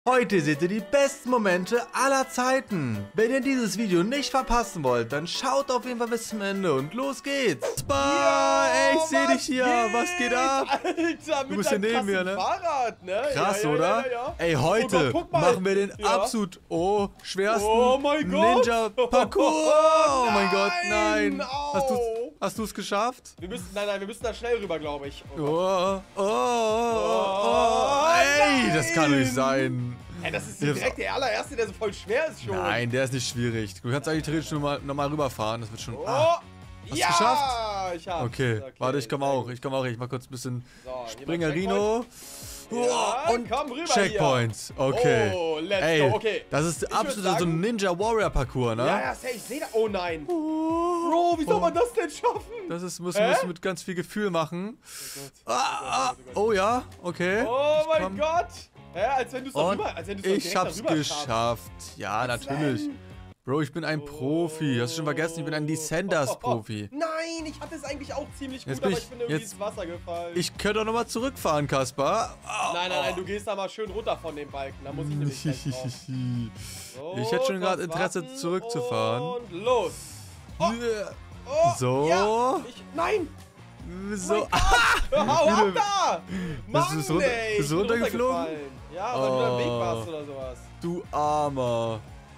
Heute seht ihr die besten Momente aller Zeiten. Wenn ihr dieses Video nicht verpassen wollt, dann schaut auf jeden Fall bis zum Ende und los geht's. Ey, ich seh dich hier. Was geht ab? Alter, Du bist hier neben mir, ne? Fahrrad, ne? Krass, ja, oder? Ja. Ey, heute Guck mal. machen wir den absolut schwersten mein Gott. Ninja-Parcours. Oh mein Gott, nein. Au. Hast du es geschafft? Wir müssen da schnell rüber, glaube ich. Ey, das kann nicht sein. Ey, das ist direkt der allererste, der so voll schwer ist schon. Nein, der ist nicht schwierig. Du kannst eigentlich theoretisch nochmal rüberfahren. Das wird schon... Hast du geschafft? Ich hab's. Okay, warte, ich komme auch. Ich mach kurz ein bisschen So, Springerino. Ja, Und komm rüber Checkpoints. Okay. Oh, let's go. Okay. Das ist absolut so ein Ninja Warrior Parcours, ne? Ja, safe, ich sehe da. Oh nein. Bro, wie soll man das denn schaffen? Das ist, musst du mit ganz viel Gefühl machen. Oh ja, okay. Oh mein Gott. Ja, als wenn du es doch rüber, ich hab's geschafft. Ja, natürlich. Bro, ich bin ein Profi. Hast du schon vergessen? Ich bin ein Descenders-Profi. Nein, ich hatte es eigentlich auch ziemlich gut, Jetzt aber ich bin irgendwie ins Wasser gefallen. Ich könnte doch nochmal zurückfahren, Kaspar. Nein, du gehst da mal schön runter von dem Balken. Da muss ich nämlich gleich drauf. So, ich hätte schon gerade Interesse, zurückzufahren. Und los. So. Ja, nein. So. Hau ab da! Mann, ey, bist du runtergeflogen? Ja, weil du da im Weg warst oder sowas. Du Armer.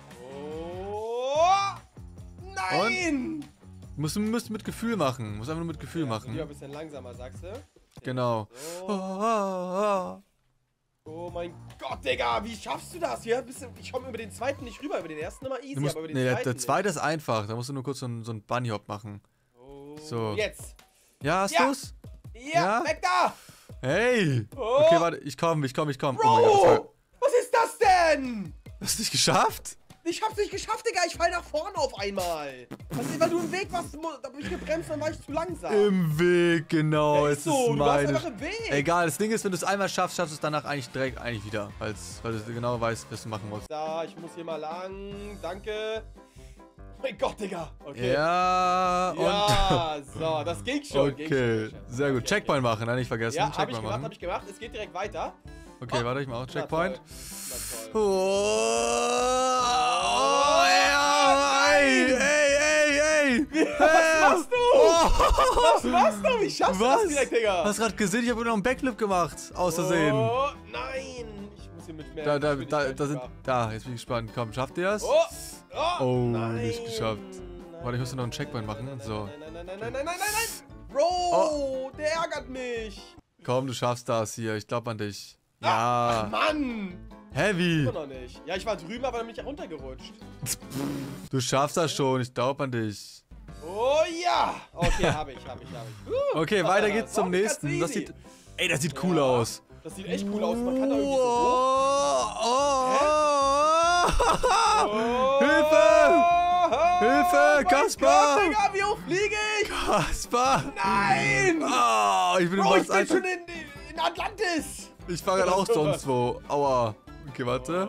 Oh, nein! Musst mit Gefühl machen. Musst einfach nur mit Gefühl machen. Ja, ein bisschen langsamer, sagst du? Genau. So. Oh mein Gott, Digga, wie schaffst du das? Ich komme über den zweiten nicht rüber, über den ersten immer easy, aber über den zweiten der zweite ist einfach. Da musst du nur kurz so einen Bunny-Hop machen. So. Jetzt. Ja, hast du's? Ja, weg da! Hey! Oh. Okay, warte, ich komm. Bro, Oh mein Gott, was ist das denn? hast du nicht geschafft? Ich hab's nicht geschafft, Digga, ich fall nach vorne auf einmal. Was ist, weil du im Weg warst, da hab ich gebremst, dann war ich zu langsam. Im Weg, genau. Ist so, du warst einfach im Weg. Egal, das Ding ist, wenn du es einmal schaffst, schaffst du es danach eigentlich direkt wieder. Weil du genau weißt, was du machen musst. Da, ich muss hier mal lang, danke. Mein Gott, Digga. Okay. Ja, und... Ja, so, das ging schon. Okay, sehr gut. Checkpoint machen, nicht vergessen. Ja, hab Checkpoint ich gemacht. Es geht direkt weiter. Okay, warte, ich mach auch Checkpoint. Na toll. Ey! Was machst du? Was machst du? Wie schaffst du das direkt, Digga? Hast gerade gesehen, ich habe noch einen Backflip gemacht. Aus Versehen. Oh, nein. Ich muss hier mit mehr... Jetzt bin ich gespannt. Komm, schafft ihr das? Oh, nicht geschafft. Warte, ich muss noch einen Checkpoint machen. So. Nein. Bro, der ärgert mich. Komm, du schaffst das hier. Ich glaub an dich. Ja. Ach, Mann. Heavy. Immer noch nicht. Ja, ich war drüben, aber dann bin ich runtergerutscht. Du schaffst das schon. Ich glaub an dich. Oh ja. Okay, hab ich. Okay, weiter geht's zum nächsten. Das sieht cool aus. Das sieht echt cool aus. Man kann da irgendwie so hoch. Hilfe, Kaspar! Gott, Digga, wie hoch fliege ich? Kaspar! Nein! Oh, ich bin schon in Atlantis! Ich fahre gerade auch sonst wo. Aua. Okay, warte.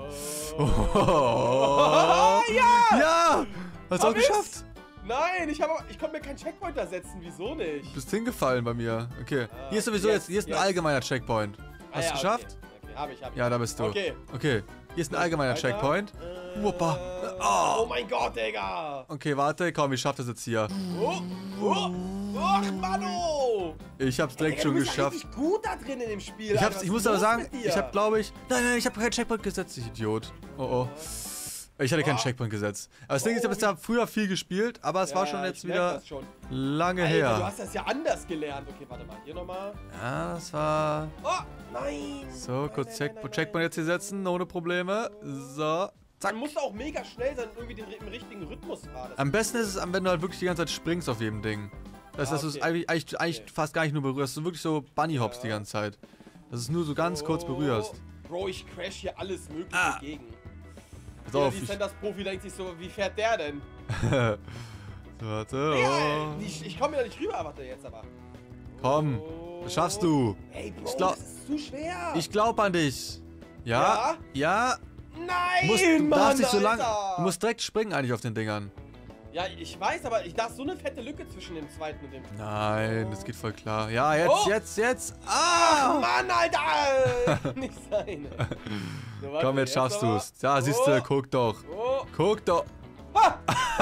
Ja! Hast du auch geschafft? Nein, ich konnte mir keinen Checkpoint da setzen. Wieso nicht? Du bist hingefallen bei mir. Okay. Hier ist sowieso hier ist ein allgemeiner Checkpoint. Hast du geschafft? Okay, hab ich. Ja, da bist du. Okay. Hier ist ein allgemeiner Checkpoint. Wuppa. Oh mein Gott, Digga. Okay, warte, komm, ich schaff das jetzt hier. Ach, Mano. Ich hab's direkt schon geschafft. Ich bin gut da drin in dem Spiel. Ich muss aber sagen, ich hab, glaube ich... Nein, ich hab keinen Checkpoint gesetzt, ich Idiot. Oh. Ich hatte keinen Checkpoint gesetzt. Aber das Ding ist, ich habe jetzt früher viel gespielt, aber es war schon jetzt wieder lange her. Du hast das ja anders gelernt. Okay, warte mal, hier nochmal. Ja, das war... Oh, nein. So, kurz Checkpoint jetzt hier setzen, ohne Probleme. So, zack. Man muss auch mega schnell sein, irgendwie im richtigen Rhythmus fahren. Am besten ist es, wenn du halt wirklich die ganze Zeit springst auf jedem Ding. Dass du es eigentlich fast gar nicht nur berührst. Du wirklich so Bunny-Hops die ganze Zeit. Dass du es nur so ganz kurz berührst. Bro, ich crash hier alles mögliche gegen. Pass auf, die Descenders-Profi denkt sich so, wie fährt der denn? So, warte. Ja, ich komme ja nicht rüber, warte jetzt aber. Komm, das schaffst du. Ey, Bro, das ist zu schwer. Ich glaub an dich. Ja? Nein, Du darfst nicht so lang. Du musst direkt springen eigentlich auf den Dingern. Ja, ich weiß, aber da ist so eine fette Lücke zwischen dem zweiten und dem dritten. Nein, das geht voll klar. Ja, jetzt. Ach, Mann, Alter! Nicht sein. So, warte, komm, jetzt schaffst du es. Ja, siehst du, guck doch. Guck doch. Ah!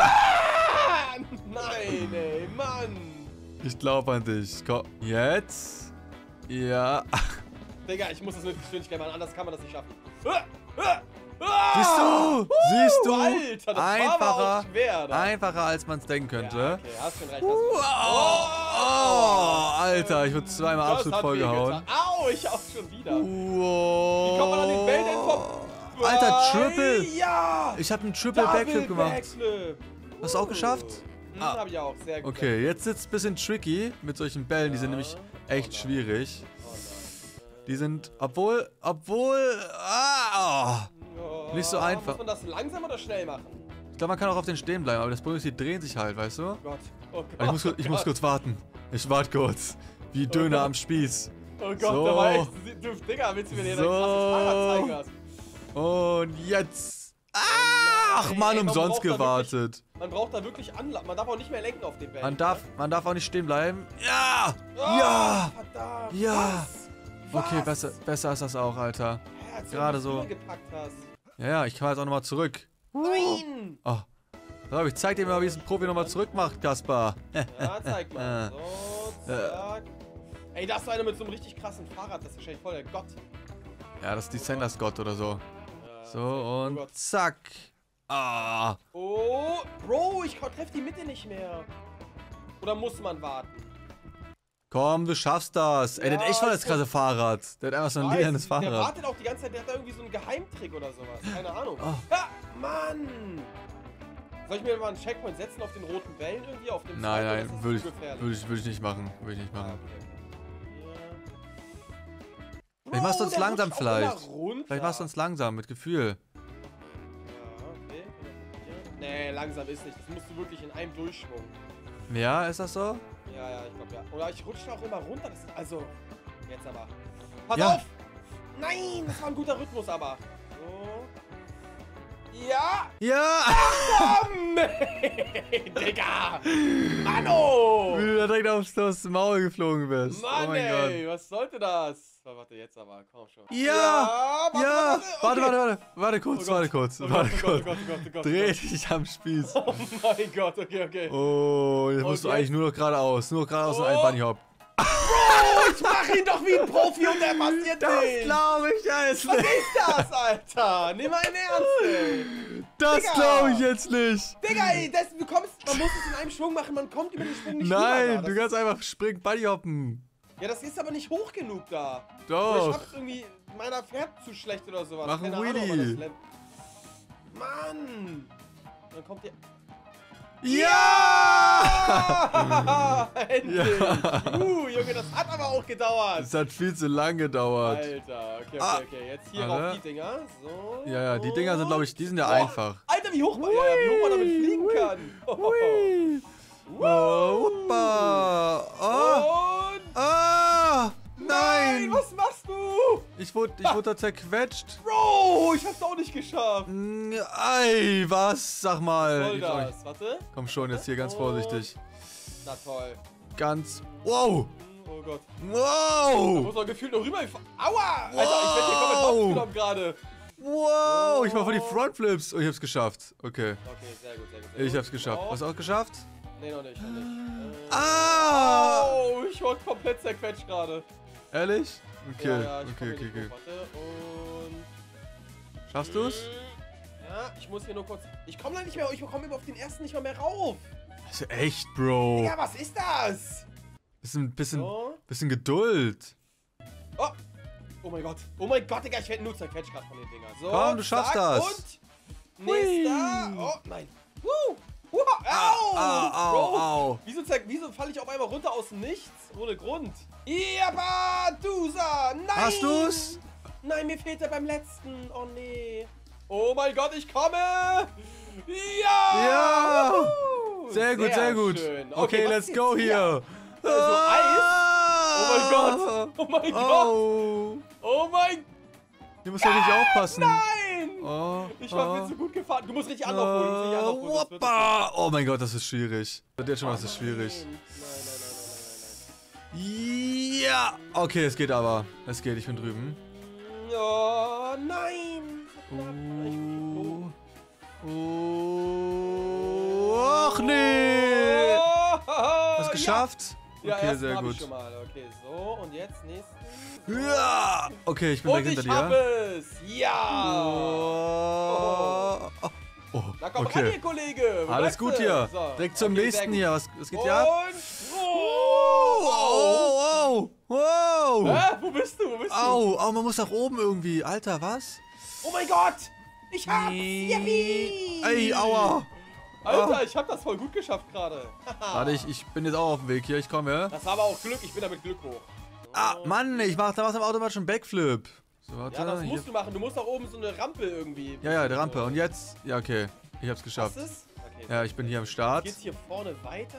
Nein, ey, Mann. Ich glaub an dich. Komm, jetzt. Ja. Digga, ich muss das mit Geschwindigkeit machen, anders kann man das nicht schaffen. Siehst du? Alter, das einfacher, war aber auch schwer, einfacher, als man es denken könnte. Ja, okay, hast schon recht. Alter, ich wurde zweimal absolut vollgehauen. Au, ich auch schon wieder. Wow. Wie kommt man an den Bällen denn vorbei? Alter, Triple. Ja. Ich habe einen Triple Backflip gemacht. Backflip. Hast du auch geschafft? Hab ich auch, sehr gut. Okay, jetzt sitzt es ein bisschen tricky mit solchen Bällen. Die sind nämlich echt schwierig. Die sind, obwohl, nicht so einfach. Muss man das langsam oder schnell machen? Ich glaube, man kann auch auf den stehen bleiben, aber das Problem ist, die drehen sich halt, weißt du? Oh Gott. Oh Gott. Ich muss kurz warten. Ich warte kurz. Wie Döner am Spieß. Oh Gott, so. da war echt, du, Digga, willst du mir dir dein krasses Fahrrad zeigen hast? Und jetzt. Ach Mann, umsonst gewartet. Man braucht da wirklich Anlauf. Man darf auch nicht mehr lenken auf den Bällen. Man darf auch nicht stehen bleiben. Ja! Oh, ja! Verdammt! Ja! Was? Okay, besser ist das auch, Alter. Ja, gerade so. Ja, ich kann jetzt auch nochmal zurück. Nein! Oh. So, ich zeig dir mal, wie es ein Profi nochmal zurück macht, Kaspar. Ja, zeig mal. So, zack. Ey, das ist einer mit so einem richtig krassen Fahrrad. Das ist wahrscheinlich voll der Gott. Ja, das ist Descenders Gott oder so. So, und zack. Ah. Oh, Bro, ich treffe die Mitte nicht mehr. Oder muss man warten? Komm, du schaffst das. Ey, der hat echt voll das krasse Fahrrad. Der hat einfach so ein lilanes Fahrrad. Der wartet auch die ganze Zeit, der hat da irgendwie so einen Geheimtrick oder sowas. Keine Ahnung. Oh. Ja, Mann! Soll ich mir mal einen Checkpoint setzen auf den roten Wellen irgendwie? Auf dem Nein, würde ich nicht machen. Würde ich nicht machen. Vielleicht machst du uns langsam vielleicht. Vielleicht machst du uns langsam, mit Gefühl. Ja, okay. Nee, langsam ist nicht. Das musst du wirklich in einem Durchschwung. Ja, ist das so? Ja, ich glaube ja. Oder ich rutsche auch immer runter. Das, also, jetzt aber. Pass ja. auf! Nein, das war ein guter Rhythmus aber. So. Ja! Ja! Digga! Manno! Wie du da direkt aufs Maul geflogen bist. Mann, oh mein ey, Gott. was sollte das? Warte, jetzt aber, komm schon. Ja! Warte kurz. Oh Gott, Dreh dich am Spieß. Oh mein Gott, okay. Oh, jetzt musst du eigentlich nur noch geradeaus. Nur noch geradeaus und einen Bunny Hop. Bro, ich mach ihn doch wie ein Profi und der passiert nicht. Das glaube ich jetzt nicht. nicht. Was ist das, Alter? Nimm mal in Ernst, ey. Das glaube ich jetzt nicht. Digga, ey, man muss es in einem Schwung machen, man kommt über den Schwung nicht Nein, rüber. du kannst einfach springen, Bunny hoppen. Ja, das ist aber nicht hoch genug da. Doch. Oder ich hab's irgendwie, meiner fährt zu schlecht oder sowas. Mach einen Wheelie. Mann. Dann kommt der... Ja! Endlich! Ja. Junge, das hat aber auch gedauert. Das hat viel zu lang gedauert. Alter, okay. Jetzt hier auf die Dinger. So. Ja, die Dinger sind, glaube ich, die sind ja einfach. Alter, wie hoch man damit fliegen kann. Hoppa! Nein! Was machst du? Ich wurde da zerquetscht. Bro, ich hab's auch nicht geschafft. Ey, was? Sag mal. Was soll das? Warte. Komm schon, jetzt hier ganz vorsichtig. Na toll. Wow! Oh Gott. Wow! Da muss man gefühlt noch rüber. Aua! Alter, ich werd hier komplett aufgenommen gerade. Wow! Ich mach voll die Frontflips. Oh, ich hab's geschafft. Okay. Okay, sehr gut. Ich hab's geschafft. Hast du auch geschafft? Nee, noch nicht. Oh, ich wurde komplett zerquetscht gerade. Ehrlich? Okay. Ja, okay. Warte, und... Schaffst du's? Ja, ich muss hier nur kurz... Ich komme da nicht mehr, ich komme auf den ersten nicht mal mehr rauf. Das ist echt, Bro. Digga, was ist das? Bisschen Geduld. Oh mein Gott, Digga, ich werde nur zerquetscht gerade von den Dingern. So, komm, du schaffst das. Und nächster. Oh, nein. Au. Wieso falle ich auf einmal runter aus dem Nichts? Ohne Grund. Yabadusa! Nein! Hast du's? Nein, mir fehlt er beim letzten. Oh nee. Oh mein Gott, ich komme! Ja! Sehr gut. Schön. Okay, let's go hier. Also Eis? Oh mein Gott! Oh mein... Hier muss ja nicht aufpassen. Nein! Ich bin zu gut gefahren. Du musst richtig anlaufen. Oh mein Gott, das ist schwierig. Jetzt schon mal, das ist schwierig. Nein. Ja. Okay, es geht aber. Es geht, ich bin drüben. Oh, nein. Ach nee. Hast du geschafft? Ja, okay, sehr gut. Ich schon mal. Okay, so und jetzt nächsten. Ja. Okay, ich bin direkt hinter dir. Ich hab es. Ja. Oh, na komm ran hier, Kollege. Alles gut hier. So. Direkt zum nächsten hier. Was geht hier ab? Wow. Hä? Wo bist du? Au, man muss nach oben irgendwie. Alter, was? Oh mein Gott. Ich hab's. Yippie. Ey, aua. Alter, ich hab das voll gut geschafft gerade. Warte, ich bin jetzt auch auf dem Weg hier. Ich komme, ja? Das war aber auch Glück. Ich bin da mit Glück hoch. Ah, Mann, ich mach da was im Automatisch einen Backflip. So, warte, ja, das musst du machen. Du musst da oben so eine Rampe irgendwie. Ja, die Rampe. Und jetzt? Ja, okay. Ich hab's geschafft. Was ist? Okay, ja, ich bin hier am Start. Geht's hier vorne weiter?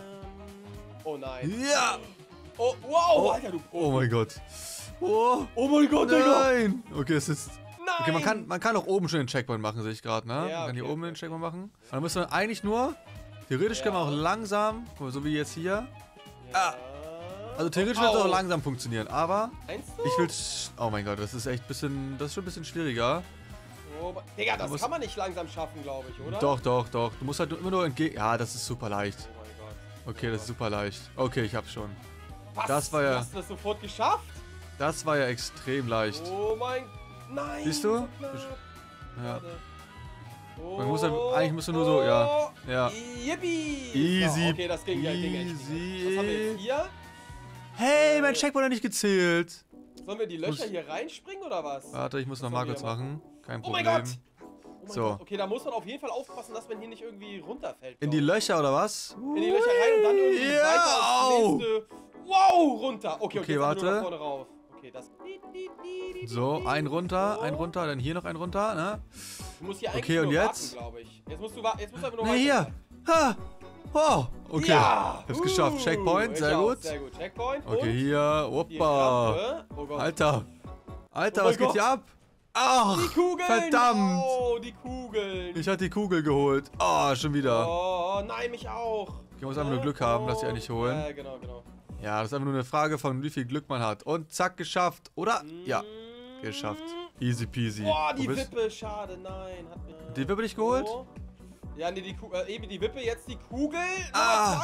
Oh nein. Ja! Oh, wow, Alter, du Profi. Oh mein Gott. Oh mein Gott, Digga. Nein! Okay, es ist... Nein! Okay, man kann auch oben schon den Checkpoint machen, sehe ich gerade, ne? Ja, man kann hier okay, oben den Checkpoint machen. Und dann müssen wir eigentlich nur... Theoretisch können wir auch langsam, so wie jetzt hier. Ja. Also theoretisch wird es auch langsam funktionieren, aber... Meinst du? Ich will... Oh mein Gott, das ist echt ein bisschen... Das ist schon ein bisschen schwieriger. Oh, Digga, das kann man nicht langsam schaffen, glaube ich, oder? Doch. Du musst halt immer nur entgegen... Ja, das ist super leicht. Oh mein Gott. Okay, das ist super leicht. Okay, ich hab's schon. Was? Das war ja... Hast du das sofort geschafft? Das war ja extrem leicht. Oh mein... Nein! Siehst du? So ja. Oh, Man muss halt, eigentlich musst du nur so, ja. Yippie! Easy. So, okay, das ging echt nicht. Was haben wir jetzt hier? Hey, mein Checkpoint hat nicht gezählt. Sollen wir die Löcher hier reinspringen oder was? Warte, ich muss noch mal kurz machen. Kein Problem. Oh mein Gott! Oh mein so. Gott. Okay, da muss man auf jeden Fall aufpassen, dass man hier nicht irgendwie runterfällt. In die Löcher oder was? In die Löcher rein und dann irgendwie weiter aufs nächste. Wow, runter. Okay, okay, warte. Nur nach vorne rauf. Okay, das. So, ein runter, dann hier noch ein runter, ne? Du musst hier eigentlich okay, und warten, jetzt? glaube ich. Jetzt musst du einfach nur warten. Hier. Ha. Oh, okay. Ja. Ich hab's geschafft. Checkpoint, sehr gut. Sehr gut. Checkpoint. Okay, hier. Opa. Oh Gott. Alter, oh was geht hier ab? Ach, die Kugeln. verdammt. Oh, die Kugeln. Ich hatte die Kugel geholt. Oh, schon wieder. Oh, nein, mich auch. Ich muss einfach nur Glück haben, dass sie eigentlich holen. Ja, genau. Ja, das ist einfach nur eine Frage von wie viel Glück man hat. Und zack, geschafft. Oder? Ja, geschafft. Easy peasy. Boah, die Wippe, schade, nein. Die Wippe nicht geholt? Oh. Ja, nee, eben die Wippe, jetzt die Kugel. Ah.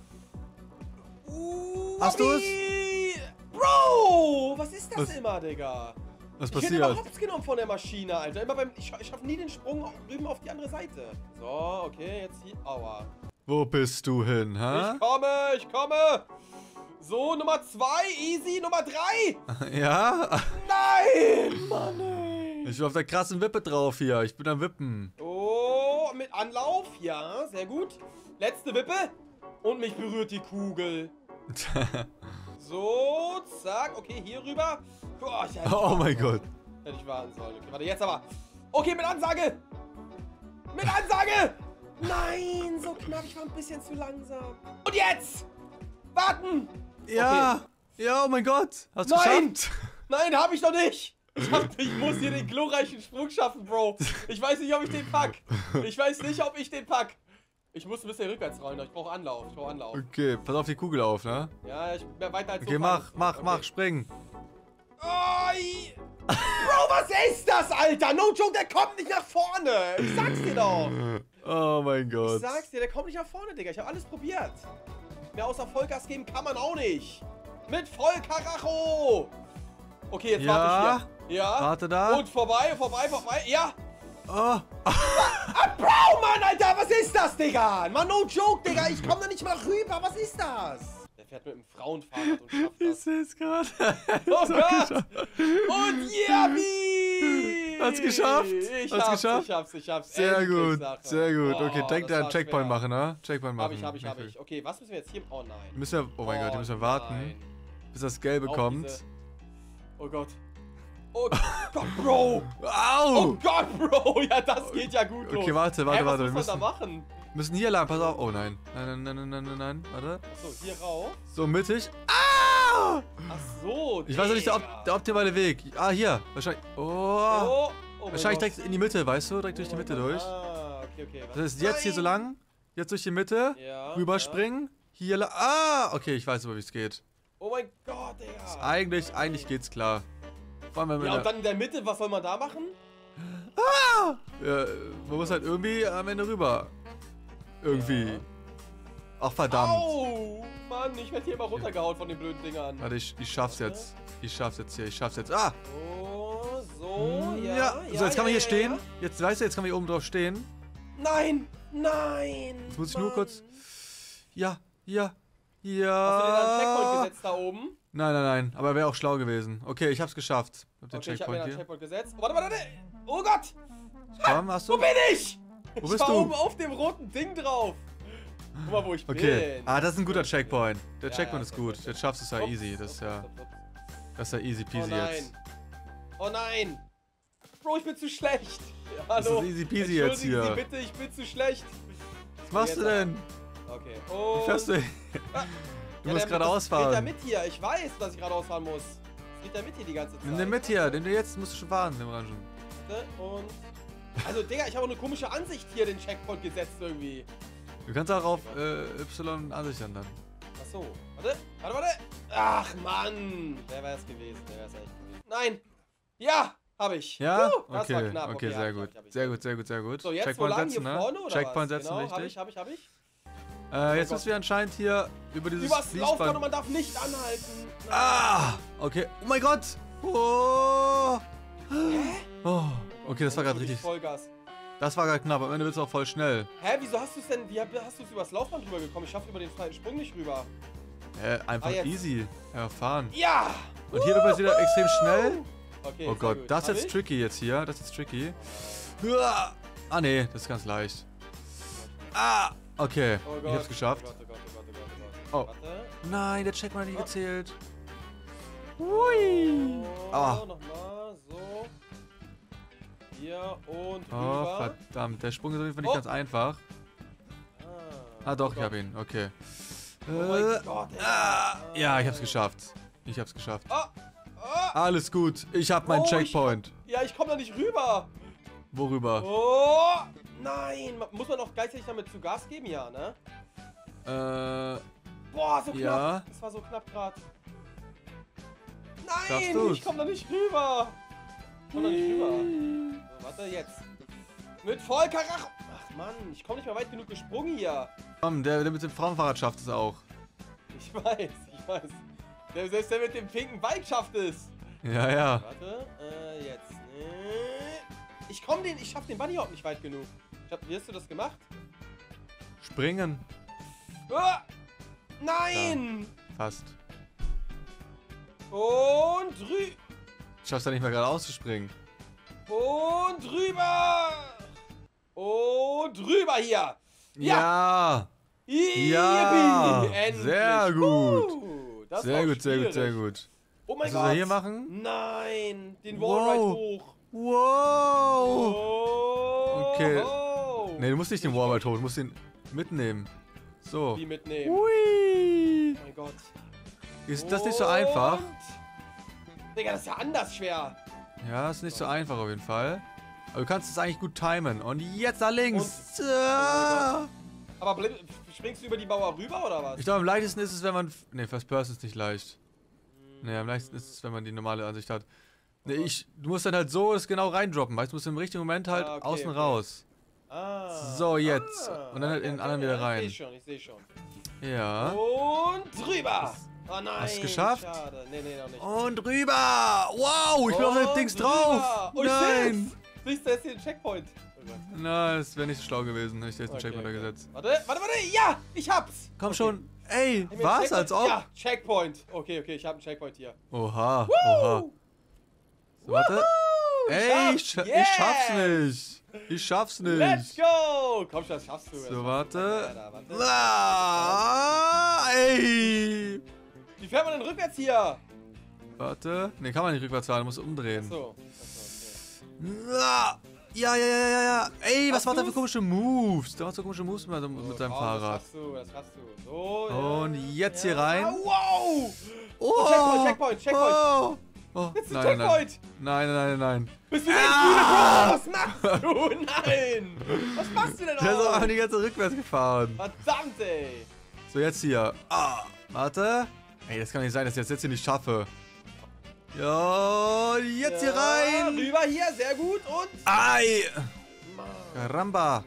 Hast du es? Bro, was ist das immer, Digga? Was Ich passiert? bin immer hops genommen von der Maschine, Alter. Ich schaff nie den Sprung drüben auf die andere Seite. So, okay, jetzt hier. Aua. Wo bist du hin, hä? Ich komme. So, Nummer 2, easy, Nummer 3. Ja? Nein, Mann, ey. Ich bin auf der krassen Wippe drauf hier. Ich bin am Wippen. Oh, mit Anlauf. Ja, sehr gut. Letzte Wippe. Und mich berührt die Kugel. So, zack. Okay, hier rüber. Oh mein Gott. Hätte ich warten sollen. Okay, warte, jetzt aber. Okay, mit Ansage. Mit Ansage. Nein, so knapp. Ich war ein bisschen zu langsam. Und jetzt. Warten. Ja. Okay. Ja, oh mein Gott. Hast du geschafft? Nein, hab ich noch nicht. Ich muss hier den glorreichen Sprung schaffen, Bro. Ich weiß nicht, ob ich den pack. Ich muss ein bisschen rückwärts rollen, ich brauche Anlauf. Okay, pass auf die Kugel auf, ne? Ja, ich bin weiter als so. Okay, mach, spring. Bro, was ist das, Alter? No joke, der kommt nicht nach vorne. Ich sag's dir doch. Oh mein Gott. Ich sag's dir, der kommt nicht nach vorne, Digga. Ich habe alles probiert. Mehr außer Vollgas geben kann man auch nicht. Mit Vollkaracho. Okay, jetzt warte ich hier. Ja. Warte da. Und vorbei. Ja. Oh. Bro, Mann, Alter, was ist das, Digga? Mann, no joke, Digga. Ich komm da nicht mal rüber. Was ist das? Der fährt mit dem Frauenfahrrad und schafft das. Ich seh's gerade. Oh Gott. Und Yippie. Hat's geschafft? Ich hab's. Sehr gut. Okay, direkt einen Checkpoint machen, ne? Hab ich. Okay, was müssen wir jetzt hier? Oh nein. Oh mein Gott, hier müssen wir warten, bis das Gelbe kommt. Oh Gott. Oh Gott, Bro! Au! Oh Gott, Bro! Ja, das geht ja gut los. Okay, warte. Was muss man da machen? Müssen hier lang, pass auf. Oh nein. Nein. Warte. Achso, hier rauf. So mittig. Ah! Ach so, ich weiß noch nicht, der optimale Weg. Ah, hier. Wahrscheinlich. Oh. Wahrscheinlich direkt in die Mitte, weißt du? Direkt durch die Mitte durch. Ah, okay. Das ist jetzt hier so lang. Jetzt durch die Mitte. Ja, Rüberspringen. Hier lang. Ah, okay, ich weiß aber, wie es geht. Oh mein Gott, Digga. Eigentlich geht's klar. Vor allem, wenn Ja, und dann in der Mitte, was soll man da machen? Ah! Ja, man muss halt irgendwie am Ende rüber. Irgendwie. Ja. Ach, verdammt. Au! Mann, ich werde hier immer runtergehauen von den blöden Dingern. Warte, ich schaff's jetzt. Ich schaff's jetzt. Ah! Oh, so, ja. So, jetzt kann man hier stehen. Jetzt, weißt du, jetzt kann man hier oben drauf stehen. Nein! Jetzt muss ich nur kurz... Ja. Hast du dir da einen Checkpoint gesetzt da oben? Nein. Aber wäre auch schlau gewesen. Okay, ich hab's geschafft. Okay, ich hab mir da einen Checkpoint gesetzt. Oh, warte. Oh Gott! Komm, hast du? Wo bin ich? Wo bist ich war du? oben auf dem roten Ding drauf. Guck mal, wo ich bin. Ah, das ist ein guter Checkpoint. Der Checkpoint ist gut. Top. Jetzt schaffst du es ja easy. Das ist ja easy peasy jetzt. Oh nein. Bro, ich bin zu schlecht. Das Hallo. ist easy peasy jetzt hier. Sie bitte, ich bin zu schlecht. Was machst du denn? Okay. Wie fährst du? Du musst geradeaus fahren. Geht ja mit hier. Ich weiß, dass ich geradeaus fahren muss. Geht ja mit hier die ganze Zeit. Nimm den mit hier. Den du jetzt musst du schon fahren, den Orangen. Und... Also, Digga, ich habe auch eine komische Ansicht hier den Checkpoint gesetzt irgendwie. Du kannst auch auf Y ansichern dann. Achso. Warte. Ach, Mann. Der wäre es gewesen. echt gewesen. Nein. Ja, habe ich. Ja? Das war knapp. Okay, sehr gut. Sehr gut. So, jetzt Checkpoint wo lang setzen, hier ne? vorne, oder Checkpoint was? setzen, Genau, richtig. Hab ich. Jetzt müssen wir anscheinend hier über dieses Übers Laufband und man darf nicht anhalten. Nein. Ah! Okay. Oh mein Gott! Oh! Oh. Okay, das war gerade richtig. Vollgas. Das war gerade knapp. Am Ende wird es auch voll schnell. Hä, wieso hast du es denn? Wie hast du es übers Laufband rübergekommen? Ich schaffe über den zweiten Sprung nicht rüber. Einfach easy. Ja, fahren. Ja! Und hier wird es wieder extrem schnell. Okay, oh Gott, das ist jetzt tricky jetzt hier. Das ist tricky. Ah, nee, das ist ganz leicht. Ah! Okay, Oh Gott, ich hab's geschafft. Oh. Oh. Warte. Nein, der Checkpoint hat nicht gezählt. Hui! Ah. Nochmal, so. Hier und Oh, rüber. verdammt. Der Sprung ist auf jeden Fall nicht ganz einfach. Ah, doch, ich hab ihn. Okay. Oh mein Gott, ey. Ja, ich hab's geschafft. Oh. Alles gut. Ich hab meinen Checkpoint. Ich komm da nicht rüber. Worüber? Oh, nein. Muss man auch gleichzeitig damit zu Gas geben? Ja, ne? Boah, so knapp. Ja. Das war so knapp gerade. Schaffst Nein, du's? ich komm da nicht rüber. So, warte, jetzt. Mit Vollkaracho. Ach Mann, ich komm nicht mehr weit genug gesprungen hier. Komm, der mit dem Frauenfahrrad schafft es auch. Ich weiß. Selbst der mit dem pinken Bike schafft es. Ja. Warte, jetzt. Ich schaff den Bunny Hop nicht weit genug. Wie hast du das gemacht? Springen. Ah, nein! Ja, fast. Und rüber. Schaffst du nicht mehr gerade auszuspringen. Und rüber. Und rüber hier. Ja. Endlich. Sehr gut. Das Sehr war gut. Oh mein Was Gott. soll er hier machen? Nein. Den Wallride hoch. Wow. Oh. Okay. Oh. Ne, du musst nicht den Wallride hoch, du musst ihn mitnehmen. So. Die mitnehmen. Hui. Oh mein Gott. Ist das nicht so einfach? Digga, das ist ja anders schwer. Ja, ist nicht so einfach auf jeden Fall. Aber du kannst es eigentlich gut timen. Und jetzt da links. Aber springst du über die Mauer rüber oder was? Ich glaube, am leichtesten ist es, wenn man... Ne, First Person ist nicht leicht. Ne, am leichtesten ist es, wenn man die normale Ansicht hat. Ne, du musst dann halt so es genau reindroppen, weißt du? musst im richtigen Moment halt außen raus. So, jetzt. Und dann halt in den anderen wieder rein. Ich seh schon. Ja. Und drüber. Oh nein. Hast du es geschafft? Schade. Nee, noch nicht. Und rüber. Wow, ich bin auf dem Dings drauf. Oh, Nein. Siehst du jetzt hier den Checkpoint? Na, das wäre nicht so schlau gewesen, hätte ich jetzt einen Checkpoint da gesetzt. Warte. Ja, ich hab's. Komm schon. Ey, was? Als ob? Ja, Checkpoint. Okay, ich hab einen Checkpoint hier. Oha. So, warte. Ey, ich schaff's nicht. Let's go. Komm schon, das schaffst du. So, warte. Ey. Wie fährt man denn rückwärts hier? Warte. Ne, kann man nicht rückwärts fahren, muss umdrehen. Achso, okay. Ja. Ey, was macht er für komische Moves? Der macht so komische Moves mit seinem Fahrrad. Das schaffst du. So, und jetzt hier rein. Wow! Oh, Checkpoint. Oh. Oh, Jetzt ist nein, ein nein, nein. Checkpoint. Nein. Bist du denn Bro? Was machst du? Nein. Was machst du denn Der ist auch auch? die ganze Zeit rückwärts gefahren. Verdammt, ey. So, jetzt hier. Warte. Ey, das kann nicht sein, dass ich das jetzt hier nicht schaffe. Ja, jetzt hier rein. Rüber hier, sehr gut. Und... Ei. Mann. Caramba.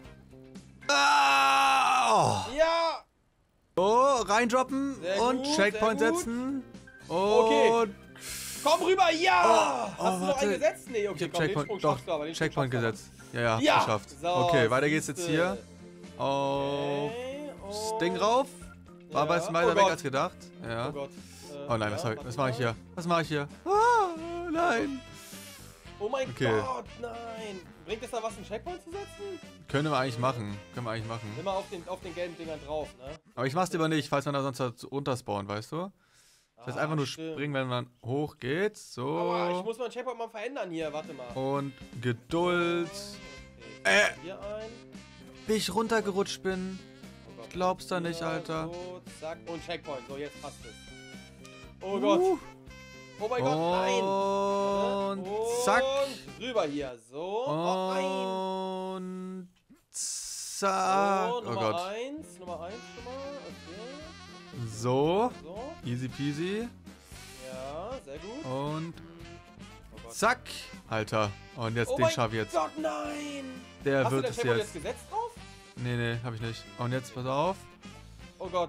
Ja. So, reindroppen Sehr und gut, Checkpoint sehr gut. setzen. Und Okay. Komm rüber, ja! Oh, Hast du noch warte. einen gesetzt? Nee, ich okay, hab komm, den Checkpoint, Sprung doch, schaffst du aber. Den Sprung Checkpoint schaffst du gesetzt. Ja, Ja, geschafft. so, Okay, weiter geht's jetzt siehste. hier. Oh, Okay, das Ding rauf. War aber jetzt Ja. weiter Oh weg Gott. als gedacht. Ja. Oh Gott. Oh nein, ja, was warte mache ich mal. hier? Was mache ich hier? Nein. Oh mein Okay. Gott, nein. Bringt es da was, einen Checkpoint zu setzen? Können wir eigentlich machen. Immer auf den gelben Dingern drauf, ne? Aber ich mach's lieber nicht, falls man da sonst runterspawnt, weißt du? Das heißt einfach nur stimmt. springen, wenn man hoch geht. Aua, ich So. muss meinen Checkpoint mal verändern hier, warte mal. Und Geduld. Okay, hier ein. Wie ich runtergerutscht bin. Oh Gott. Glaubst du nicht, Hier, Alter. So, zack, und Checkpoint. So, jetzt passt es. Oh Gott. Oh mein Gott, nein. Und zack. Und rüber hier. So. Oh, nein. Und zack. So, Oh Nummer Gott. 1 schon mal. Okay. So. So. Easy peasy. Ja, sehr gut. Und Oh Gott. zack. Alter. Und jetzt Oh den mein schaffe ich jetzt. Gott, nein. Der Hast du wird den es Checkpoint jetzt. jetzt gesetzt drauf? Nee, hab ich nicht. Und jetzt pass auf. Oh Gott.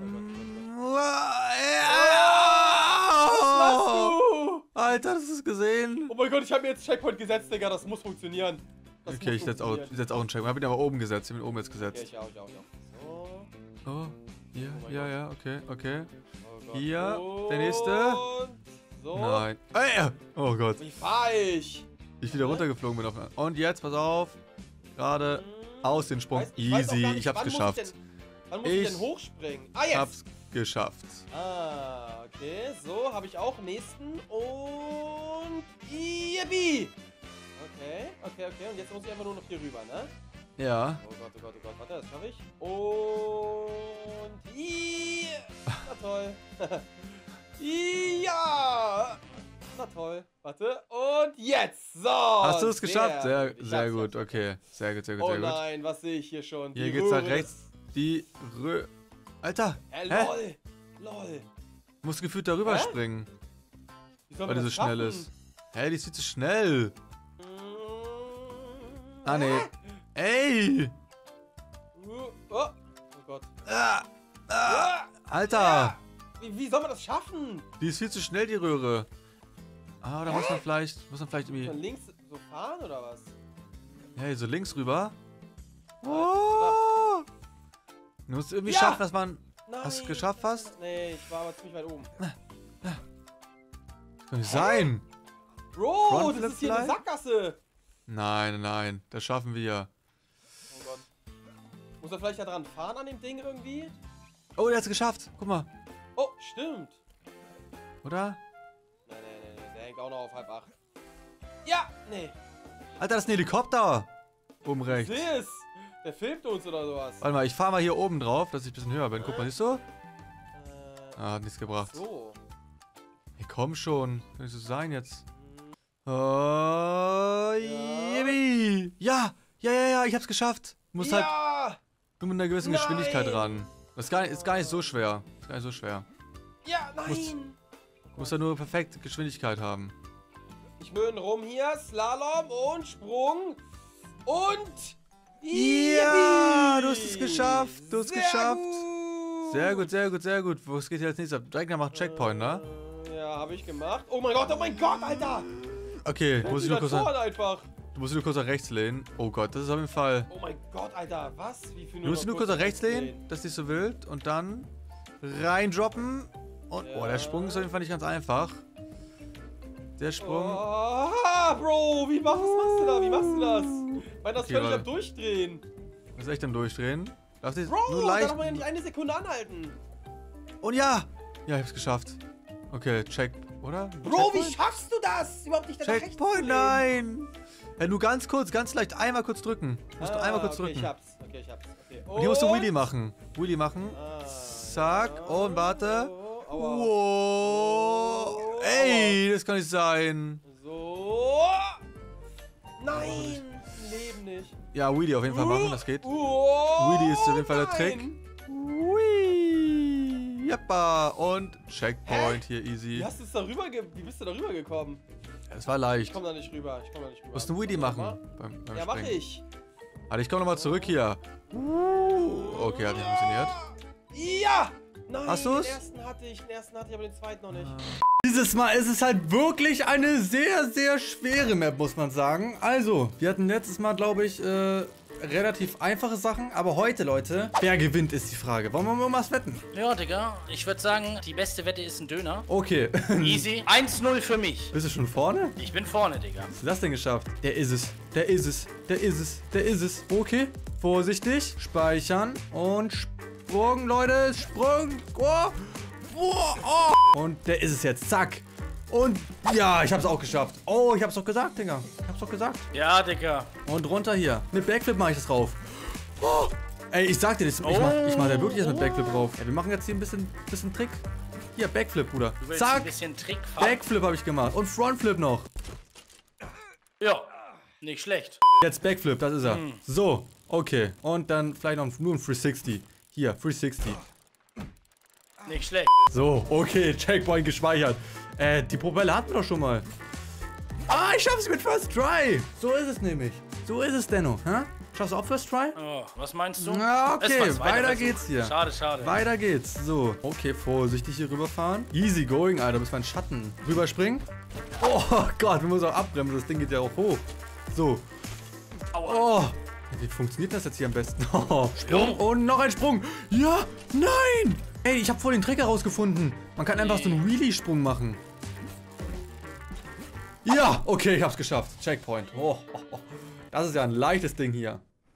Was machst du? Alter, das ist gesehen. Oh mein Gott, ich habe mir jetzt Checkpoint gesetzt, Digga. Das muss funktionieren. Das Okay, muss ich setze auch funktionieren. einen Check. Ich hab ihn aber oben gesetzt. Ich hab ihn oben jetzt Okay, gesetzt. ich auch. So. Oh, hier, Oh mein ja, okay. Oh Gott. Hier, der nächste. Und so. Nein. Ey, oh Gott. Wie fahr ich? Ich wieder runtergeflogen bin. Und jetzt, pass auf. Gerade aus den Sprung. Ich weiß auch Easy, gar nicht, ich hab's wann geschafft. Wann muss ich denn hochspringen? Ah, jetzt! Hab's geschafft. Ah, okay. So, habe ich auch nächsten. Und... Yippie! Okay. Und jetzt muss ich einfach nur noch hier rüber, ne? Ja. Oh Gott. Warte, das schaffe ich. Und... Na toll. Ja! Na toll. Warte. Und jetzt! So! Hast du es geschafft? Sehr, Ich sehr hab's gut, geschafft. okay. Sehr gut. Oh nein, was sehe ich hier schon? Hier Die geht's nach Röhre rechts. Die Alter! des- LOL! Du musst gefühlt darüber Hä? springen, Wie soll weil man die so das schnell schaffen? ist. Hä, die ist viel zu schnell. Ah, nee. Ey! Oh Gott. Alter! Ja. Wie soll man das schaffen? Die ist viel zu schnell, die Röhre. Ah, da muss man vielleicht Von irgendwie... links so fahren oder was? Hey, so links rüber. Oh! Du musst irgendwie Ja. schaffen, dass man... Nein. Hast du es geschafft fast? Nee, ich war aber ziemlich weit oben. Das kann nicht sein. Bro, Frontflip das ist hier eine vielleicht? Sackgasse. Nein, das schaffen wir. Oh Gott. Muss er vielleicht da dran fahren an dem Ding irgendwie? Oh, der hat's geschafft. Guck mal. Oh, stimmt. Oder? Nee. Der hängt auch noch auf 7:30. Ja, nee. Alter, das ist ein Helikopter. Oben Ich rechts. sehe es. Der filmt uns oder sowas. Warte mal, ich fahr mal hier oben drauf, dass ich ein bisschen höher bin. Guck mal, siehst du? Äh, Ah, hat nichts gebracht. so. Hey, komm schon. Kann nicht so sein jetzt. Oh, yippie. Ja, ich hab's geschafft. Du musst halt Ja! nur mit einer gewissen Nein. Geschwindigkeit ran. Das ist gar nicht so schwer. Ja, nein! Du musst ja nur perfekte Geschwindigkeit haben. Ich möhne rum hier, Slalom und Sprung und... Ja, Yippie! du hast es geschafft. Du hast es Sehr geschafft. Gut. Sehr gut. Wo es geht jetzt nächstes? Dregner macht Checkpoint, ne? Ja, habe ich gemacht. Oh mein Gott, Alter! Okay, muss ich nur kurz nach, einfach. du musst dich nur kurz nach rechts lehnen. Oh Gott, das ist auf jeden Fall. Oh mein Gott, Alter, was? Wie viel Du musst dich nur kurz nach rechts lehnen, das ist nicht so wild. Und dann reindroppen. Und, oh, der Sprung ist auf jeden Fall nicht ganz einfach. Der Sprung. Oh, Bro, was machst du da? Wie machst du das? Weil das Okay, völlig warte. am Durchdrehen. Das ist echt am Durchdrehen. Darf ich Bro, nur da leicht. darf man ja nicht eine Sekunde anhalten. Und ja! Ja, ich hab's geschafft. Okay, Check, oder? Bro, wie Checkpoint? schaffst du das? Überhaupt nicht nach rechts zu Checkpoint, lehnen. nein! Ja, nur ganz kurz, ganz leicht, einmal kurz drücken. Musst du einmal kurz okay, drücken. ich hab's. Okay. Und hier musst du Wheelie machen. Wheelie machen. Ah, Zack, ja. und warte. Aua. Wow. Ey, das kann nicht sein. So. Nein, Leben nicht. Ja, Wheelie auf jeden Fall machen, das geht. Wheelie ist auf jeden Fall der Trick. Whee! Jappa! Und Checkpoint hier, easy. Wie bist du da rüber gekommen? Das war leicht. Ich komm da nicht rüber, Du musst einen Wheelie machen. Beim ja, mach ich. Warte, ich komm nochmal zurück hier. Okay, hat nicht funktioniert. Ja! Nein, Hast du's? Den ersten hatte ich, aber den zweiten noch nicht. Dieses Mal ist es halt wirklich eine sehr, sehr schwere Map, muss man sagen. Also, wir hatten letztes Mal, glaube ich, relativ einfache Sachen. Aber heute, Leute, wer gewinnt, ist die Frage. Wollen wir mal was wetten? Ja, Digga. Ich würde sagen, die beste Wette ist ein Döner. Okay. Easy. 1-0 für mich. Bist du schon vorne? Ich bin vorne, Digga. Hast du das denn geschafft? Der ist es. Der ist es. Der ist es. Der ist es. Okay. Vorsichtig. Speichern. Und Sprung, Leute. Sprung. Oh. Oh. Oh. Und der ist es jetzt. Zack. Und ja, ich hab's auch geschafft. Oh, ich hab's doch gesagt, Digga. Ich hab's doch gesagt. Ja, Digga. Und runter hier. Mit Backflip mache ich das drauf. Oh. Ey, ich sag dir das. Ich mach da wirklich jetzt mit Backflip drauf. Ja, wir machen jetzt hier ein bisschen Trick. Hier, Backflip, Bruder. Du willst Zack. ein bisschen Trick fahren? Backflip habe ich gemacht. Und Frontflip noch. Ja, nicht schlecht. Jetzt Backflip, das ist er. So, okay. Und dann vielleicht noch nur ein 360. Hier, 360. Nicht schlecht. So, okay, Checkpoint gespeichert. Die Propelle hatten wir doch schon mal. Ah, ich schaff's mit First Try. So ist es nämlich. So ist es, Denno. Hä? Schaffst du auch First Try? Oh, was meinst du? Ja, okay, weiter Versuch. geht's hier. Schade, schade. Weiter geht's. So, okay, vorsichtig hier rüberfahren. Easy going, Alter, bis mein Schatten. Rüberspringen. Oh Gott, wir müssen auch abbremsen. Das Ding geht ja auch hoch. So. Aua. Oh. Wie funktioniert das jetzt hier am besten? Oh, Sprung und noch ein Sprung. Ja, nein. Ey, ich habe voll den Trick herausgefunden. Man kann einfach so einen Wheelie-Sprung machen. Ja, okay, ich hab's geschafft. Checkpoint. Oh. Das ist ja ein leichtes Ding hier.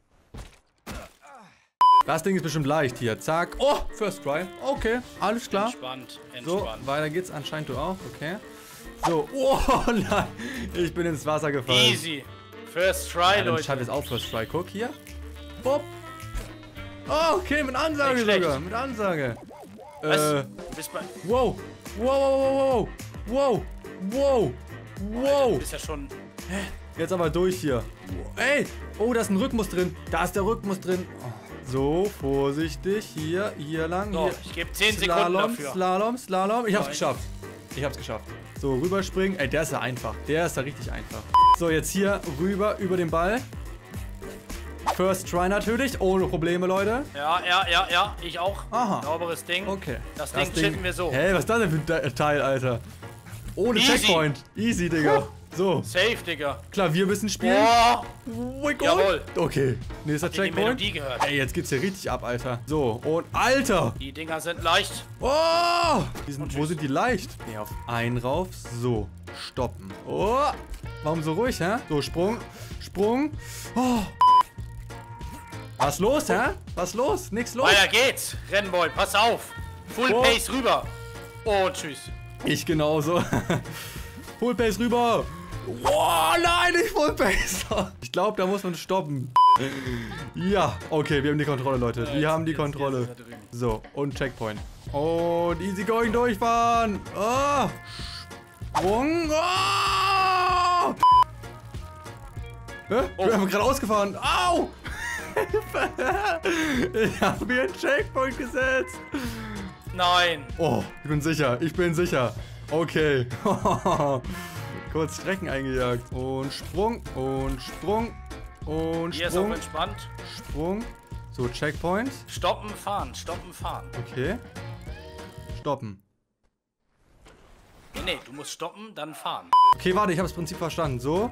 Das Ding ist bestimmt leicht hier. Zack. Oh, First Try. Okay, alles klar. Entspannt, So, entspannt. weiter geht's. Anscheinend du auch. Okay. So. Oh nein. Ich bin ins Wasser gefallen. Easy. First Try, Ja, dann Leute. schafft jetzt auch First Try. Guck hier. Bob. Oh, okay, mit Ansage Nicht sogar. schlecht. Mit Ansage. Was? Du bist bei... Wow. Wow. Wow. Wow. Du Wow. bist ja schon... Jetzt aber durch hier. Ey. Oh, da ist ein Rhythmus drin. Da ist der Rhythmus drin. Oh. So, vorsichtig. Hier lang. So, Hier. ich gebe 10 Sekunden dafür. Slalom. Ich hab's geschafft. So, rüberspringen. Ey, der ist ja einfach. Der ist ja richtig einfach. So, jetzt hier rüber über den Ball. First Try natürlich. Ohne Probleme, Leute. Ja. Ich auch. Aha. Sauberes Ding. Okay. Das Ding chitten wir so. Hey, was ist das denn für ein Teil, Alter? Ohne Easy. Checkpoint. Easy, Digga. So, Safe, Digga. Klavier müssen spielen. Oh, Jawohl. Okay, nächster die Checkpoint. Melodie gehört. Ey, jetzt geht's hier richtig ab, Alter. So, und Alter. Die Dinger sind leicht. Oh! Wo sind die leicht? Nee, auf einen rauf. So, stoppen. Oh! Warum so ruhig, hä? So, Sprung. Oh! Was los, hä? Was los? Nix los? Weiter geht's. Rennboy, pass auf. Full Oh. Pace rüber. Und tschüss. Ich genauso. Full Pace rüber. Oh, nein, nicht Full Pace. Ich glaube, da muss man stoppen. Ja, okay, wir haben die Kontrolle, Leute. Wir haben die Kontrolle. So, und Checkpoint. Und easy going durchfahren. Oh. Sprung. Oh. Hä? Wir haben gerade ausgefahren. Au. Ich habe mir einen Checkpoint gesetzt. Nein. Oh, ich bin sicher. Okay. Kurz Strecken eingejagt. Und Sprung. Hier ist auch entspannt. Sprung. So, Checkpoint. Stoppen, fahren. Okay. Stoppen. Nee, du musst stoppen, dann fahren. Okay, warte, ich habe das Prinzip verstanden. So.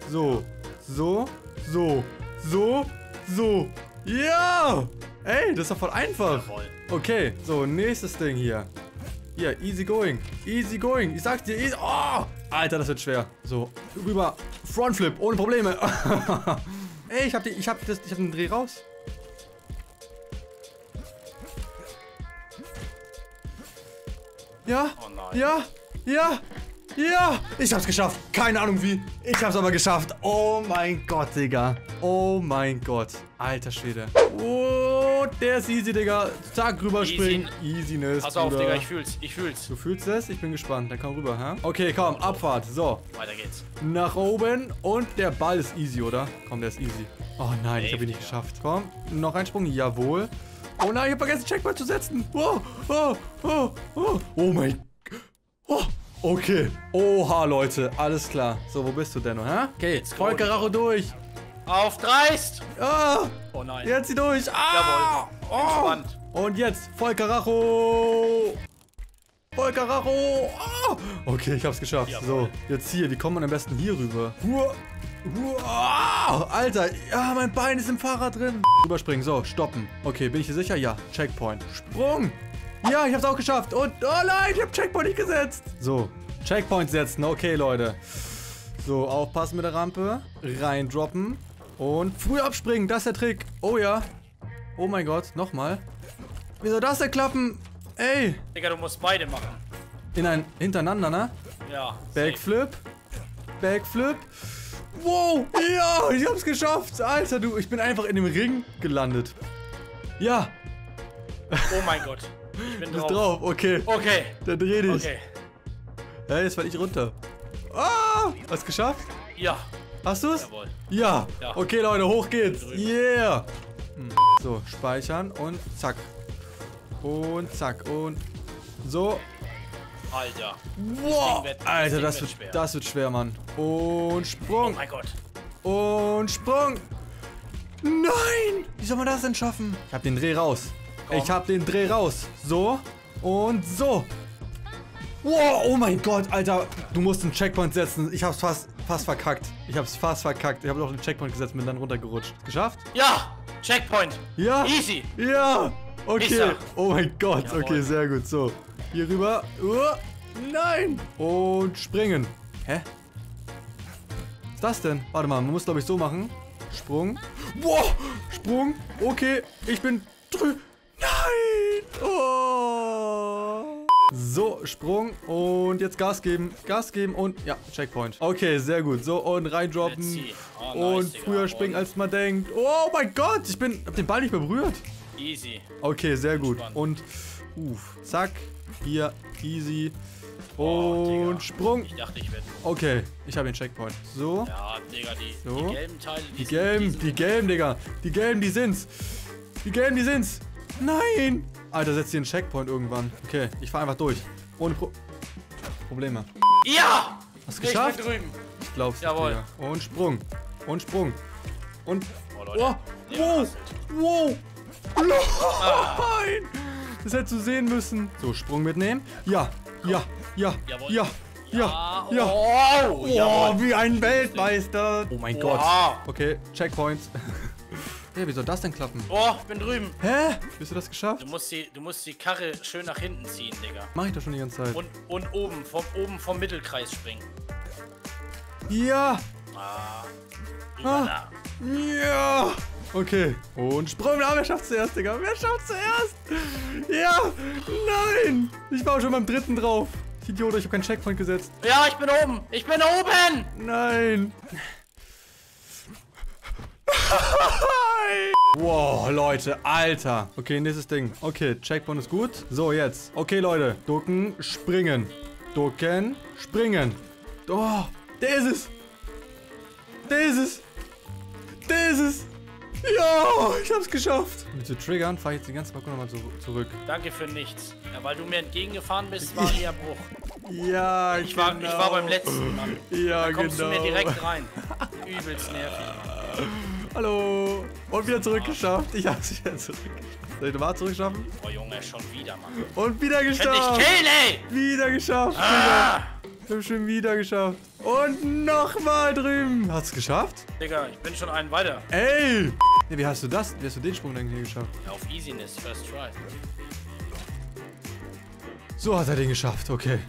Ja! Ey, das ist doch voll einfach. Jawohl. Okay, so, nächstes Ding hier. Hier, easy going. Ich sag's dir, easy. Oh! Alter, das wird schwer. So, rüber. Frontflip, ohne Probleme. Ey, ich hab den Dreh raus. Ja. Oh nein. Ja. Ja, ich hab's geschafft. Keine Ahnung wie. Ich hab's aber geschafft. Oh mein Gott, Digga. Oh mein Gott. Alter Schwede. Oh, der ist easy, Digga. Zack, rüberspringen. Easiness. Pass auf, Bruder. Digga, ich fühl's. Du fühlst es? Ich bin gespannt. Dann komm rüber, hä? Okay, komm, Abfahrt. So. Weiter geht's. Nach oben. Und der Ball ist easy, oder? Komm, der ist easy. Oh nein, ich hab ihn nicht geschafft. Komm, noch ein Sprung. Jawohl. Oh nein, ich hab vergessen, Checkpoint zu setzen. Oh, oh, oh, oh. Oh mein Gott. Oh. Okay. Oha, Leute. Alles klar. So, wo bist du denn? Hä? Okay, voll Karacho durch. Auf dreist! Ah, Oh nein. jetzt sie durch. Ah, oh. Entspannt. Und jetzt voll Karacho. Voll Karacho. Ah. Okay, ich hab's geschafft. Jawohl. So, jetzt hier. Wie kommt man am besten hier rüber? Alter, ja, mein Bein ist im Fahrrad drin. Überspringen, so, stoppen. Okay, bin ich hier sicher? Ja, Checkpoint. Sprung. Ja, ich hab's auch geschafft. Und, oh nein, ich hab Checkpoint nicht gesetzt. So, Checkpoint setzen. Okay, Leute. So, aufpassen mit der Rampe. Reindroppen. Und früh abspringen, das ist der Trick. Oh ja. Oh mein Gott, nochmal. Wie soll das denn klappen? Ey. Digga, du musst beide machen. Hintereinander, ne? Ja. Backflip. Backflip. Wow. Ja, ich hab's geschafft. Alter, du, ich bin einfach in dem Ring gelandet. Ja. Oh mein Gott. Ich bin Bist drauf. drauf, okay. Okay. Dann dreh dich. Okay. Ja, jetzt fall ich runter. Ah, hast du geschafft? Ja. Hast du's? Jawohl. Ja. Ja. Okay, Leute, hoch geht's. Drüben. Yeah. So, speichern und zack. Und zack. Und so. Alter. Wow. Das Alter, Ding das wird schwer. das wird schwer, Mann. Und Oh Sprung. mein Gott. Und Sprung. Nein. Wie soll man das denn schaffen? Ich hab den Dreh raus. Komm. Ich hab den Dreh raus. So. Und so. Wow, oh mein Gott, Alter. Du musst einen Checkpoint setzen. Ich hab's fast verkackt. Ich hab's fast verkackt. Ich hab noch einen Checkpoint gesetzt und bin dann runtergerutscht. Geschafft? Ja. Checkpoint. Ja. Easy. Ja. Okay. Nächster. Oh mein Gott. Jawohl. Okay, sehr gut. So. Hier rüber. Nein. Und springen. Hä? Was ist das denn? Warte mal, man muss glaube ich so machen. Sprung. Wow. Sprung. Okay. Ich bin drüben. Nein. Oh. So, Sprung und jetzt Gas geben und ja, Checkpoint. Okay, sehr gut. So und reindroppen Let's see. Oh, nice, und Digga. früher springen als man denkt. Oh mein Gott, hab den Ball nicht berührt. Easy. Okay, sehr gut. Entspannt. Und zack, hier easy Oh, und Digga. Sprung. Ich dachte, ich werde. Okay, ich habe den Checkpoint. So, Ja, Digga, die So. gelben Teile. die gelben, Digga. Die gelben, die sind's. Die gelben, die sind's. Nein. Alter, setz hier einen Checkpoint irgendwann. Okay, ich fahr einfach durch. Ohne Probleme. Ja! Hast du Ich geschafft? bin drüben. Ich glaub's nicht, Jawohl. Digga. Und Sprung. Und Sprung. Und... Oh, Leute. Oh, Der wow. rasselt. Wow. Nein. Das hättest du sehen müssen. So, Sprung mitnehmen. Ja. Ja. Ja. Jawohl. Ja. Ja. Ja. Oh, Oh, jawohl. wie ein Weltmeister. Oh mein Gott. Wow. Okay, Checkpoints. Hey, wie soll das denn klappen? Oh, ich bin drüben. Hä? Bist du das geschafft? Du musst die Karre schön nach hinten ziehen, Digga. Mach ich doch schon die ganze Zeit. Und oben vom Mittelkreis springen. Ja. Ah. Ah. Ja. Okay. Und Sprung. Ah, wer schafft's zuerst, Digga? Wer schafft's zuerst? Ja. Nein. Ich war schon beim dritten drauf. Ich Idiot, ich habe keinen Checkpoint gesetzt. Ja, ich bin oben. Ich bin oben. Nein. Wow, Leute, Alter. Okay, nächstes Ding. Okay, Checkpoint ist gut. So, jetzt. Okay, Leute. Ducken, springen. Ducken, springen. Oh, der ist es. Der ist es. Der ist es. Ja, ich hab's geschafft. Mit zu triggern, fahre ich jetzt den ganzen Balkon nochmal zurück. Danke für nichts. Ja, weil du mir entgegengefahren bist, war hier Bruch. Ja, Ich war beim letzten, Mann. Ja, Da kommst genau. du mir direkt rein. Übelst nervig. Hallo. Und wieder zurückgeschafft. Ich hab's wieder zurückgeschafft. Soll ich nochmal zurückschaffen? Oh Junge, schon wieder, Mann. Und wieder Könnt geschafft. dich killen, ey! Wieder geschafft, Ah! Digga. Ich hab schon wieder geschafft. Und nochmal drüben. Hast du es geschafft? Digga, ich bin schon einen weiter. Ey. Nee, wie hast du das? Wie hast du den Sprung denn hier geschafft? Ja, auf Easiness, first try. So hat er den geschafft, okay.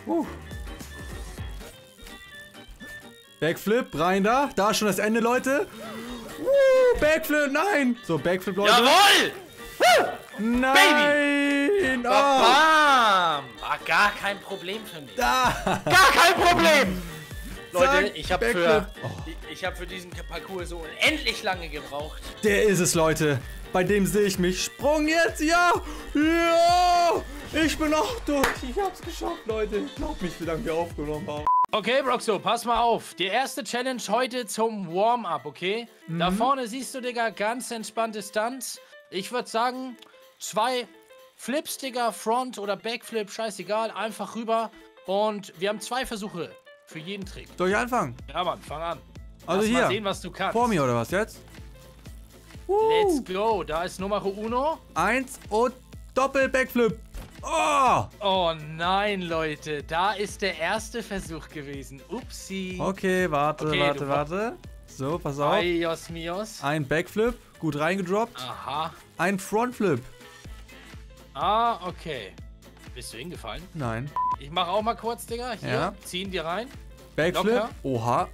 Backflip, rein da. Da ist schon das Ende, Leute. Backflip, nein. So, Backflip, Leute. Jawohl! Nein. Ah. Bam! War gar kein Problem für mich. Da! Gar kein Problem! Leute, Zack, ich habe Backflip. für diesen Parcours so unendlich lange gebraucht. Der ist es, Leute. Bei dem sehe ich mich. Sprung jetzt, ja! Ja! Ich bin auch durch. Ich hab's geschafft, Leute. Glaubt mich, wie lange wir aufgenommen haben. Okay, Broxo, pass mal auf. Die erste Challenge heute zum Warm-Up, okay? Da vorne siehst du, Digga, ganz entspannte Stunts. Ich würde sagen, 2 Flips, Digga, Front- oder Backflip, scheißegal, einfach rüber. Und wir haben 2 Versuche für jeden Trick. Soll ich anfangen? Ja, Mann, fang an. Also Lass hier. mal sehen, was du kannst. Vor mir oder was jetzt? Let's go. Da ist Nummer 1. 1 und Doppel-Backflip. Oh! Oh nein, Leute. Da ist der erste Versuch gewesen. Upsi. Okay, warte, Okay, warte. So, pass auf. Ayos mios. Ein Backflip, gut reingedroppt. Aha. Ein Frontflip. Ah, okay. Bist du hingefallen? Nein. Ich mache auch mal kurz, Digga. Hier, Ja. ziehen die rein. Backflip. Locker. Oha.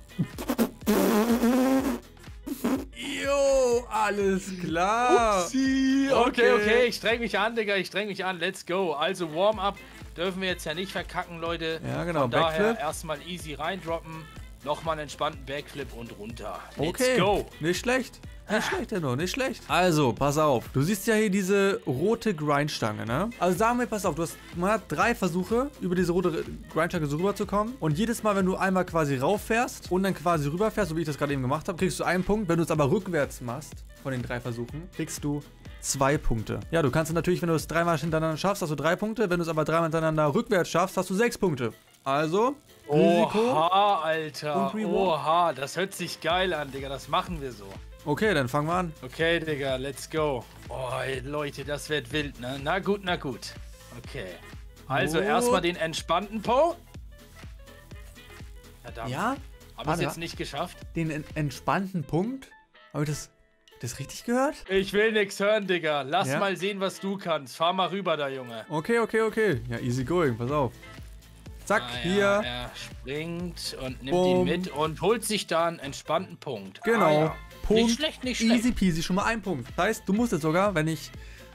Jo, alles klar. Upsi. Okay. Ich streng mich an, Digga. Ich streng mich an. Let's go. Also, Warm-up dürfen wir jetzt ja nicht verkacken, Leute. Ja, genau. Von daher Backflip. erstmal easy reindroppen. Nochmal einen entspannten Backflip und runter. Let's Okay, go. nicht schlecht. Nicht schlecht, Enno, nicht schlecht. Also, pass auf. Du siehst ja hier diese rote Grindstange, ne? Also sagen wir, pass auf, man hat 3 Versuche, über diese rote Grindstange so rüberzukommen. Und jedes Mal, wenn du einmal quasi rauffährst und dann quasi rüberfährst, so wie ich das gerade eben gemacht habe, kriegst du 1 Punkt. Wenn du es aber rückwärts machst, von den 3 Versuchen, kriegst du 2 Punkte. Ja, du kannst natürlich, wenn du es 3-mal hintereinander schaffst, hast du 3 Punkte. Wenn du es aber 3-mal hintereinander rückwärts schaffst, hast du 6 Punkte. Also, Risiko. Oha, Alter. und Reward. Oha, das hört sich geil an, Digga. Das machen wir so. Okay, dann fangen wir an. Okay, Digga, let's go. Oh, ey, Leute, das wird wild, ne? Na gut, na gut. Okay. Also, Gut. erstmal den entspannten Po. Verdammt. Ja? Hab ich Warte. jetzt nicht geschafft? Den entspannten Punkt? Habe ich das richtig gehört? Ich will nix hören, Digga. Lass Ja? mal sehen, was du kannst. Fahr mal rüber da, Junge. Okay. Ja, easy going, pass auf. Zack, Ah, hier. ja, er springt und nimmt Bumm. ihn mit und holt sich da einen entspannten Punkt. Genau. Ah, ja. Punkt. Nicht schlecht, nicht schlecht. Easy peasy, schon mal 1 Punkt. Das heißt, du musst jetzt sogar, wenn ich...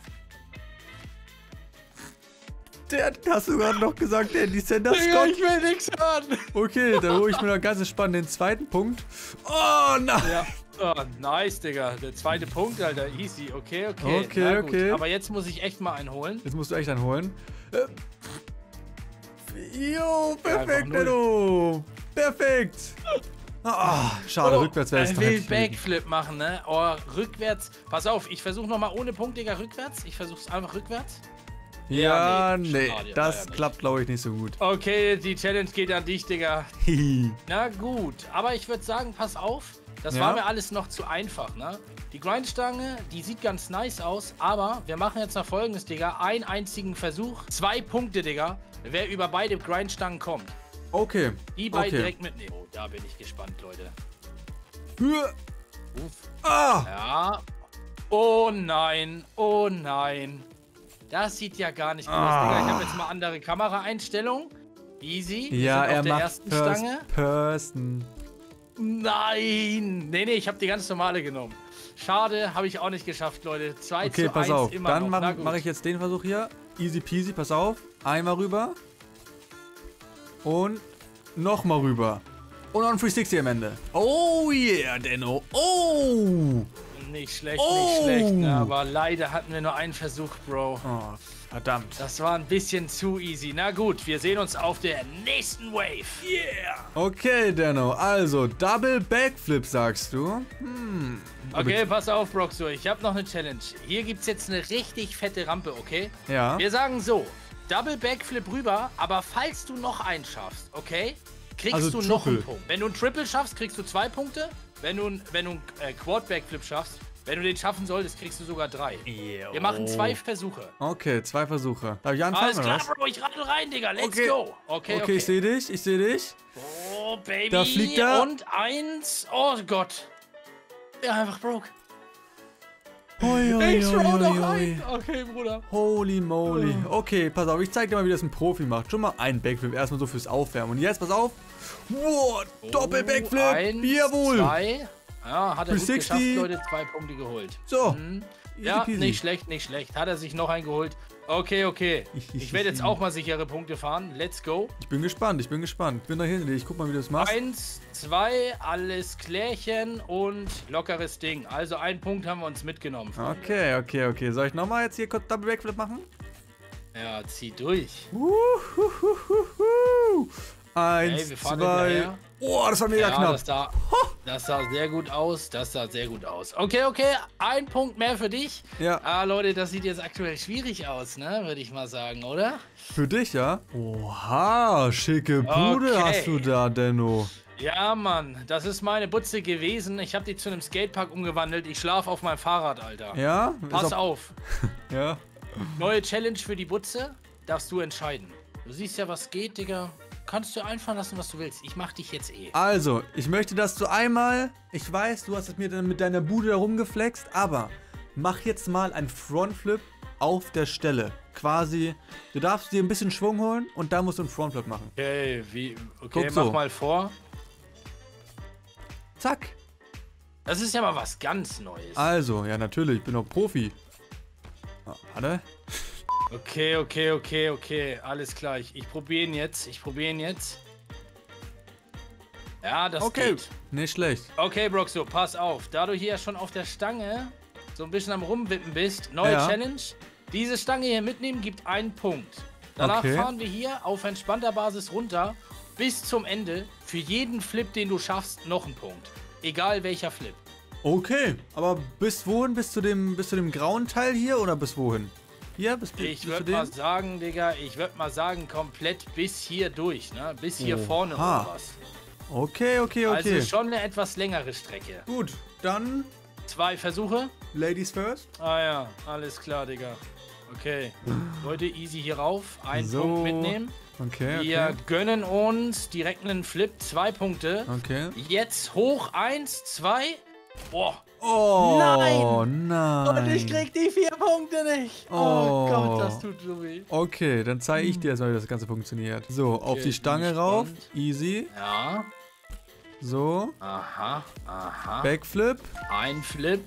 Der hast du gerade noch gesagt, der Descender Digga, Scott. ich will nix hören. Okay, dann hole ich mir noch ganz entspannt den 2. Punkt. Oh nein! Ja. Oh, nice, Digga. Der 2. Punkt, Alter. Easy. Okay. Okay, Na gut. okay. Aber jetzt muss ich echt mal einen holen. Jetzt musst du echt einen holen. Jo, perfekt, Einfach null. Enno. Perfekt. Ah, schade, rückwärts wäre es Er doch will nicht fliegen. Backflip machen, ne? Oh, rückwärts. Pass auf, ich versuche nochmal ohne Punkt, Digga, rückwärts. Ich versuch's einfach rückwärts. Ja, Ja, nee, nee, schade, das leider nicht. klappt, glaube ich, nicht so gut. Okay, die Challenge geht an dich, Digga. Hihi. Na gut, aber ich würde sagen, pass auf. Das Ja? war mir alles noch zu einfach, ne? Die Grindstange, die sieht ganz nice aus, aber wir machen jetzt noch Folgendes, Digga. Einen einzigen Versuch, 2 Punkte, Digga. Wer über beide Grindstangen kommt. Okay. Die beiden Okay. direkt mitnehmen. Oh, da bin ich gespannt, Leute. Hua. Uff. Ah! Ja. Oh nein, oh nein. Das sieht ja gar nicht gut aus, Digga. Ich habe jetzt mal andere Kameraeinstellungen. Easy. Wir Ja, sind auf er der macht ersten First Stange. Person. Nein. Nee, ich habe die ganz normale genommen. Schade, habe ich auch nicht geschafft, Leute. 2 Okay, zu pass 1 auf. immer Dann noch. Na mache gut. mach ich jetzt den Versuch hier. Easy peasy, pass auf. Einmal rüber. Und nochmal rüber. Und noch ein 360 am Ende. Oh yeah, Denno. Oh! Nicht schlecht, Oh. nicht schlecht. Ne? Aber leider hatten wir nur einen Versuch, Bro. Oh, verdammt. Das war ein bisschen zu easy. Na gut, wir sehen uns auf der nächsten Wave. Yeah! Okay, Denno. Also, Double Backflip sagst du. Okay, pass auf, Broxo. Ich habe noch eine Challenge. Hier gibt es jetzt eine richtig fette Rampe, okay? Ja. Wir sagen so, Double Backflip rüber, aber falls du noch einen schaffst, okay? Kriegst Also du noch einen Triple. Punkt. Wenn du einen Triple schaffst, kriegst du 2 Punkte. Wenn du einen Quad Backflip schaffst, wenn du den schaffen solltest, kriegst du sogar 3. Wir machen 2 Versuche. Okay, 2 Versuche. Darf ich anfangen, Alles klar, oder was? Bro, ich rattle rein, Digga. Let's Okay. go. Okay. Okay, ich sehe dich, ich sehe dich. Oh, Baby. Da fliegt er. Und 1. Oh Gott. Ja, einfach broke. Hoi, Ich throw noch ein. Okay, Bruder. Holy moly. Okay, pass auf, ich zeig dir mal, wie das ein Profi macht. Schon mal einen Backflip, erstmal so fürs Aufwärmen. Und jetzt, pass auf. Wow, Doppel-Backflip. 1, Jawohl. 2. Ja, hat er gut 360. geschafft, Leute. 2 Punkte geholt. So. Ja, peasy. nicht schlecht, nicht schlecht. Hat er sich noch eingeholt. Okay, okay. Ich werde jetzt auch mal sichere Punkte fahren. Let's go. Ich bin gespannt, ich bin gespannt. Bin da hinten, ich guck mal, wie du das machst. 1, 2, alles klärchen und lockeres Ding. Also 1 Punkt haben wir uns mitgenommen. Freunde. Okay, okay, okay. Soll ich nochmal jetzt hier kurz Double Backflip machen? Ja, zieh durch. Eins, wir fahren 2. hinterher. Oh, das war mega Ja, knapp. das sah sehr gut aus. Das sah sehr gut aus. Okay, okay. 1 Punkt mehr für dich. Ja. Ah, Leute, das sieht jetzt aktuell schwierig aus, ne? Würde ich mal sagen, oder? Für dich, ja? Oha, schicke Bude Okay. hast du da, Denno. Ja, Mann. Das ist meine Butze gewesen. Ich habe die zu einem Skatepark umgewandelt. Ich schlafe auf meinem Fahrrad, Alter. Ja? Pass auf. Ja. Neue Challenge für die Butze. Darfst du entscheiden. Du siehst ja, was geht, Digga. Kannst du einfallen lassen, was du willst. Ich mach dich jetzt eh. Also, ich möchte, dass du einmal, ich weiß, du hast es mir dann mit deiner Bude herumgeflext, aber mach jetzt mal einen Frontflip auf der Stelle. Quasi, du darfst dir ein bisschen Schwung holen und da musst du einen Frontflip machen. Okay, okay, Guck mach so. mal vor. Zack. Das ist ja mal was ganz Neues. Also, ja natürlich, ich bin auch Profi. Ah, warte. Okay, okay, okay, okay. Alles klar. Ich probiere ihn jetzt. Ja, das Okay, geht. nicht schlecht. Okay, Broxo, pass auf. Da du hier schon auf der Stange so ein bisschen am Rumwippen bist, neue Ja. Challenge. Diese Stange hier mitnehmen gibt 1 Punkt. Danach Okay. fahren wir hier auf entspannter Basis runter bis zum Ende. Für jeden Flip, den du schaffst, noch 1 Punkt. Egal welcher Flip. Okay, aber bis wohin? Bis zu dem grauen Teil hier oder bis wohin? Hier, bis Ich zu würde dem? mal sagen, Digga, komplett bis hier durch, ne? Bis hier vorne Oha. oder was. Okay, okay, okay. Also schon eine etwas längere Strecke. Gut, dann 2 Versuche. Ladies first. Ah ja, alles klar, Digga. Okay. Leute, easy hier rauf. 1 So. Punkt mitnehmen. Okay, Wir okay. gönnen uns direkt einen Flip. 2 Punkte. Okay. Jetzt hoch. 1, 2. Boah. Oh, Nein! nein. Und ich krieg die 4 Punkte nicht. Oh. Gott, das tut so weh. Okay, dann zeige ich dir erstmal, wie das Ganze funktioniert. So, auf die bin Stange gespannt. rauf. Easy. Ja. So. Aha, aha. Backflip. Ein Flip.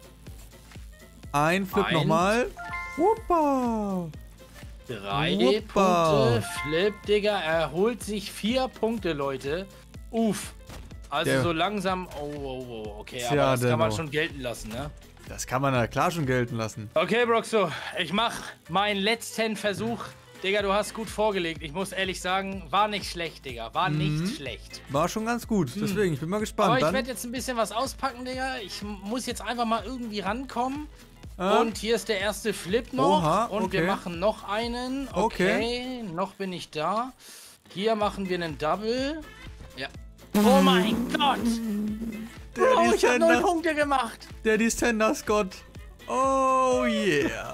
Ein Flip Ein. nochmal. Wuppa. 3 Wuppa. Punkte. Flip, Digga. Er holt sich 4 Punkte, Leute. Uff. Also Der- so langsam. Oh, okay. Tja, Aber das kann man Denno. schon gelten lassen, ne? Das kann man ja klar schon gelten lassen. Okay, Broxo. Ich mach meinen letzten Versuch. Digga, du hast gut vorgelegt. Ich muss ehrlich sagen, war nicht schlecht, Digga. War nicht schlecht. War schon ganz gut. Deswegen, ich bin mal gespannt. Aber ich Dann, werde jetzt ein bisschen was auspacken, Digga. Ich muss jetzt einfach mal irgendwie rankommen. Ah. Und hier ist der erste Flip noch. Oha, und wir okay. machen noch einen. Okay, noch bin ich da. Hier machen wir einen Double. Ja. Oh mein Gott! Bro, ich habe 0 Punkte gemacht. Der Tender Scott. Oh yeah.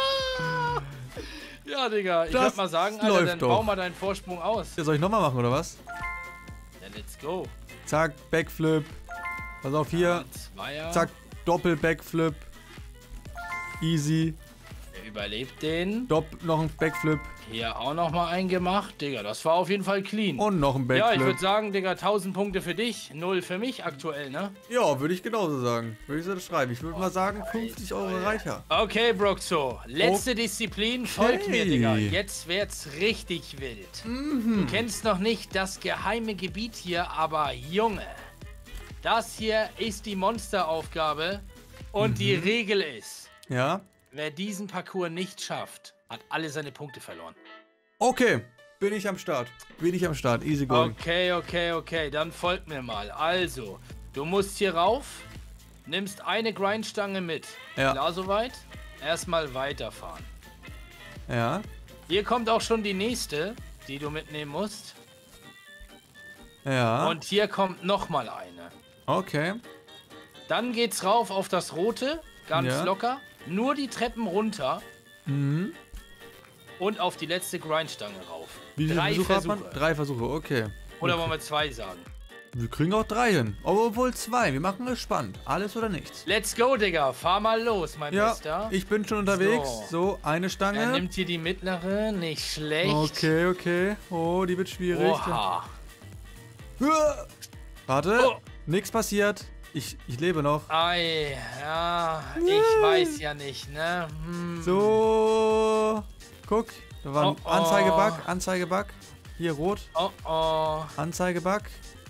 Ja, Digga. Ich Das würde mal sagen, Alter, läuft dann doch. bau mal deinen Vorsprung aus. Soll ich nochmal machen, oder was? Ja, let's go. Zack, Backflip. Pass auf hier. Zweier. Zack, Doppel-Backflip. Easy. Der überlebt den. Noch ein Backflip. Hier auch noch mal einen gemacht. Digga, das war auf jeden Fall clean. Und noch ein Ja, ich Backflip. würde sagen, Digga, 1000 Punkte für dich, 0 für mich aktuell, ne? Ja, würde ich genauso sagen. Würde ich so schreiben. Ich würde mal sagen, 50 Euro reicher. Okay, Broxo, letzte Disziplin, folgt mir, Okay. Digga. Jetzt wird's richtig wild. Du kennst noch nicht das geheime Gebiet hier, aber Junge, das hier ist die Monsteraufgabe und die Regel ist, Ja? wer diesen Parcours nicht schafft, hat alle seine Punkte verloren. Okay. Bin ich am Start. Easy going. Okay, dann folgt mir mal. Also, du musst hier rauf, nimmst eine Grindstange mit. Ja. Klar soweit? Erstmal weiterfahren. Ja. Hier kommt auch schon die nächste, die du mitnehmen musst. Ja. Und hier kommt nochmal eine. Okay. Dann geht's rauf auf das rote, ganz Ja. locker. Nur die Treppen runter Mhm. und auf die letzte Grindstange rauf. Wie viele 3 Versuche hat Versuche. man? 3 Versuche, okay. Oder wollen wir 2 sagen? Wir kriegen auch 3 hin. Aber obwohl 2. Wir machen es spannend. Alles oder nichts. Let's go, Digga. Fahr mal los, mein Ja, Bester. ich bin schon unterwegs. So. So, eine Er Stange. nimmt hier die mittlere, nicht schlecht. Okay. Oh, die wird schwierig. Oha. Warte. Oh. Nichts passiert. Ich lebe noch. Ei, ja, ich weiß ja nicht, ne? So. Guck. Da war ein Anzeigebug. Anzeigebug. Hier rot. Anzeigebug.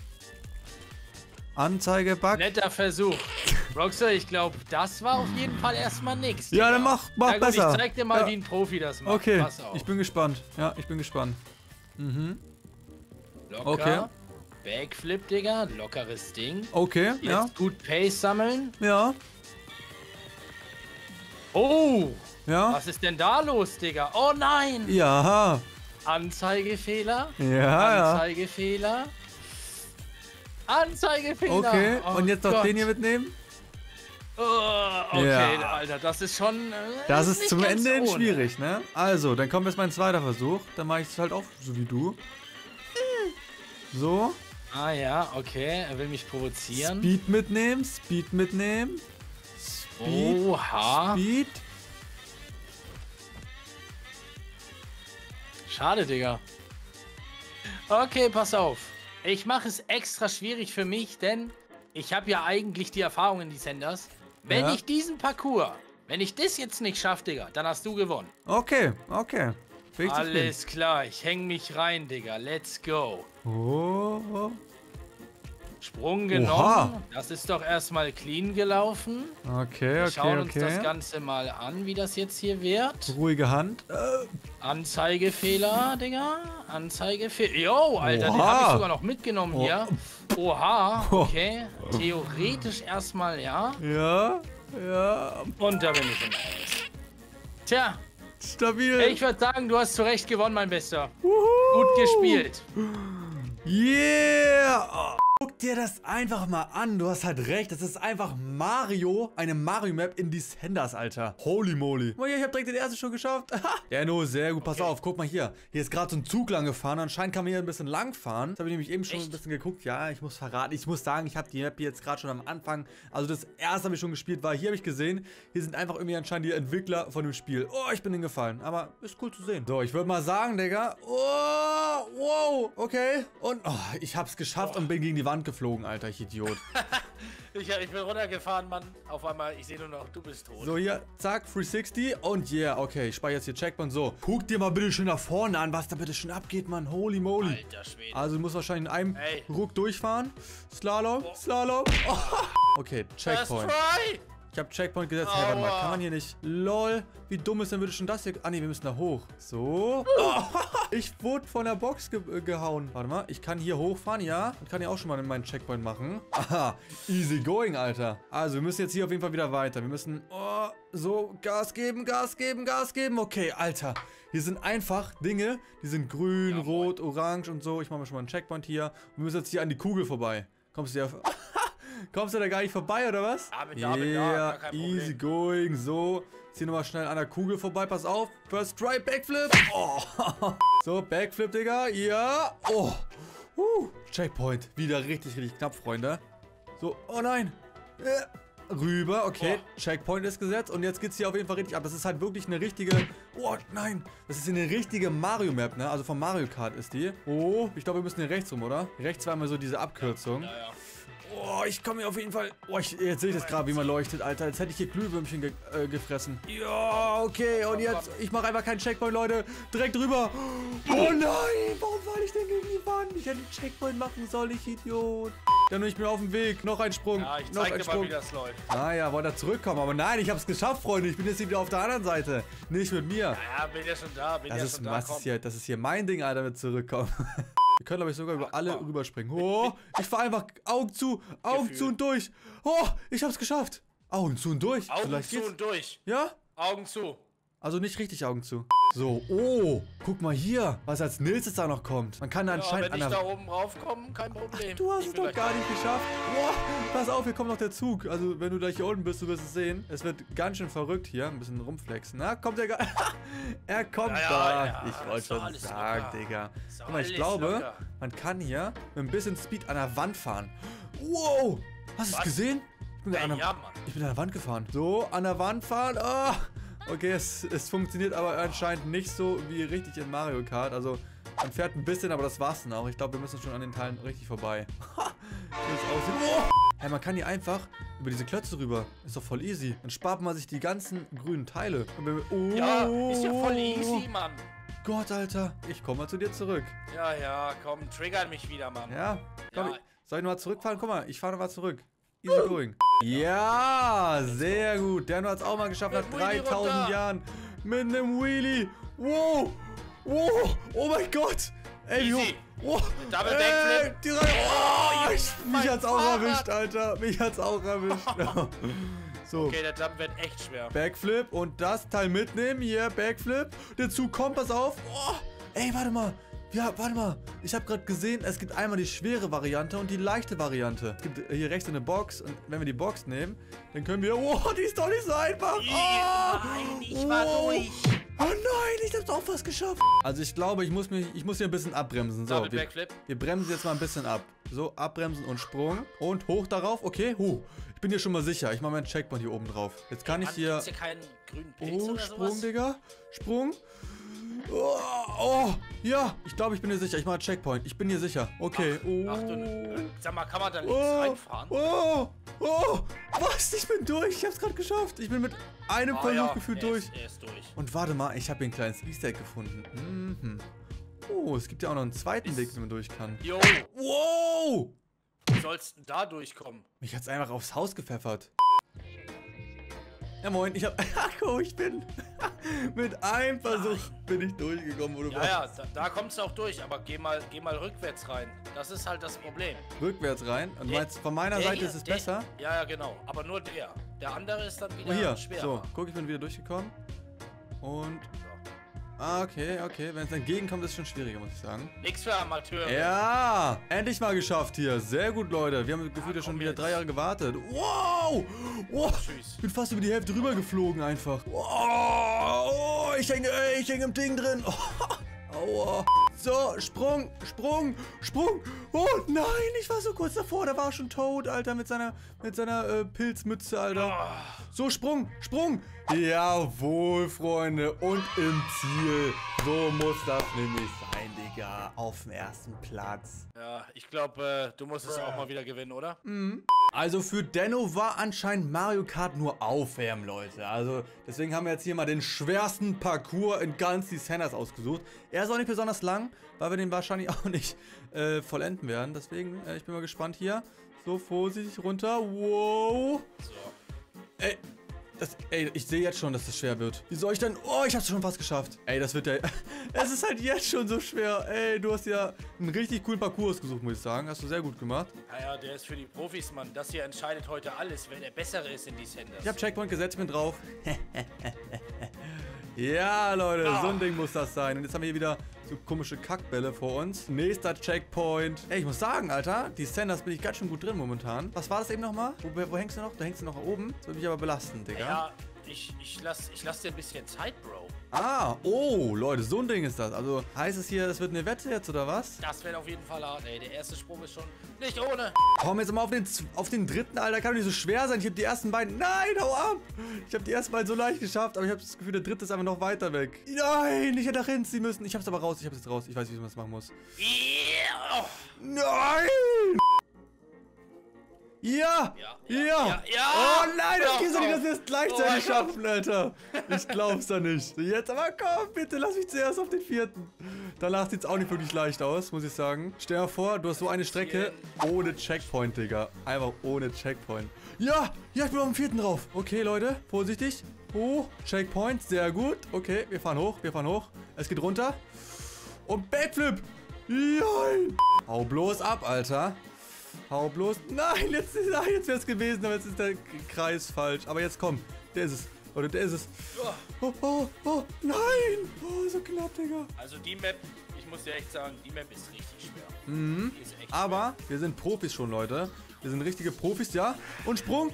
Anzeigebug. Netter Versuch. Roxer, ich glaube, das war auf jeden Fall erstmal nichts. Ja, dann mach gut, besser. Ich zeig dir mal, wie ein Profi das macht. Okay, Pass auf. ich bin gespannt. Ja, ich bin gespannt. Mhm. Locker. Okay. Backflip, Digga. Lockeres Ding. Okay, Jetzt ja. gut Pace sammeln. Ja. Oh! Ja. Was ist denn da los, Digga? Oh nein! Ja. Anzeigefehler. Ja. Anzeigefehler. Anzeigefehler. Okay, Oh und jetzt noch Gott. den hier mitnehmen? Okay, Ja. Alter, das ist schon... Das ist nicht zum ganz Ende hin ohne. schwierig, ne? Also, dann kommt jetzt mein zweiter Versuch. Dann mache ich es halt auch so wie du. So. Ah ja, okay, er will mich provozieren. Speed mitnehmen, Speed mitnehmen. Speed, Oha. Speed. Schade, Digga. Okay, pass auf. Ich mache es extra schwierig für mich, denn ich habe ja eigentlich die Erfahrung in die Senders. Wenn Ja. ich diesen Parcours, wenn ich das jetzt nicht schaffe, Digga, dann hast du gewonnen. Okay, okay. Bin ich zufrieden. Alles klar, ich häng mich rein, Digga. Let's go. Oh. Sprung genommen. Oha. Das ist doch erstmal clean gelaufen. Okay, Wir schauen okay, uns das okay. Ganze mal an, wie das jetzt hier wird. Ruhige Hand. Anzeigefehler, Digga. Anzeigefehler. Yo, Alter, den Oha. habe ich sogar noch mitgenommen Oh. hier. Oha, okay. Theoretisch erstmal, ja. Ja, ja. Und da bin ich im Haus. Tja, Stabil. ich würde sagen, du hast zu Recht gewonnen, mein Bester. Gut gespielt. Yeah! Oh. Guck dir das einfach mal an. Du hast halt recht. Das ist einfach Mario. Eine Mario-Map in die Senders, Alter. Holy moly. Oh ja, ich habe direkt den ersten schon geschafft. Ja, no, sehr gut. Pass auf. Guck mal hier. Hier ist gerade so ein Zug lang gefahren. Anscheinend kann man hier ein bisschen lang fahren. Das habe ich nämlich eben schon ein bisschen geguckt. Ja, ich muss verraten. Ich muss sagen, ich habe die Map hier jetzt gerade schon am Anfang. Also das erste habe ich schon gespielt, weil hier habe ich gesehen, hier sind einfach irgendwie anscheinend die Entwickler von dem Spiel. Oh, ich bin hingefallen. Aber ist cool zu sehen. So, ich würde mal sagen, Digga. Oh, wow. Okay. Und oh, ich habe es geschafft und bin gegen die Wand geflogen, Alter, ich Idiot. Ich bin runtergefahren, Mann. Auf einmal, ich sehe nur noch, du bist tot. So, hier, zack, 360 und yeah, okay, ich speichere jetzt hier Checkpoint. So, guck dir mal bitte schön nach vorne an, was da bitte schön abgeht, Mann. Holy moly. Alter Schwede. Also, du musst wahrscheinlich in einem Ey. Ruck durchfahren. Slalom, Slalom. Oh. Okay, Checkpoint. First try. Ich habe Checkpoint gesetzt. Hey, warte mal, kann man hier nicht... LOL, wie dumm ist denn bitte schon das hier... Ah, nee, wir müssen da hoch. So. Oh, ich wurde von der Box gehauen. Warte mal, ich kann hier hochfahren, ja. Und kann hier auch schon mal meinen Checkpoint machen. Aha, easy going, Alter. Also, wir müssen jetzt hier auf jeden Fall wieder weiter. Wir müssen... Oh, so, Gas geben, Gas geben, Gas geben. Okay, Alter. Hier sind einfach Dinge, die sind grün, Ja, rot, orange und so. Ich mache mir schon mal einen Checkpoint hier. Und wir müssen jetzt hier an die Kugel vorbei. Kommst du hier... Kommst du da gar nicht vorbei, oder was? Ja, bin da, Yeah, gar kein Problem. easy going. So, jetzt hier nochmal schnell an der Kugel vorbei. Pass auf. First try, Backflip. Oh. So, Backflip, Digga. Ja. Oh. Checkpoint. Wieder richtig, richtig knapp, Freunde. So, oh nein. Rüber, okay. Checkpoint ist gesetzt. Und jetzt geht's hier auf jeden Fall richtig ab. Das ist halt wirklich eine richtige... Oh, nein. Das ist hier eine richtige Mario-Map, ne? Also von Mario Kart ist die. Oh, ich glaube, wir müssen hier rechts rum, oder? Rechts war immer so diese Abkürzung. Ja. Oh, ich komme hier auf jeden Fall... Oh, jetzt sehe ich das gerade, wie man leuchtet, Alter. Jetzt hätte ich hier Glühwürmchen gefressen. Ja, okay. Und jetzt... Ich mache einfach keinen Checkpoint, Leute. Direkt rüber. Oh nein, warum falle ich denn gegen die Wand? Ich hätte einen Checkpoint machen sollen, ich Idiot. Dann bin ich mir auf dem Weg. Noch ein Sprung. Ja, ich noch zeig ein dir mal, Sprung. wie das läuft. Ah ja, wollte er zurückkommen. Aber nein, ich habe es geschafft, Freunde. Ich bin jetzt hier wieder auf der anderen Seite. Nicht mit mir. Ja, bin ja schon da, Das ist hier mein Ding, Alter, mit zurückkommen. Wir können, glaube ich, sogar über alle rüberspringen. Oh, ich fahre einfach Augen zu und durch. Oh, ich hab's geschafft. Augen zu und durch. Augen Vielleicht zu geht's. und durch. Ja? Augen zu. Also nicht richtig Augen zu. So, oh, guck mal hier, was als nächstes da noch kommt. Man kann da Ja, anscheinend wenn ich an da der... oben raufkomme, kein Problem. Du hast Ich es bin doch gleich gar da. nicht geschafft. Boah, pass auf, hier kommt noch der Zug. Also, wenn du gleich hier unten bist, du wirst es sehen. Es wird ganz schön verrückt hier. Ein bisschen rumflexen. Na, kommt der gar... Er kommt da. Ja, Ich wollte ist doch schon alles sagen, locker. Digga. Ist doch Guck mal, ich alles glaube, locker. man kann hier mit ein bisschen Speed an der Wand fahren. Wow, hast du es Was? gesehen? Ich bin, an der, Ja, Mann. ich bin an der Wand gefahren. So, an der Wand fahren. Oh. Okay, es funktioniert aber anscheinend nicht so wie richtig in Mario Kart. Also, man fährt ein bisschen, aber das war's dann auch. Ich glaube, wir müssen schon an den Teilen richtig vorbei. Wie das aussieht. Oh! Hey, man kann hier einfach über diese Klötze rüber. Ist doch voll easy. Dann spart man sich die ganzen grünen Teile. Oh, Ja, ist ja voll easy, Mann. Gott, Alter. Ich komme mal zu dir zurück. Ja, komm, trigger mich wieder, Mann. Ja, komm. Ja. Soll ich nur mal zurückfahren? Guck mal, ich fahre mal zurück. Easy going. Ja, sehr gut. Der hat es auch mal geschafft nach 3000 Jahren. Mit einem Wheelie. Wow. Wow. Oh mein Gott. Ey, Easy. Wow. Double Backflip. Mich hat's auch erwischt, Alter. Mich hat's auch erwischt. So. Okay, der Jump wird echt schwer. Backflip und das Teil mitnehmen. Hier, Backflip. Der Zug kommt, pass auf. Oh. Ey, warte mal. Ja, warte mal. Ich habe gerade gesehen, es gibt einmal die schwere Variante und die leichte Variante. Es gibt hier rechts eine Box und wenn wir die Box nehmen, dann können wir... Oh, die ist doch nicht so einfach. Oh, Nein, ich war durch. Oh nein, ich hab's auch fast geschafft. Also ich glaube, ich muss hier ein bisschen abbremsen. So, wir bremsen jetzt mal ein bisschen ab. So, abbremsen und Sprung. Und hoch darauf. Okay, ich bin hier schon mal sicher. Ich mache meinen Checkpoint hier oben drauf. Jetzt kann ich hier... Gibt's hier keinen grünen Pilz oder Sprung, sowas? Digga. Sprung. Oh, ja. Ich glaube, ich bin hier sicher. Ich mache Checkpoint. Ich bin hier sicher. Okay. Ach du, sag mal, kann man da links reinfahren? Was? Ich bin durch. Ich hab's gerade geschafft. Ich bin mit einem Versuch gefühlt durch. Er ist durch. Und warte mal, ich habe hier ein kleines Easter Egg gefunden. Mhm. Oh, es gibt ja auch noch einen zweiten Weg, wie man durch kann. Jo. Wow! Wie sollst du da durchkommen? Mich hat's einfach aufs Haus gepfeffert. Ja moin, ich hab... Ach, ich bin... mit einem Versuch bin ich durchgekommen, wo du warst. Ja, da kommst du auch durch, aber geh mal rückwärts rein. Das ist halt das Problem. Rückwärts rein? Und meinst von meiner Seite ist es besser? Ja, genau. Aber nur der. Der andere ist dann wieder hier, schwerer. So, guck, ich bin wieder durchgekommen. Und... Okay. Wenn es entgegenkommt, ist es schon schwieriger, muss ich sagen. Nix für Amateure. Ja, endlich mal geschafft hier. Sehr gut, Leute. Wir haben gefühlt ja schon wieder 3 Jahre gewartet. Wow! Tschüss. Ich bin fast über die Hälfte rüber geflogen einfach. Wow! Ich hänge im Ding drin. Aua. So, Sprung. Oh nein, ich war so kurz davor. Da war schon tot, Alter, mit seiner Pilzmütze, Alter. So, Sprung. Jawohl, Freunde. Und im Ziel. So muss das nämlich sein, Digga. Auf dem ersten Platz. Ja, ich glaube, du musst es auch mal wieder gewinnen, oder? Mhm. Also für Denno war anscheinend Mario Kart nur Aufwärmen, Leute. Also deswegen haben wir jetzt hier mal den schwersten Parcours in ganz Descenders ausgesucht. Er ist auch nicht besonders lang, weil wir den wahrscheinlich auch nicht vollenden werden. Deswegen, ich bin mal gespannt hier. So, vorsichtig runter. Wow. So. Ey, ich sehe jetzt schon, dass das schwer wird. Wie soll ich denn... Oh, ich hab's schon fast geschafft. Ey, das wird ja... Es ist halt jetzt schon so schwer. Ey, du hast ja einen richtig coolen Parcours ausgesucht, muss ich sagen. Hast du sehr gut gemacht. Ja, der ist für die Profis, Mann. Das hier entscheidet heute alles, wer der Bessere ist in Descenders. Ich hab Checkpoint gesetzt, bin drauf. Ja, Leute, so ein Ding muss das sein. Und jetzt haben wir hier wieder so komische Kackbälle vor uns. Nächster Checkpoint. Ey, ich muss sagen, Alter, Descenders bin ich ganz schön gut drin momentan. Was war das eben nochmal? Wo hängst du noch? Da hängst du noch oben. Das würde mich aber belasten, Digga. Ja, ich lass dir ein bisschen Zeit, Bro. Oh, Leute, so ein Ding ist das. Also, heißt es hier, das wird eine Wette jetzt, oder was? Das wird auf jeden Fall hart, ey. Der erste Sprung ist schon nicht ohne. Komm jetzt mal auf den dritten, Alter. Kann doch nicht so schwer sein. Ich habe die ersten beiden... Nein, hau ab! Ich habe die ersten beiden so leicht geschafft, aber ich habe das Gefühl, der dritte ist einfach noch weiter weg. Nein, ich hätte nach hinten ziehen müssen. Ich hab's aber raus. Ich hab's jetzt raus. Ich weiß, wie man das machen muss. Yeah. Nein! Ja! Oh nein, das geht so nicht, dass wir es gleichzeitig schaffen, Alter. Ich glaub's da nicht. Jetzt aber komm, bitte, lass mich zuerst auf den vierten. Danach sieht's auch nicht wirklich leicht aus, muss ich sagen. Stell dir vor, du hast so eine Strecke ohne Checkpoint, Digga. Einfach ohne Checkpoint. Ja, ich bin auf dem vierten drauf. Okay, Leute, vorsichtig. Oh, Checkpoint, sehr gut. Okay, wir fahren hoch. Es geht runter. Und Backflip. Nein. Hau bloß ab, Alter. Hau bloß. Nein, jetzt wäre es gewesen, aber jetzt ist der Kreis falsch. Aber jetzt komm. Der ist es. Oder der ist es. Oh, nein. Oh, so knapp, Digga. Also die Map, ich muss dir echt sagen, die Map ist richtig schwer. Mhm. Die ist echt aber schwer. Wir sind Profis schon, Leute. Wir sind richtige Profis, ja. Und Sprung.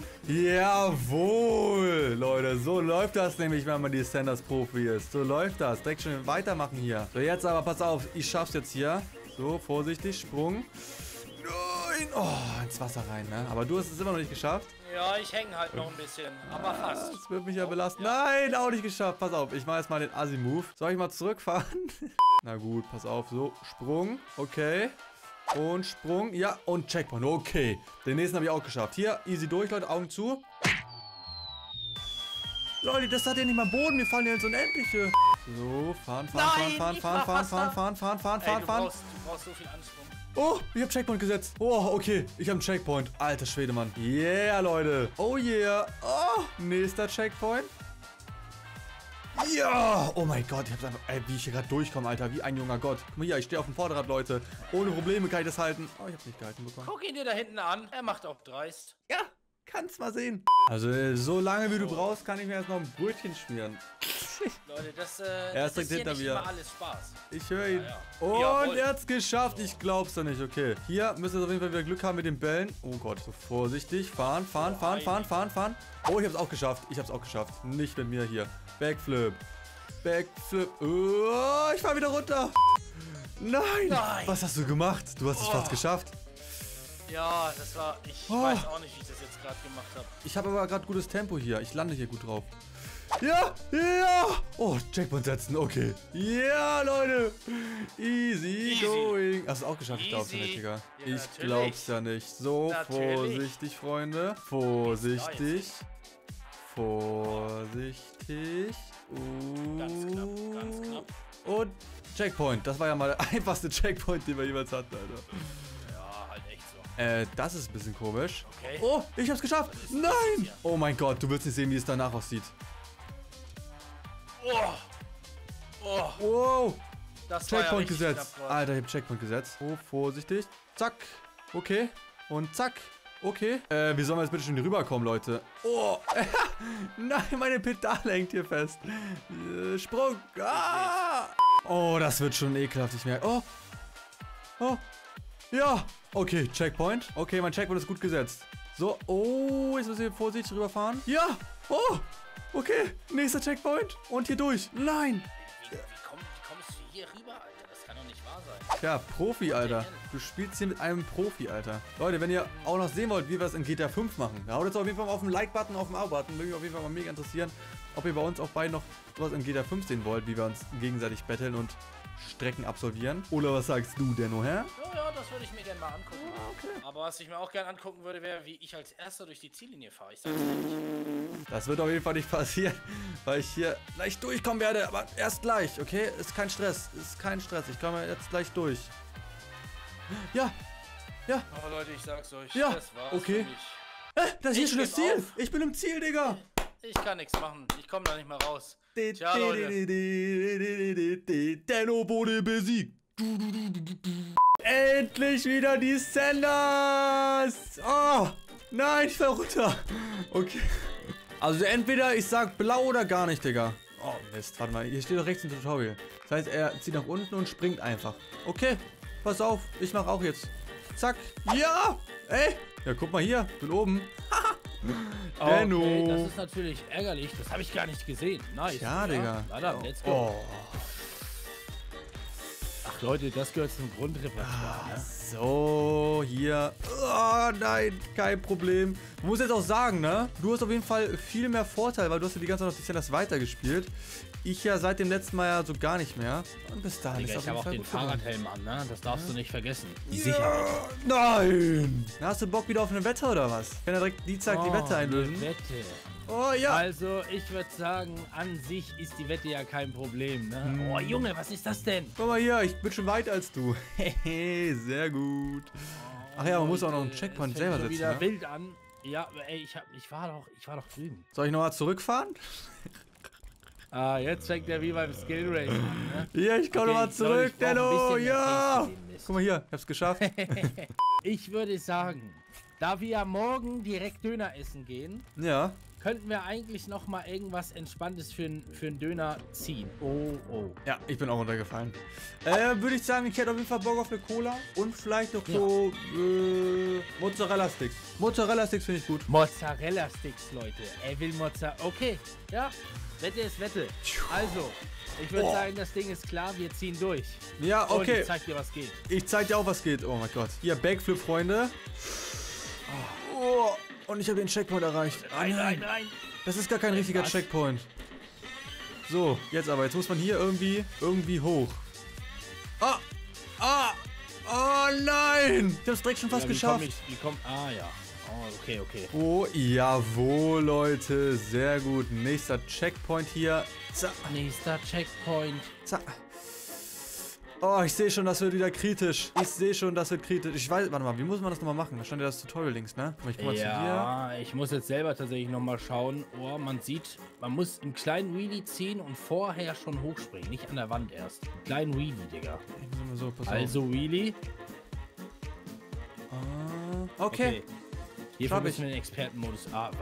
Jawohl, Leute. So läuft das nämlich, wenn man die Descenders-Profi ist. So läuft das. Direkt schon weitermachen hier. So, jetzt aber, pass auf. Ich schaff's jetzt hier. So, vorsichtig. Sprung. Nein! Oh, ins Wasser rein, ne? Aber du hast es immer noch nicht geschafft. Ja, ich hänge halt noch ein bisschen, aber fast. Das wird mich ja belasten. Nein, auch nicht geschafft. Pass auf, ich mache jetzt mal den Assi-Move. Soll ich mal zurückfahren? Na gut, pass auf. So, Sprung. Okay. Und Sprung. Ja, und Checkpoint. Okay. Den nächsten habe ich auch geschafft. Hier, easy durch, Leute. Augen zu. Leute, das hat ja nicht mal Boden. Wir fallen ja ins Unendliche. So, fahren. Du brauchst so viel Ansprung. Oh, ich hab Checkpoint gesetzt. Oh, okay. Ich hab einen Checkpoint. Alter Schwede, Mann. Yeah, Leute. Oh, yeah. Oh, nächster Checkpoint. Ja. Oh mein Gott. Ich hab's einfach... Ey, wie ich hier gerade durchkomme, Alter. Wie ein junger Gott. Guck mal hier, ich stehe auf dem Vorderrad, Leute. Ohne Probleme kann ich das halten. Oh, ich hab's nicht gehalten bekommen. Guck ihn dir da hinten an. Er macht auch dreist. Ja, kannst mal sehen. Also, so lange wie du brauchst, kann ich mir jetzt noch ein Brötchen schmieren. Leute, das ist hier nicht immer alles Spaß. Ich höre ihn. Ja. Und er hat's geschafft. Ich glaub's doch nicht. Okay. Hier müsst ihr auf jeden Fall wieder Glück haben mit den Bällen. Oh Gott. So vorsichtig. Fahren. Oh, ich hab's auch geschafft. Nicht mit mir hier. Backflip. Oh, ich fahr wieder runter. Nein. Was hast du gemacht? Du hast es fast geschafft. Ja, das war... Ich weiß auch nicht, wie ich das jetzt gerade gemacht habe. Ich habe aber gerade gutes Tempo hier. Ich lande hier gut drauf. Ja. Oh, Checkpoint setzen. Okay. Ja, Leute. Easy going. Hast du es auch geschafft? Ich glaub's ja nicht, Digga. Ja, ich glaub's ja nicht. So, vorsichtig, Freunde. Vorsichtig. Ganz knapp. Und Checkpoint. Das war ja mal der einfachste Checkpoint, den wir jemals hatten, Alter. Ja, halt echt so. Das ist ein bisschen komisch. Okay. Oh, ich hab's geschafft. Nein. Oh mein Gott, du willst nicht sehen, wie es danach aussieht. Wow. Das Checkpoint war ja gesetzt. Alter, ich hab Checkpoint gesetzt. Oh, vorsichtig. Zack. Okay. Und zack. Okay. Wie sollen wir jetzt bitte schon hier rüberkommen, Leute? Oh. Nein, meine Pedale hängt hier fest. Sprung. Ah. Oh, das wird schon ekelhaft. Ich merke. Oh. Ja. Okay, Checkpoint. Okay, mein Checkpoint ist gut gesetzt. So. Oh, jetzt müssen wir vorsichtig rüberfahren. Ja. Oh. Okay. Nächster Checkpoint. Und hier durch. Nein. Wie kommst du hier rüber, Alter? Das kann doch nicht wahr sein. Tja, Profi, Alter. Du spielst hier mit einem Profi, Alter. Leute, wenn ihr auch noch sehen wollt, wie wir es in GTA 5 machen, haut jetzt auf jeden Fall mal auf den Like-Button, auf den Abo-Button. Würde mich auf jeden Fall mal mega interessieren, ob ihr bei uns auch beide noch sowas in GTA 5 sehen wollt, wie wir uns gegenseitig battlen und Strecken absolvieren. Oder was sagst du, Denno, hä? Ja, das würde ich mir gerne mal angucken. Okay. Aber was ich mir auch gerne angucken würde, wäre, wie ich als Erster durch die Ziellinie fahre. Ich sag's nicht. Das wird auf jeden Fall nicht passieren, weil ich hier gleich durchkommen werde. Aber erst gleich, okay? Ist kein Stress. Ich komme jetzt gleich durch. Ja. Aber Leute, ich sag's euch. Ja, Das war's okay. für mich. Das ist hier schon das geb Ziel. auf. Ich bin im Ziel, Digga. Ich kann nichts machen. Ich komme da nicht mehr raus. Tja, Leute. Denno wurde besiegt. Endlich wieder die Senders. Oh, nein, ich fell runter. Okay. Also entweder ich sag blau oder gar nicht, Digga. Oh, Mist, warte mal. Hier steht doch rechts im Tutorial. Das heißt, er zieht nach unten und springt einfach. Okay, pass auf. Ich mach auch jetzt. Zack. Ja. Ey. Ja, guck mal hier. Bin oben. Denno. Okay, das ist natürlich ärgerlich. Das habe ich gar nicht gesehen. Nice. Ja, Digga. Na dann, let's go. Oh. Ach Leute, das gehört zum Grundrepertoire. Ne? So, hier. Oh, nein, kein Problem. Ich muss jetzt auch sagen, ne? Du hast auf jeden Fall viel mehr Vorteil, weil du hast ja die ganze Zeit noch die Senders weitergespielt. Ich ja seit dem letzten Mal ja so gar nicht mehr. Und bis dahin Digga, ist ich habe auch den Fahrradhelm an, ne? Das darfst du nicht vergessen. Die Sicherheit. Nein! Na, hast du Bock wieder auf eine Wette oder was? Ich kann ja direkt die Zeit die Wette einlösen. Wette. Oh ja. Also, ich würde sagen, an sich ist die Wette ja kein Problem, ne? Oh, Junge, was ist das denn? Guck mal hier, ich bin schon weiter als du. Hehe, sehr gut. Ach ja, man muss auch noch einen Checkpoint selber setzen, wieder ne? wild an. Ja, ey, ich war doch drüben. Soll ich nochmal zurückfahren? Ah, jetzt fängt der wie beim Skill Race an, ne? Ja, ich komme nochmal zurück, Denno. Ja. Guck mal hier, ich hab's geschafft. Ich würde sagen, da wir ja morgen direkt Döner essen gehen, Ja. könnten wir eigentlich noch mal irgendwas Entspanntes für einen Döner ziehen. Oh. Ja, ich bin auch runtergefallen. Würde ich sagen, ich hätte auf jeden Fall Bock auf eine Cola und vielleicht noch so Mozzarella-Sticks. Mozzarella-Sticks finde ich gut. Mozzarella-Sticks, Leute. Er will Mozzarella. Okay, ja. Wette ist Wette. Also, ich würde sagen, das Ding ist klar, wir ziehen durch. Ja, okay. Und ich zeig dir, was geht. Ich zeig dir auch, was geht. Oh mein Gott. Hier, Backflip, Freunde. Oh, und ich habe den Checkpoint erreicht. Nein. Das ist gar kein richtiger Checkpoint. So, jetzt aber. Jetzt muss man hier irgendwie hoch. Oh nein! Ich hab's direkt schon fast geschafft. Ah ja. Oh, okay, okay. Oh, jawohl, Leute. Sehr gut. Nächster Checkpoint hier. Zack. Nächster Checkpoint. Zack. Oh, ich sehe schon, das wird wieder kritisch. Ich sehe schon, das wird kritisch. Ich weiß, warte mal, wie muss man das nochmal machen? Da stand ja das Tutorial links, ne? Ich komm mal zu dir. Ich muss jetzt selber tatsächlich nochmal schauen. Oh, man sieht, man muss einen kleinen Wheelie ziehen und vorher schon hochspringen. Nicht an der Wand erst. Einen kleinen Wheelie, Digga. So, pass also auf. Wheelie. Okay. Hierfür müssen wir den Expertenmodus.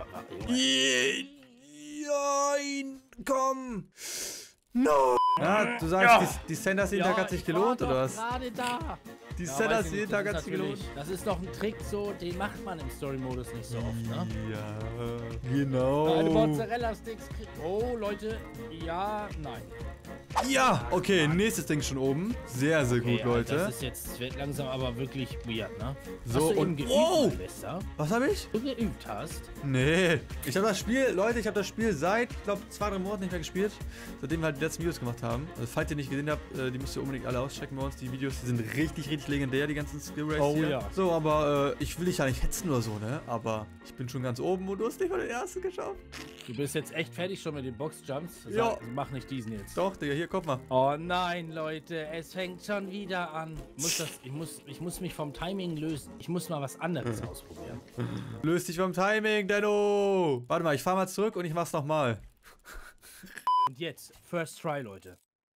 Nein, komm. No. Ja, du sagst, die Senders jeden Tag hat sich gelohnt, oder was? Gerade da. Die Senders jeden Tag hat sich gelohnt. Das ist doch ein Trick so, den macht man im Story-Modus nicht so oft, ne? Ja, genau. Eine Mozzarella-Sticks. Oh, Leute. Ja, nein. Ja, okay, nächstes Ding schon oben. Sehr, sehr gut, Leute. Das ist jetzt, wird langsam aber wirklich weird, ne? So, hast du und geübt, Silvester? Was habe ich? Du geübt hast? Nee. Ich habe das Spiel, Leute, seit, ich glaube, 2-3 Monaten nicht mehr gespielt. Seitdem wir halt die letzten Videos gemacht haben. Also, falls ihr nicht gesehen habt, die müsst ihr unbedingt alle auschecken bei uns. Die Videos, die sind richtig, richtig legendär, die ganzen Skill Races hier. Ja. So, aber ich will dich ja nicht hetzen oder so, ne? Aber ich bin schon ganz oben und du hast nicht mal den ersten geschafft. Du bist jetzt echt fertig schon mit den Boxjumps? Ja. Mach nicht diesen jetzt. Doch, Digga, hier, guck mal. Oh nein, Leute, es fängt schon wieder an. Ich muss mich vom Timing lösen. Ich muss mal was anderes ausprobieren. Löst dich vom Timing, Denno! Warte mal, ich fahr mal zurück und ich mach's nochmal. Und jetzt, first try, Leute.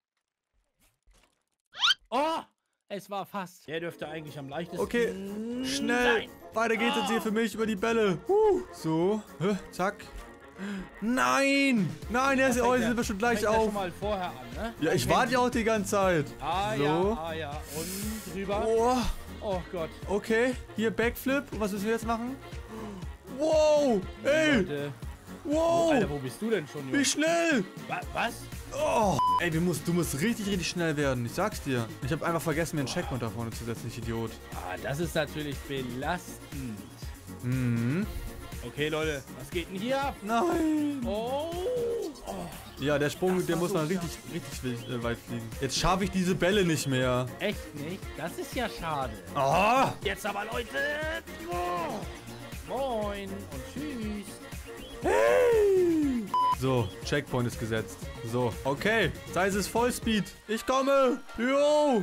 Oh! Es war fast. Der dürfte eigentlich am leichtesten. Okay, schnell. sein. Weiter geht's jetzt hier für mich über die Bälle. So, zack. Nein! Nein, der sind wir schon gleich Fängt ja auf. schon mal vorher an, ne? Ja, ich warte ja auch die ganze Zeit. So. Ja. Und drüber. Oh, Oh Gott. okay. Hier Backflip. Und was müssen wir jetzt machen? Wow! Ey! Leute. Wow! Alter, wo bist du denn schon, Junge? Wie schnell! Was? Oh! Ey, du musst richtig, richtig schnell werden. Ich sag's dir. Ich habe einfach vergessen, mir einen Checkpoint da vorne zu setzen, ich Idiot. Ah, das ist natürlich belastend. Mhm. Okay, Leute, was geht denn hier ab? Nein! Oh! Ja, der Sprung, Das der war muss so mal richtig weit fliegen. Jetzt schaffe ich diese Bälle nicht mehr. Echt nicht? Das ist ja schade. Ah! Jetzt aber, Leute! Oh. Moin und tschüss. Hey! So, Checkpoint ist gesetzt. So, okay. Sei es Vollspeed. Ich komme. Jo!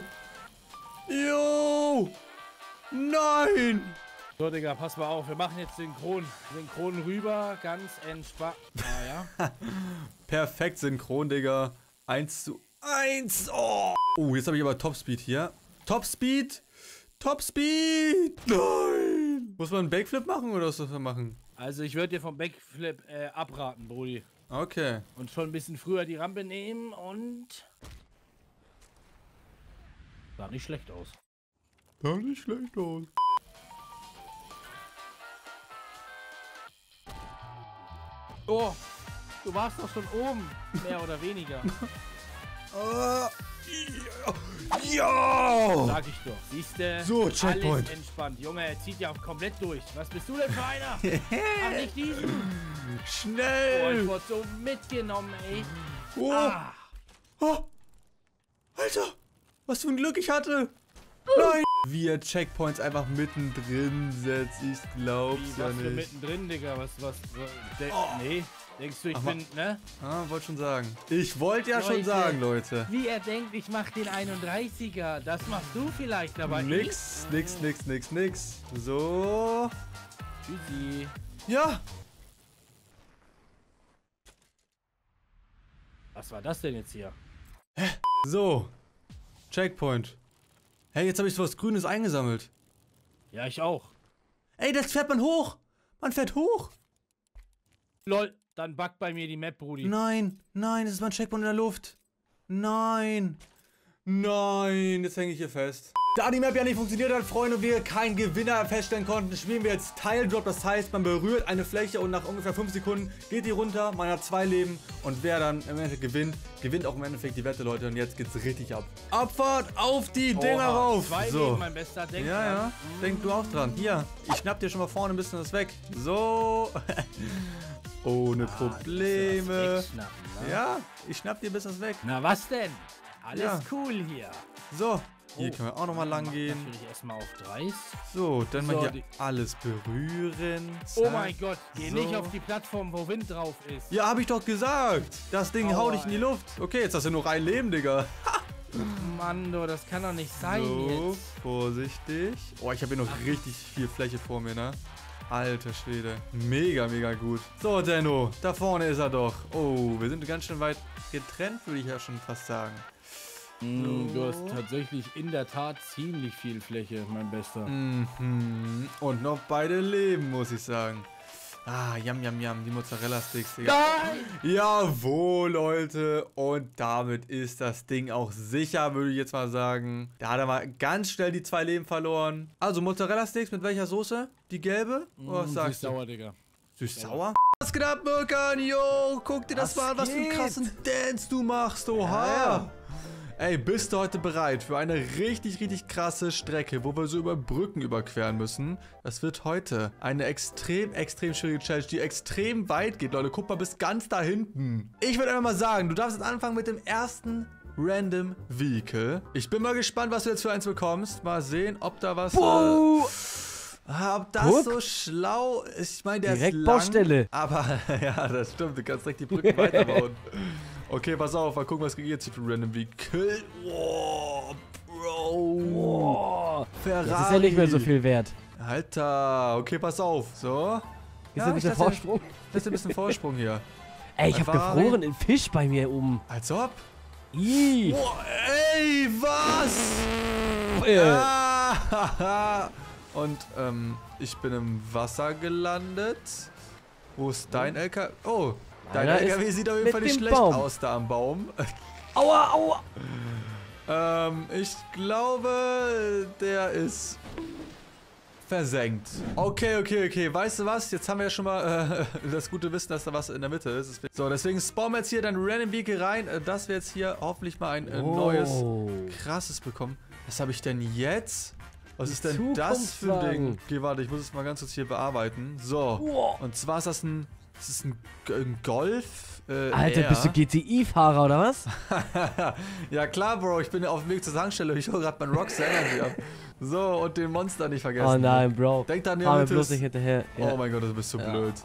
Jo! Nein! So, Digga, pass mal auf. Wir machen jetzt synchron rüber. Ganz entspannt. Ah, ja. Perfekt synchron, Digga. 1:1. Oh! Oh, jetzt habe ich aber Topspeed hier. Topspeed! Topspeed! Nein! Muss man einen Backflip machen oder was muss man machen? Also, ich würde dir vom Backflip abraten, Brudi. Okay. Und schon ein bisschen früher die Rampe nehmen und... Sah nicht schlecht aus. Sah nicht schlecht aus. Oh, du warst doch schon oben, mehr oder weniger. Ja! Sag ich doch, siehste. So, Checkpoint. Alles entspannt. Junge, er zieht ja auch komplett durch. Was bist du denn für einer? Ach, nicht diesen. Oh, Schnell! ich wurde so mitgenommen, ey. Oh. Ah. Oh. Alter! Was für ein Glück ich hatte! Nein! Wie er Checkpoints einfach mittendrin setzt, ich glaub's ja Was für nicht. mittendrin, Digga? Was Oh. Nee, denkst du, ich bin, ne? Ah, wollte schon sagen. Ich wollte ja schon Leute. sagen, Leute. Wie er denkt, ich mach den 31er. Das machst du vielleicht, aber Nix. So. Tschüssi. Ja! Was war das denn jetzt hier? So. Checkpoint. Hey, jetzt habe ich was Grünes eingesammelt. Ja, ich auch. Ey, das fährt man hoch! Man fährt hoch! Lol, dann backt bei mir die Map, Brudi. Nein, nein, das ist mein Checkpoint in der Luft. Nein. Nein, jetzt hänge ich hier fest. Da die Map ja nicht funktioniert hat, Freunde, und wir keinen Gewinner feststellen konnten, spielen wir jetzt Teildrop. Das heißt, man berührt eine Fläche und nach ungefähr 5 Sekunden geht die runter. Man hat 2 Leben und wer dann im Endeffekt gewinnt, gewinnt auch im Endeffekt die Wette, Leute. Und jetzt geht's richtig ab. Abfahrt auf die Dinger rauf. 2 So. Leben, mein Bester. Denk Ja, ja. dran. Denk du auch dran. Hier, ich schnapp dir schon mal vorne ein bisschen das weg. So. Ohne Probleme. Wegschnappen, ne? Ja, ich schnapp dir ein bisschen das weg. Na, was denn? Alles Ja. cool hier. So, Hier können wir auch nochmal lang gehen. Natürlich erstmal auf 30. So, dann mal So, hier alles berühren. Oh Zack. mein Gott, geh So. nicht auf die Plattform, wo Wind drauf ist. Ja, hab ich doch gesagt. Das Ding haut dich in die Luft. Okay, jetzt hast du nur ein Leben, Digga. Mando, das kann doch nicht sein So, jetzt. vorsichtig. Oh, ich habe hier noch richtig viel Fläche vor mir, ne? Alter Schwede. Mega, mega gut. So, Denno, da vorne ist er doch. Oh, wir sind ganz schön weit getrennt, würde ich ja schon fast sagen. Du hast tatsächlich in der Tat ziemlich viel Fläche, mein Bester. Mhm. Und noch beide leben, muss ich sagen. Ah, yam, yam, yam, die Mozzarella-Sticks, Digga. Nein! Jawohl, Leute. Und damit ist das Ding auch sicher, würde ich jetzt mal sagen. Da hat er mal ganz schnell die 2 Leben verloren. Also Mozzarella-Sticks mit welcher Soße? Die gelbe? Oder was sagst du? Süß-sauer, Digga. Süß-sauer? Was geht ab, Mirkan? Yo, guck dir das mal an, was für einen krassen Dance du machst. Oha. Ey, bist du heute bereit für eine richtig, richtig krasse Strecke, wo wir so über Brücken überqueren müssen? Das wird heute eine extrem, extrem schwierige Challenge, die extrem weit geht, Leute. Guck mal, bis ganz da hinten. Ich würde einfach mal sagen, du darfst jetzt anfangen mit dem ersten Random Vehicle. Ich bin mal gespannt, was du jetzt für eins bekommst. Mal sehen, ob da was... ob das so schlau ist. Ich meine, der direkt ist lang, Baustelle. aber ja, das stimmt. Du kannst direkt die Brücken weiterbauen. Okay, pass auf. Mal gucken, was geht jetzt hier für Random Vehicle. Wow, Bro. Boah. Ferrari. Das ist ja nicht mehr so viel wert. Alter. Okay, pass auf. So. Ist ein bisschen ich lasse Vorsprung? Das ist ein bisschen Vorsprung hier. Ey, ich hab Ferrari. gefrorenen Fisch bei mir oben. Als ob. Ih. Boah, ey, was? Ah, und ich bin im Wasser gelandet. Wo ist dein LKW? Oh, dein Meiner LKW ist sieht auf jeden mit Fall nicht dem schlecht Baum. aus da am Baum. Aua, aua. Ich glaube, der ist versenkt. Okay. Weißt du was? Jetzt haben wir ja schon mal das gute Wissen, dass da was in der Mitte ist. So, deswegen spawnen wir jetzt hier dann Random Vehicle rein, dass wir jetzt hier hoffentlich mal ein neues, krasses bekommen. Was habe ich denn jetzt? Was ist denn das für ein Ding? Okay, warte, ich muss es mal ganz kurz hier bearbeiten. So, und zwar ist das ein Golf. Alter, R. bist du GTI-Fahrer oder was? Ja klar, Bro, ich bin auf dem Weg zur Tankstelle. Ich hole gerade meinen Rockstar Energy ab. So, und den Monster nicht vergessen. Oh nein, Bro. Denk dann, Fahr mir bloß nicht hinterher. Ja. Oh mein Gott, du bist so blöd.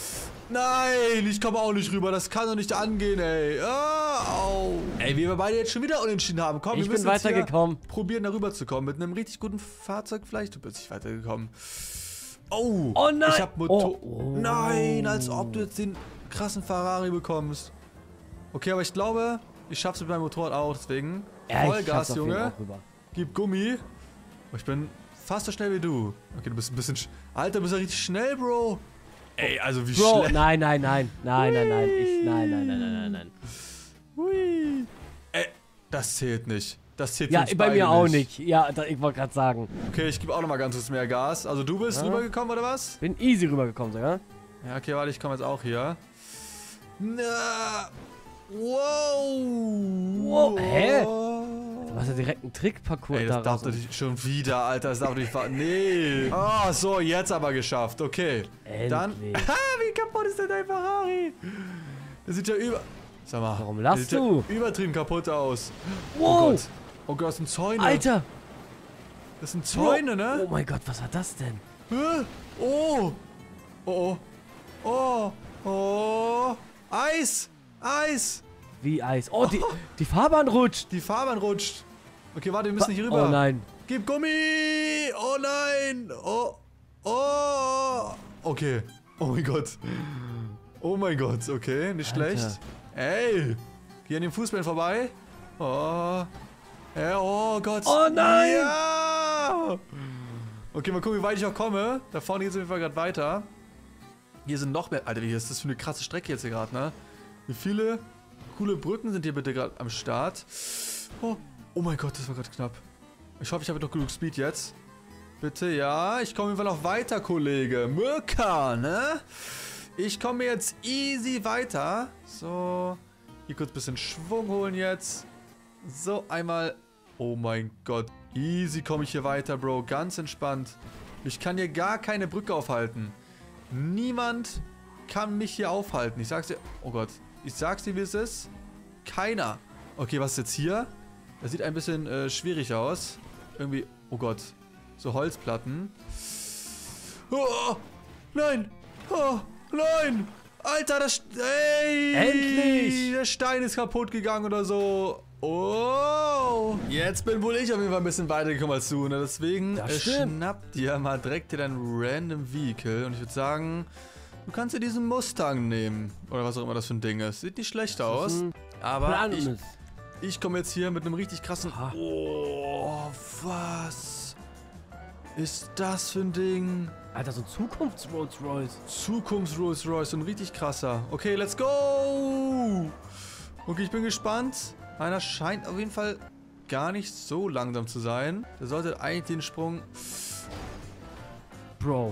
Nein, ich komme auch nicht rüber. Das kann doch nicht angehen, ey. Au. Ey, wie wir beide jetzt schon wieder unentschieden haben. Komm, Ich wir bin müssen jetzt hier weitergekommen. probieren, da rüber zu kommen. Mit einem richtig guten Fahrzeug vielleicht. Du bist nicht weitergekommen. Oh. Oh nein. Ich hab Motor... Oh. Nein, als ob du jetzt den krassen Ferrari bekommst. Okay, aber ich glaube, ich schaff's mit meinem Motorrad auch. Deswegen Ja, ich Vollgas, schaff's auf jeden Junge. Fall auch rüber. Gib Gummi. Oh, ich bin fast so schnell wie du. Okay, du bist ein bisschen... Alter, du bist ja richtig schnell, Bro. Ey, also wie Bro, schlecht... nein. Nein. Hui. Ey, das zählt nicht. Das zählt Ja, für uns bei beide mir auch nicht. Ja, ich wollte gerade sagen. Okay, ich gebe auch nochmal ganz kurz mehr Gas. Also du bist rübergekommen, oder was? Bin easy rübergekommen sogar. Ja, okay, warte, ich komme jetzt auch hier. Na. Wow. Wow, hä? Du hast ja direkt einen Trickparcours Ey, das darf doch nicht schon wieder, Alter. Das darf doch nicht wahr. Nee. Ah, so, jetzt aber geschafft. Okay. Endlich. Dann. Wie kaputt ist denn dein Ferrari? Der sieht ja Sag mal. Warum der lachst sieht du? Ja übertrieben kaputt aus. Wow. Oh Gott. Oh Gott, das sind Zäune. Alter. Das sind Zäune, ne? Oh mein Gott, was war das denn? Hä? Oh. Oh. Oh. Oh. Eis. Eis. Wie Eis. Oh, die Fahrbahn rutscht. Die Fahrbahn rutscht. Okay, warte, wir müssen hier rüber. Oh nein. Gib Gummi. Oh nein. Oh. Oh. Okay. Oh mein Gott. Oh mein Gott. Okay, nicht Alter. schlecht. Ey. Geh an den Fußballen vorbei. Oh. Ja, oh Gott. Oh nein. Ja. Okay, mal gucken, wie weit ich auch komme. Da vorne geht es auf jeden Fall gerade weiter. Hier sind noch mehr. Alter, wie ist das für eine krasse Strecke jetzt hier gerade, ne? Wie viele coole Brücken sind hier bitte gerade am Start? Oh mein Gott, das war gerade knapp. Ich hoffe, ich habe noch genug Speed jetzt. Bitte, ja. Ich komme auf jeden Fall noch weiter, Kollege. Mirkan, ne? Ich komme jetzt easy weiter. So. Hier kurz ein bisschen Schwung holen jetzt. So, einmal. Oh mein Gott. Easy komme ich hier weiter, Bro. Ganz entspannt. Ich kann hier gar keine Brücke aufhalten. Niemand kann mich hier aufhalten. Ich sag's dir. Oh Gott. Ich sag's dir, wie es ist. Keiner. Okay, was ist jetzt hier? Das sieht ein bisschen schwierig aus. irgendwie... Oh Gott. So Holzplatten. Oh, nein! Oh, nein! Alter, das... Ey! Endlich! Der Stein ist kaputt gegangen oder so. Oh! Jetzt bin wohl ich auf jeden Fall ein bisschen weitergekommen als du. Ne? Deswegen schnapp dir mal direkt dir dein Random Vehicle. Und ich würde sagen, du kannst dir diesen Mustang nehmen. Oder was auch immer das für ein Ding ist. Sieht nicht schlecht aus. Aber ich komme jetzt hier mit einem richtig krassen... Oh, was ist das für ein Ding? Alter, so ein Zukunfts-Rolls-Royce. Zukunfts-Rolls-Royce, so ein richtig krasser. Okay, let's go! Okay, ich bin gespannt. Einer scheint auf jeden Fall gar nicht so langsam zu sein. Der sollte eigentlich den Sprung... Bro.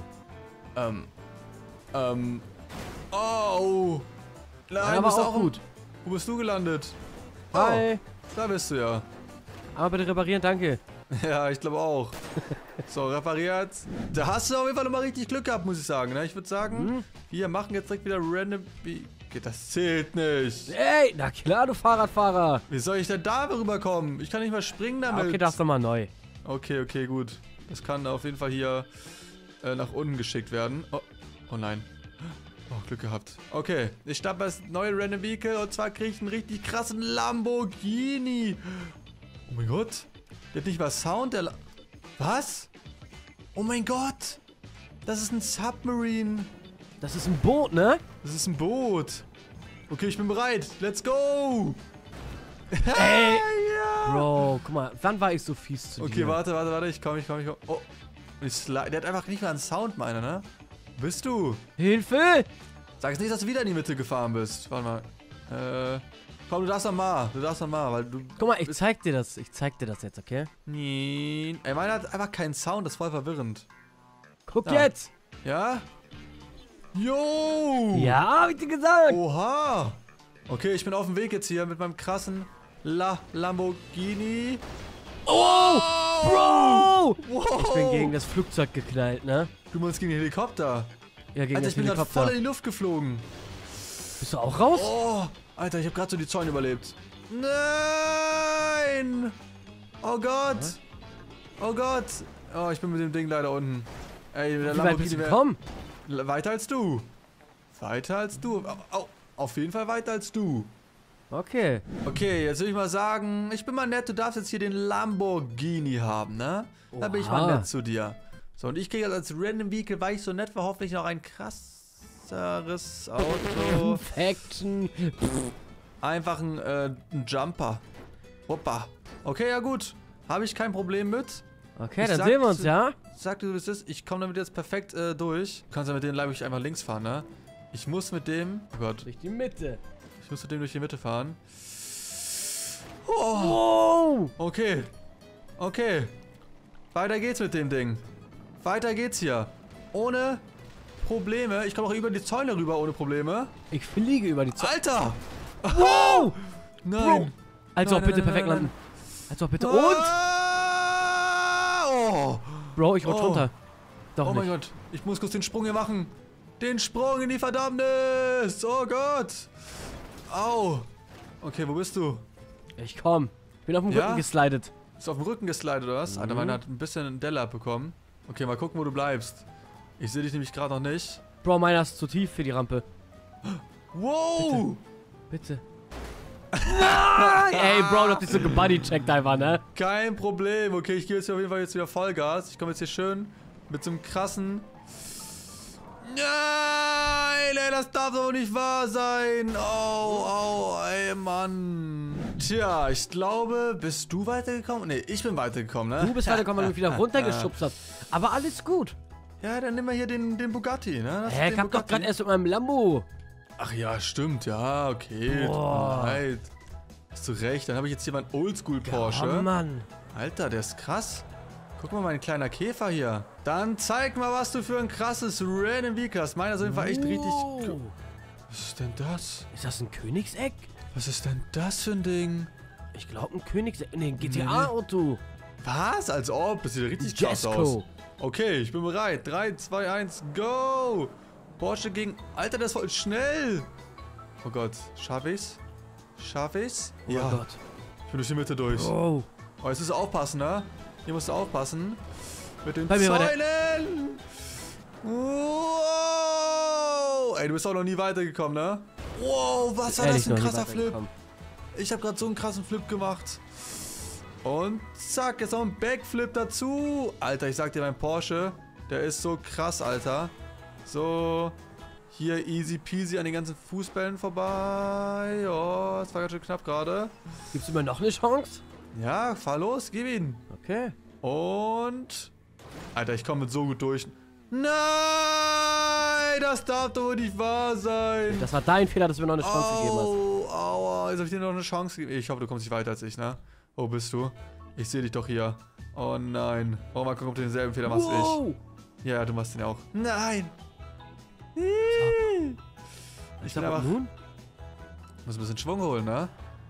Oh! Nein, aber bist auch gut. Wo bist du gelandet? Hi. Oh, da bist du ja. Aber bitte reparieren, danke. Ja, ich glaube auch. So, repariert. Da hast du auf jeden Fall nochmal richtig Glück gehabt, muss ich sagen. Ne? Ich würde sagen, wir machen jetzt direkt wieder random... Das zählt nicht. Ey, na klar, du Fahrradfahrer. Wie soll ich denn da rüberkommen? Ich kann nicht mal springen damit. Okay, darfst du mal neu. Okay, gut. Das kann auf jeden Fall hier nach unten geschickt werden. Oh nein. Oh, Glück gehabt. Okay, ich starte das neue Random Vehicle und zwar kriege ich einen richtig krassen Lamborghini. Oh mein Gott. Der hat nicht mal Sound. Was? Oh mein Gott. Das ist ein Submarine. Das ist ein Boot, ne? Das ist ein Boot. Okay, ich bin bereit. Let's go. Ey. Ja. Bro, guck mal, wann war ich so fies zu dir? Okay, warte. Ich komm. Oh. Der hat einfach nicht mal einen Sound, meiner, ne? Wo bist du? Hilfe! Sag jetzt nicht, dass du wieder in die Mitte gefahren bist. Warte mal. Komm, du darfst noch mal, weil du... Guck mal, ich zeig dir das jetzt, okay? Nein. Ey, meiner hat einfach keinen Sound, das ist voll verwirrend. Guck jetzt! Ja? Jo! Ja, hab ich dir gesagt! Oha! Okay, ich bin auf dem Weg jetzt hier mit meinem krassen Lamborghini. Oh! Bro! Wow! Ich bin gegen das Flugzeug geknallt, ne? Du meinst gegen den Helikopter. Ja, gegen Alter, das ich bin gerade Helikopter. voll in die Luft geflogen. Bist du auch raus? Oh, Alter, ich habe gerade so die Zäune überlebt. Nein! Oh Gott! Was? Oh Gott! Oh, ich bin mit dem Ding leider unten. Ey, der Wie weit bist du gekommen? Weiter als du. Weiter als du. Auf jeden Fall weiter als du. Okay. Okay, jetzt würde ich mal sagen, ich bin mal nett, du darfst jetzt hier den Lamborghini haben, ne? Da bin ich mal Oha. nett zu dir. So, und ich kriege als Random Vehicle, weil ich so nett war, hoffentlich noch ein krasseres Auto. Faction. Einfach ein Jumper. Hoppa. Okay, ja gut. Habe ich kein Problem mit. Okay, Ich dann sag- sehen wir uns, ja? Sag du, wie es ist. Ich komme damit jetzt perfekt durch. Du kannst ja mit dem Leibig einfach links fahren, ne? Ich muss mit dem... Oh Gott. Durch die Mitte. Ich muss mit dem durch die Mitte fahren. Oh. Oh! Okay. Okay. Weiter geht's mit dem Ding. Weiter geht's hier. Ohne Probleme. Ich komme auch über die Zäune rüber ohne Probleme. Ich fliege über die Zäune. Alter! Wow! Nein. Also auch Nein, bitte nein, perfekt nein, landen. Also auch bitte. Und? Oh. Bro, ich rutsch Oh. runter. Doch Oh mein nicht. Gott. Ich muss kurz den Sprung hier machen. Den Sprung in die Verdammnis. Oh Gott. Au. Okay, wo bist du? Ich komm. Ich bin auf dem Ja? Rücken geslidet. Bist du auf dem Rücken geslidet oder was? Alter, meiner hat ein bisschen einen Dell abbekommen. Okay, mal gucken, wo du bleibst. Ich sehe dich nämlich gerade noch nicht. Bro, meiner ist zu tief für die Rampe. Wow. Bitte. Nein! Ey, Bro, du hast dich so gebuddy-checkt einfach, ne? Kein Problem. Okay, ich gebe jetzt hier auf jeden Fall jetzt wieder Vollgas. Ich komme jetzt hier schön mit so einem krassen... Nein, ey, das darf doch nicht wahr sein. Au, ey, Mann. Tja, ich glaube, bist du weitergekommen? Nee, ich bin weitergekommen, ne? Du bist weitergekommen, weil du mich wieder runtergeschubst hast. Aber alles gut. Ja, dann nimm mal hier den Bugatti, ne? Das ist Hä, den ich hab doch Bugatti. gerade erst mit meinem Lambo. Ach ja, stimmt, ja, okay. Boah. Tut mir leid. Hast du recht, dann habe ich jetzt hier meinen Oldschool Porsche. Oh, Mann. Alter, der ist krass. Guck mal, mein kleiner Käfer hier. Dann zeig mal, was du für ein krasses Random Vehicle hast. Meiner ist auf jeden Fall echt richtig... Oh. Was ist denn das? Ist das ein Königseck? Was ist denn das für ein Ding? Ich glaube ein Königseck. Nee, ein GTA-Auto. Was? Als ob? Das sieht ja richtig krass aus. Jesko. Okay, ich bin bereit. 3, 2, 1, go! Porsche gegen... Alter, das ist voll schnell. Oh Gott, schaff ich's? Schaff ich's? Oh Gott. Ich bin durch die Mitte durch. Oh. Oh, jetzt ist aufpassen, ne? Hier musst du aufpassen. Mit den Bei mir war der- Säulen. Wow. Ey, du bist auch noch nie weitergekommen, ne? Wow, was war das für ein krasser Flip. Ich habe gerade so einen krassen Flip gemacht. Und zack, jetzt noch ein Backflip dazu. Alter, ich sag dir, mein Porsche, der ist so krass, Alter. So, hier easy peasy an den ganzen Fußbällen vorbei. Oh, das war ganz schön knapp gerade. Gibt's immer noch eine Chance? Ja, fahr los, gib ihn. Okay. Und... Alter, ich komme so gut durch. Nein, das darf doch wohl nicht wahr sein. Das war dein Fehler, dass du mir noch eine Chance gegeben hast. Aua, jetzt habe ich dir noch eine Chance gegeben. Ich hoffe, du kommst nicht weiter als ich, ne? Wo bist du? Ich sehe dich doch hier. Oh nein. Oh, mal gucken, ob du denselben Fehler machst wie ich. Ja, du machst den ja auch. Nein. Ich bin einfach... nun? Muss ein bisschen Schwung holen, ne?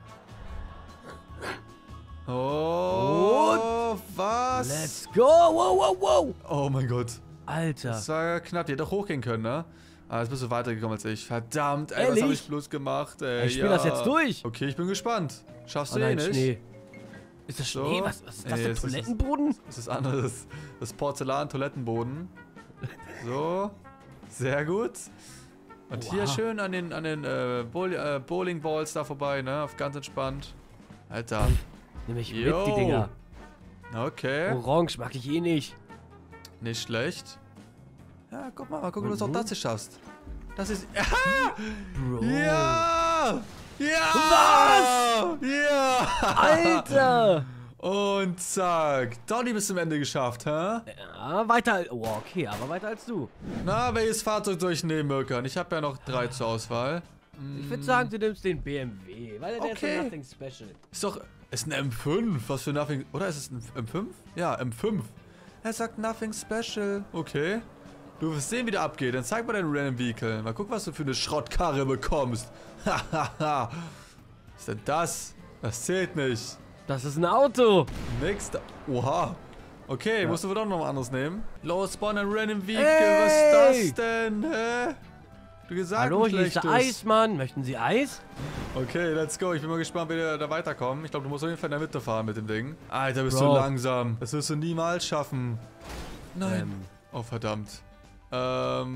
Oh, was? Let's go! Wow, wow, wow! Oh mein Gott. Alter. Das war knapp. Die hätte doch hochgehen können, ne? Aber jetzt bist du weitergekommen als ich. Verdammt, ey, was Ehrlich? habe ich bloß gemacht, ey? Ich spiele das jetzt durch. Okay, ich bin gespannt. Schaffst du nein, nicht? Schnee. Ist das So. Schnee? Was ist das, Ey, der es ist- Toilettenboden? Das ist anderes. Das Porzellan-Toilettenboden. So. Sehr gut. Und hier Wow. schön an den Bowling Balls da vorbei, ne? Auf ganz entspannt. Alter. Nimm ich Yo. mit, die Dinger. Okay. Orange mag ich eh nicht. Nicht schlecht. Ja, guck mal gucken, ob du auch Mhm. das hier schaffst. Das ist... Bro. Ja! Ja! Was? Ja! Alter! Und zack. Donny bis zum Ende geschafft, hä? Ja, weiter. Oh, okay, aber weiter als du. Na, welches Fahrzeug soll ich nehmen, Mirkan? Ich habe ja noch 3 zur Auswahl. Ich würde sagen, du nimmst den BMW, weil der Okay. ist so nothing special. Ist doch... Ist ein M5. Was für Nothing... Oder ist es ein M5? Ja, M5. Er sagt Nothing Special. Okay. Du wirst sehen, wie der abgeht. Dann zeig mal dein Random Vehicle. Mal gucken, was du für eine Schrottkarre bekommst. Hahaha. Was ist denn das? Das zählt nicht. Das ist ein Auto. Nix da. Oha. Okay, musst du wohl doch noch ein anderes nehmen. Los, spawn ein Random Vehicle. Ey! Was ist das denn? Hä? Du gesagt, Hallo, ein hier ist der schlechtes. Eismann. Möchten Sie Eis? Okay, let's go. Ich bin mal gespannt, wie wir da weiterkommen. Ich glaube, du musst auf jeden Fall in der Mitte fahren mit dem Ding. Alter, bist du Bro. langsam. Das wirst du niemals schaffen. Nein. Ähm. Oh, verdammt. So,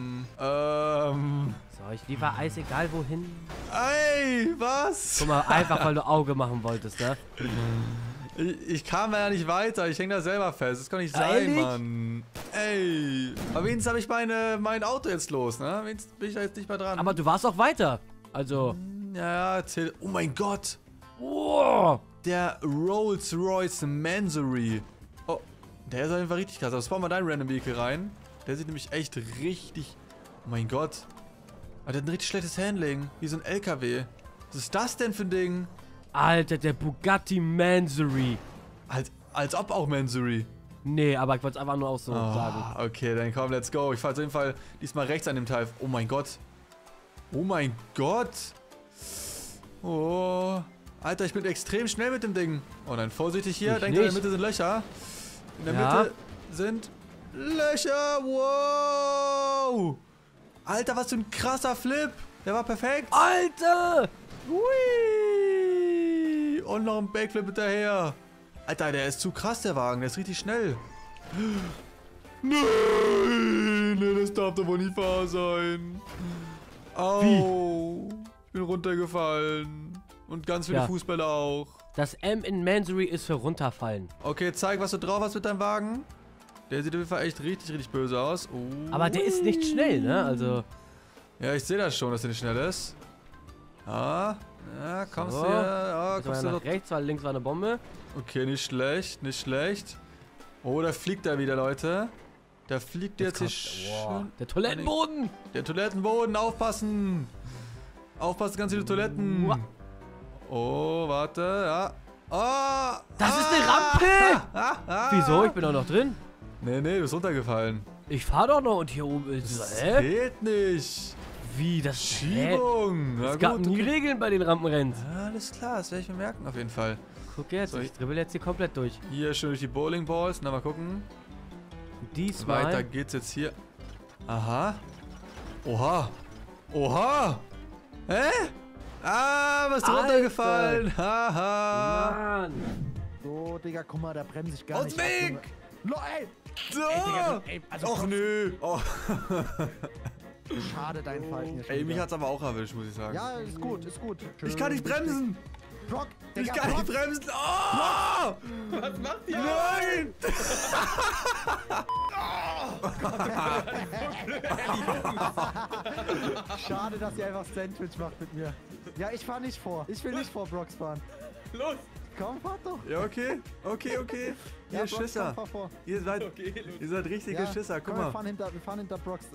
ich liefer Eis egal wohin. Ey, was? Guck mal, einfach weil du Auge machen wolltest, ne? Ich kam da ja nicht weiter. Ich hänge da selber fest. Das kann nicht sein, Ehrlich? Mann. Ey. Aber wenigstens habe ich mein Auto jetzt los, ne? Wenigstens bin ich da jetzt nicht mehr dran. Aber du warst auch weiter. Also. Ja, erzähl. Oh mein Gott. Oh, Der Rolls-Royce Mansory. Oh, der ist auf jeden Fall richtig krass. Also spawn mal dein Random Vehicle rein. Der sieht nämlich echt richtig... Oh mein Gott. Aber der hat ein richtig schlechtes Handling. Wie so ein LKW. Was ist das denn für ein Ding? Alter, der Bugatti Mansory. Als ob auch Mansory. Nee, aber ich wollte es einfach nur auch so sagen. Okay, dann komm, let's go. Ich fahr auf jeden Fall diesmal rechts an dem Teil. Oh mein Gott. Oh mein Gott. Oh. Alter, ich bin extrem schnell mit dem Ding. Oh nein, vorsichtig hier. Ich Denkt, in der nicht. Mitte sind Löcher. In der Ja. Mitte sind Löcher. Wow. Alter, was für ein krasser Flip. Der war perfekt. Alter! Hui. Und noch ein Backflip hinterher. Alter, der ist zu krass, der Wagen. Der ist richtig schnell. Nein, das darf doch wohl nicht wahr sein. Au. Ich bin runtergefallen. Und ganz viele Ja. Fußbälle auch. Das M in Mansory ist für runterfallen. Okay, zeig, was du drauf hast mit deinem Wagen. Der sieht auf jeden Fall echt richtig böse aus. Aber der ist nicht schnell, ne? Also. Ja, ich sehe das schon, dass der nicht schnell ist. Ja, kommst So. du hier. Jetzt Kommst mal du nach rechts, weil links war eine Bombe. Okay, nicht schlecht, nicht schlecht. Oh, da fliegt er wieder, Leute. Da fliegt jetzt hier schön. Der Toilettenboden! Der Toilettenboden, aufpassen! Aufpassen, ganz viele Toiletten. Uah. Oh, warte, ja. Oh! Das ist eine Rampe! Wieso? Ich bin doch noch drin. Nee, du bist runtergefallen. Ich fahr doch noch und hier oben ist. Das Hä? geht nicht. Wie? Das Schiebung. Na Es gab gut, nie okay. Regeln bei den Rampenrennen. Ja, alles klar, das werde ich mir merken auf jeden Fall. Guck jetzt, So, ich dribbel jetzt hier komplett durch. Hier schön durch die Bowling Balls. Na, mal gucken. Diesmal. Weiter geht's jetzt hier. Aha. Oha. Oha. Hä? Ah, was Alter. runtergefallen. Haha. Mann. So, Digga, guck mal, da bremse ich gar Aus nicht. dem Weg! Ey! So! Ey, Digga, ey, also Och nö! Oh. schade dein Verhalten hier schon Ey, mich wieder. hat's aber auch erwischt, muss ich sagen. Ja, ist gut, ist gut. Ich kann nicht bremsen! Brock, Ich Digga, kann nicht Brock. bremsen! Oh! Was macht ihr? Nein! Schade, dass ihr einfach Sandwich macht mit mir. Ja, ich fahr nicht vor. Ich will nicht vor Brocks fahren. Los! Komm, fahr doch. Ja, okay. Okay, okay. Ihr Ja, Brox, Schisser. komm, fahr vor. Ihr seid Okay, los. richtige Schisser, guck komm, wir mal. fahren hinter Brocks.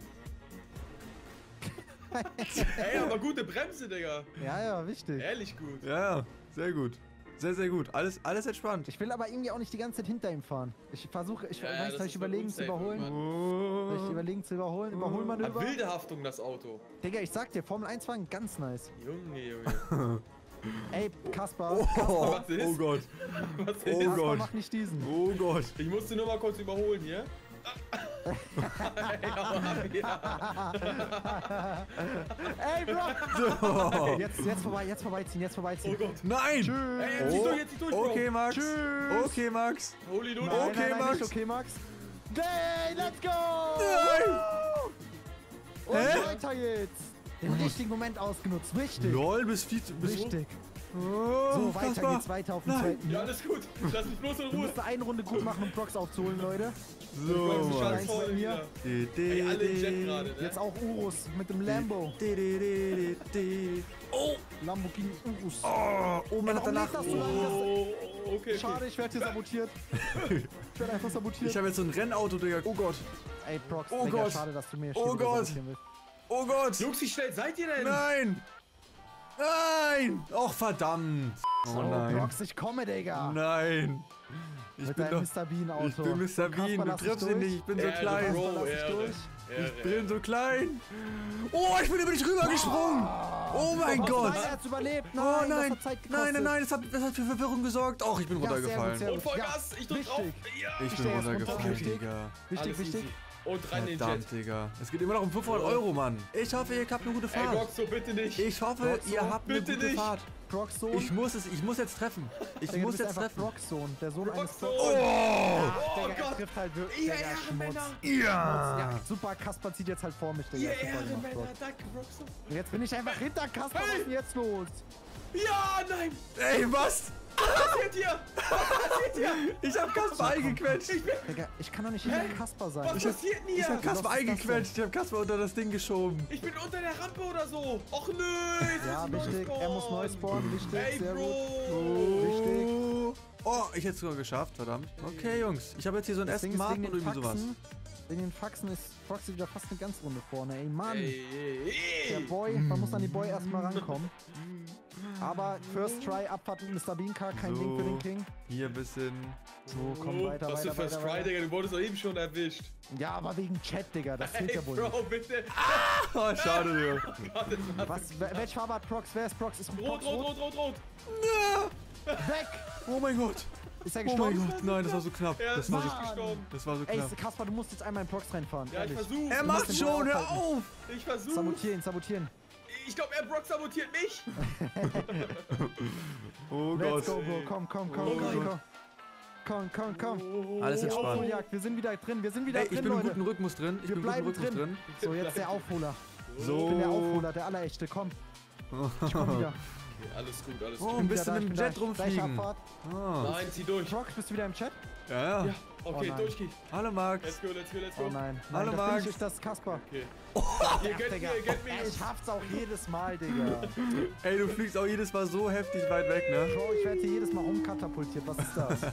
Ey, aber gute Bremse, Digga. Ja, wichtig. Ehrlich gut. Ja, sehr gut. Sehr, sehr gut. Alles entspannt. Ich will aber irgendwie auch nicht die ganze Zeit hinter ihm fahren. Ich versuche, das soll ich ist überlegen doch zu überholen? unsafe, Soll ich überlegen zu überholen? Hat Überholmanöver? wilde Haftung, das Auto. Digga, ich sag dir, Formel 1 fahren ganz nice. Junge. Ey, Kaspar, Oh, Was ist? oh Gott. Was ist? Oh Kaspar, Gott. mach nicht diesen. Oh Gott. Ich musste nur mal kurz überholen hier. Ey, Bro! Jetzt vorbeiziehen. Oh Gott. Nein! Ey, zieh durch, jetzt zieh durch, Bro. Okay, Max. Tschüss. Okay, Max. Holy Dodo. Nein, Okay, nein, nein, Max. nicht okay, Max. Hey, let's go! Nein! Und Hä? weiter jetzt. Den richtigen Moment ausgenutzt. Richtig. LOL, bis Richtig. Oh, So, weiter Kaspar. geht's weiter auf den Nein. zweiten. Ja, alles gut. Lass mich bloß in Wir Ruhe. müssen eine Runde gut machen, um Brocks aufzuholen, Leute. So, Bro, Mann. Scheiß Eins vorne mit mir. wieder. Ey, alle im Jet gerade, ne? Jetzt auch Urus mit dem Lambo. Oh, Lamborghini Urus. oh, man hat Warum danach. lädt das so lange? Oh, okay. Schade, ich werde hier sabotiert. Ich werde einfach sabotiert. Ich habe jetzt so ein Rennauto, Digga. Oh Gott. Ey, Brox, Oh Digga, Gott. schade, dass du mir Oh hier wieder Gott. sabotieren willst. Oh Gott. Jungs, wie schnell seid ihr denn? Nein. Nein. Och, verdammt. Oh So, nein. Brox, ich komme, Digga. Nein. Ich Mit bin deinem doch. Mr. Bean Auto. Ich bin Mr. Bean. Du triffst ihn nicht. Ich bin so klein. Bro, lass ich Ehre. durch. Ich bin so klein. Oh, ich bin über dich rübergesprungen. Oh mein Gott. Nein, er hat's überlebt. Nein, Oh das nein. hat Zeit gekostet. Nein, das hat für Verwirrung gesorgt. Och, ich bin Ja, sehr gut, runtergefallen. sehr Und Vollgas, Ja, ich drück drauf. wichtig. Ja. Ich bin stehe erst runtergefallen, runter, wichtig. Digga. Wichtig, Alles wichtig. easy. Und rein in den Verdammt, Jet. Digga. Es geht immer noch um 500 Euro, Mann. Ich hoffe, ihr habt eine gute Ey, Fahrt. Roxo, bitte nicht. Ich hoffe, Roxo, ihr habt eine bitte gute nicht. Fahrt. Brox Sohn. Ich muss jetzt treffen. Ich Digga, du muss bist jetzt einfach treffen. Brox Sohn. Der Sohn eines Roxo. Brox. Oh! Ach, Oh Digga, er Gott. trifft halt wirklich. Ihr Digga, Schmutz. Ehrenmänner. Ja! Ja, super, Kaspar zieht jetzt halt vor mich, Digga. Ihr Super gemacht, Ehrenmänner. Brox. Danke, Roxo. Und jetzt bin ich einfach hinter Kaspar. Was ist denn jetzt los? Ja, nein. Ey, was? Was passiert hier? Was passiert hier? Ich hab Kasper eingequetscht. Digga, ich kann doch nicht hinter Kaspar sein. Was passiert denn Ich hab hier? Kasper Was ist das eingequetscht. Ich hab Kasper unter das Ding geschoben. Ich bin unter der Rampe oder so. Och nö. jetzt Ja, muss ich neu wichtig. Er muss neu spawnen. Wichtig, Ey, sehr gut. Bro. Wichtig. Oh, ich hätte es sogar geschafft, verdammt. Okay, Jungs. Ich habe jetzt hier so einen Das Ding Aston ist, Martin oder irgendwie sowas. wegen den Faxen ist Foxy wieder fast eine ganze Runde vorne. Ey, Mann. Ey. Der Boy, man muss an die Boy erstmal rankommen. Aber First Try, Abfahrt mit Mr. Bean Car, kein So. Ding für den King. Hier ein bisschen. So, komm weiter, Was weiter, für First weiter, Try, weiter. Digga. Du wurdest doch eben schon erwischt. Ja, aber wegen Chat, Digga, das zählt Ey, ja wohl nicht. Bro, bitte. Oh, schade, Digga. Welche Farbe hat Prox? Wer ist Prox? Ist Rot, Prox rot, rot, rot, rot. Weg! Oh mein Gott. Ist er Oh mein gestorben? Gott. Nein, das war so knapp. Er Das ist war so, nicht gestorben. das war so Ey, knapp. Kaspar, du musst jetzt einmal in Prox reinfahren. Ja, ich ehrlich. versuch. Er musst macht den schon, Ball hör aufhalten. auf. Ich versuch. Sabotieren, sabotieren. Ich glaube, er Brock sabotiert mich. Oh Let's Gott. go, Bro. Komm, komm, komm, Oh komm, mein komm. Komm, komm, komm. Alles Die entspannt. Aufholjagd, wir sind wieder drin, wir sind wieder Ey, ich drin, bin im Leute. guten Rhythmus drin. Ich Wir bin im guten bleiben Rhythmus drin. drin. So, jetzt der Aufholer. So. Ich bin der Aufholer, der Allerechte, komm. Ich komm wieder. Okay, alles gut, alles Oh, gut. ein Wieder bisschen da, ich im bin da. Jet Gleiche rumfliegen. Abfahrt. Ah. Nein, zieh durch. Prox, bist du wieder im Chat? Ja, ja. Ja, okay, nein. durch geht's. Hallo Max. Let's go, let's go, let's go. Oh nein. Hallo, Nein, das bin Max. ich nicht, das ist Kaspar. Okay. Ach, Ihr Digga. kennt mich. Ich schaff's auch jedes Mal, Digga. Ey, du fliegst auch jedes Mal so heftig weit weg, ne? Bro, ich werde hier jedes Mal rumkatapultiert. Was ist das?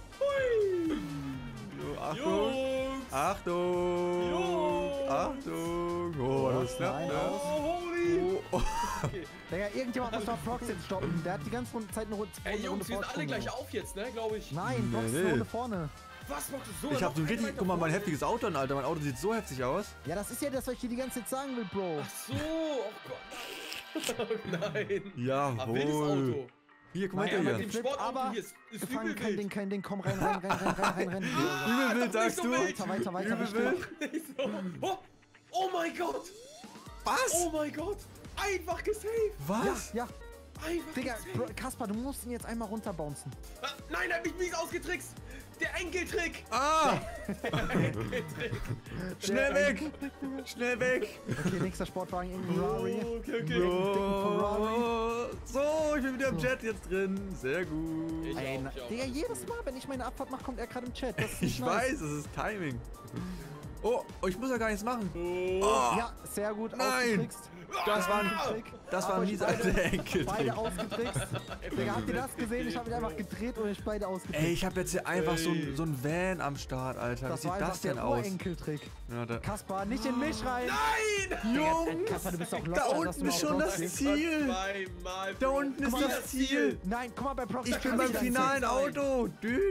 So, Achtung. Jungs. Achtung. Jungs. Achtung. Oh, das klappt, Nein, ne? aus. Oh, holy. Oh. Digga, irgendjemand muss mal Prox jetzt stoppen. Der hat die ganze Zeit eine Runde Ey, Jungs, wir sind alle Vorsprung. gleich auf jetzt, ne, glaube ich. Nein, Prox ist Nee. eine Runde vorne. Was machst du so? Ich hab so richtig, guck mal, mein heftiges Auto an, Alter. Mein Auto sieht so heftig aus. Ja, das ist ja das, was ich dir die ganze Zeit sagen will, Bro. Ach so, oh Gott. Nein. Jawohl. Ah, wildes Auto. Hier, guck mal Naja, hinter mit hier. dem Flip, Sportauto aber hier ist Gefangen, übel kein Ding, wild. kein Ding. Komm, rein. Übel wild, sagst so du? wild. Weiter, Übel wild. Nicht so. Oh mein Gott. Was? Oh mein Gott. Einfach gesaved. Was? Ja. Einfach Digga, gezwickt. Kaspar, du musst ihn jetzt einmal runterbouncen. Ah, nein, er hat mich mies ausgetrickst. Der Enkeltrick. Ah! Enkeltrick. Schnell weg! Schnell weg! Okay, nächster Sportwagen, irgendein Ferrari. Okay, okay. Oh, so, ich bin wieder im Chat jetzt drin. Sehr gut. Ich Ey, auch, ich auch. Digga, jedes Mal, wenn ich meine Abfahrt mache, kommt er gerade im Chat. Das ist nicht Ich nice. weiß, es ist Timing. Oh, ich muss ja gar nichts machen. Oh. Ja, sehr gut, Nein. ausgetrickst. Das war ein Aber mieser beide Enkeltrick. ausgetrickst. Digga, habt ihr das gesehen? Ich habe ihn einfach gedreht und euch beide ausgetrickst. Ey, ich habe jetzt hier einfach so ein Van am Start, Alter. Wie das war sieht einfach das denn der aus? Urenkeltrick. Ja, da Kaspar, nicht in mich rein. Nein! Jungs, Kaspar, du bist auch da locker, dass unten du ist mal schon auf das Prox Ziel. Zweimal. Da unten ist Guck mal, das Ziel. Nein, guck mal bei Prox. Ich bin beim finalen Auto.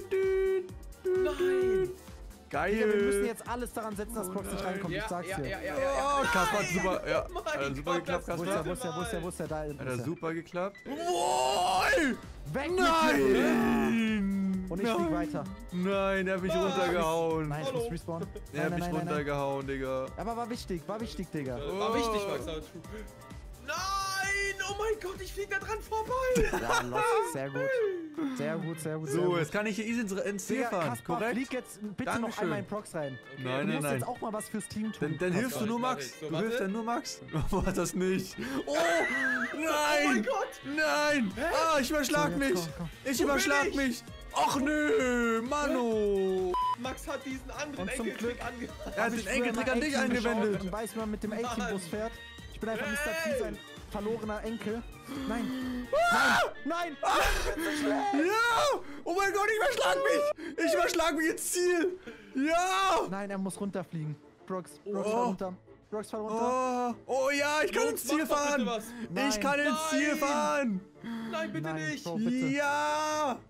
Nein. Geil. Digga, wir müssen jetzt alles daran setzen, dass Prox nicht reinkommt. Ich sag's dir. Oh, Kaspar hat super, ja, Mein hat super Gott, geklappt, das Wo ist Kaspar. er, wo ist er, wo ist er, wo ist er? Da ist Hat er er. super geklappt. Wow! Weg mit dir! Nein! Und ich flieg weiter. Nein, er hat mich runtergehauen. Nein, ich muss respawnen. Er hat Nein, mich nein, nein, nein. runtergehauen, Digga. Aber war wichtig, Digga. War wichtig, Max. Aber nein! Oh mein Gott, ich flieg da dran vorbei! Ja, los. Sehr gut. Sehr gut, sehr gut. sehr So, gut. jetzt kann ich hier easy ins Ziel Digga, fahren, Kaspar, korrekt? flieg jetzt bitte noch Dankeschön. einmal in Prox rein. Nein, Du nein, musst nein. jetzt auch mal was fürs Team tun. Dann hilfst du nur mach Max. ich. So, Du hilfst warte. dann nur Max. Oh, das nicht. Oh, nein. Oh mein Gott! Nein. Ah, ich überschlag So, jetzt mich. komm. Ich überschlag ich? mich. Och nö, Mano. Max hat diesen anderen Und zum Enkeltrick Glück- angewandt. Er hat den Enkeltrick an dich angewendet. Und weiß, wie man mit dem A-Team-Bus fährt. Ich bin einfach Mr. T, sein verlorener Enkel. Nein. Nein. Nein. Ja. Oh mein Gott, ich überschlag mich. Ich überschlag mich ins Ziel. Ja. Nein, er muss runterfliegen. Prox, fahr Oh. runter. Prox, fahr runter. Oh ja, ich kann Jungs, ins Ziel macht doch fahren. bitte was. Nein. Ich kann ins Ziel Nein. fahren. Nein, bitte Nein, nicht! Bro, bitte. Ja.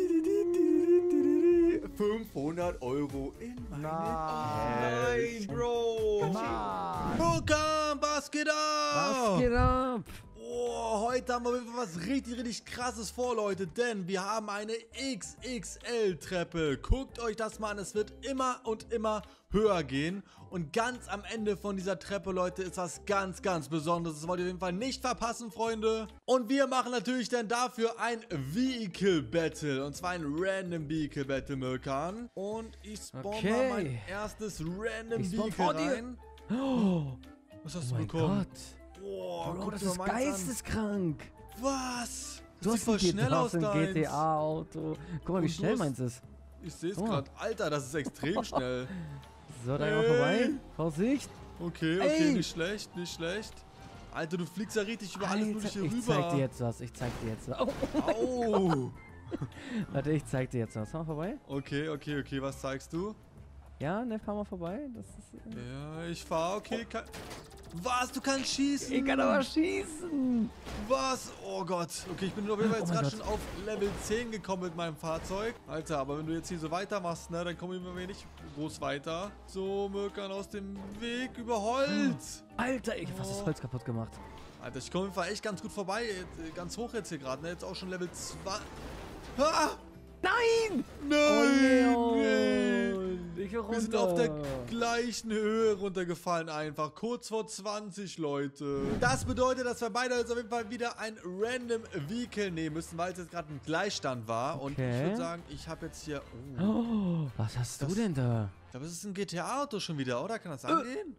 500 € in meine Nein. Nein, Bro! Mann. Burkan, was geht ab? Was geht ab? Oh, heute haben wir was richtig krasses vor, Leute, denn wir haben eine XXL-Treppe. Guckt euch das mal an, es wird immer und immer höher gehen. Und ganz am Ende von dieser Treppe, Leute, ist was ganz Besonderes. Das wollt ihr auf jeden Fall nicht verpassen, Freunde. Und wir machen natürlich dann dafür ein Vehicle Battle. Und zwar ein Random Vehicle Battle, Mirkan. Und ich spawn Okay. mal mein erstes Random Ich spawn Vehicle vor dir. rein. Oh Was hast du mein bekommen? Gott. Boah, Bro, guck das dir ist mal meins an. geisteskrank. Was? Du Das hast sieht voll schnell aus, ein deins. GTA-Auto. Guck mal, wie Und du schnell hast- meins ist. Ich sehe es Oh. gerade. Alter, das ist extrem schnell. So, da mal vorbei. Vorsicht. Okay, Ey. nicht schlecht, nicht schlecht. Alter, du fliegst ja richtig über alles Alter, Mögliche ich rüber. zeig dir jetzt was. Ich zeig dir jetzt was. Oh, Oh. warte, ich zeig dir jetzt was. Fahr mal vorbei. Okay, was zeigst du? Ja, ne, fahr mal vorbei. Das ist, Ja, ich fahr, okay. Was? Du kannst schießen? ich kann aber schießen. Was? Oh Gott. Okay, ich bin auf jeden Fall jetzt Oh mein gerade Gott. schon auf Level 10 gekommen mit meinem Fahrzeug. Alter, aber wenn du jetzt hier so weitermachst, ne, dann kommen wir nicht groß weiter. So, Mirkan aus dem Weg über Holz. Alter, ich hab fast das Holz kaputt gemacht. Alter, ich komme auf jeden Fall echt ganz gut vorbei. Ganz hoch jetzt hier gerade, ne? Jetzt auch schon Level 2. Ah! Nein! Nein! Oh, ey. ich will Wir sind runter. auf der gleichen Höhe runtergefallen einfach. Kurz vor 20, Leute. Das bedeutet, dass wir beide jetzt auf jeden Fall wieder ein Random Vehicle nehmen müssen, weil es jetzt gerade ein Gleichstand war. Und ich Okay. würde sagen, ich habe jetzt hier... Oh, Oh, was hast du Das- denn da? ich glaube, es ist ein GTA-Auto schon wieder, oder? Kann das angehen?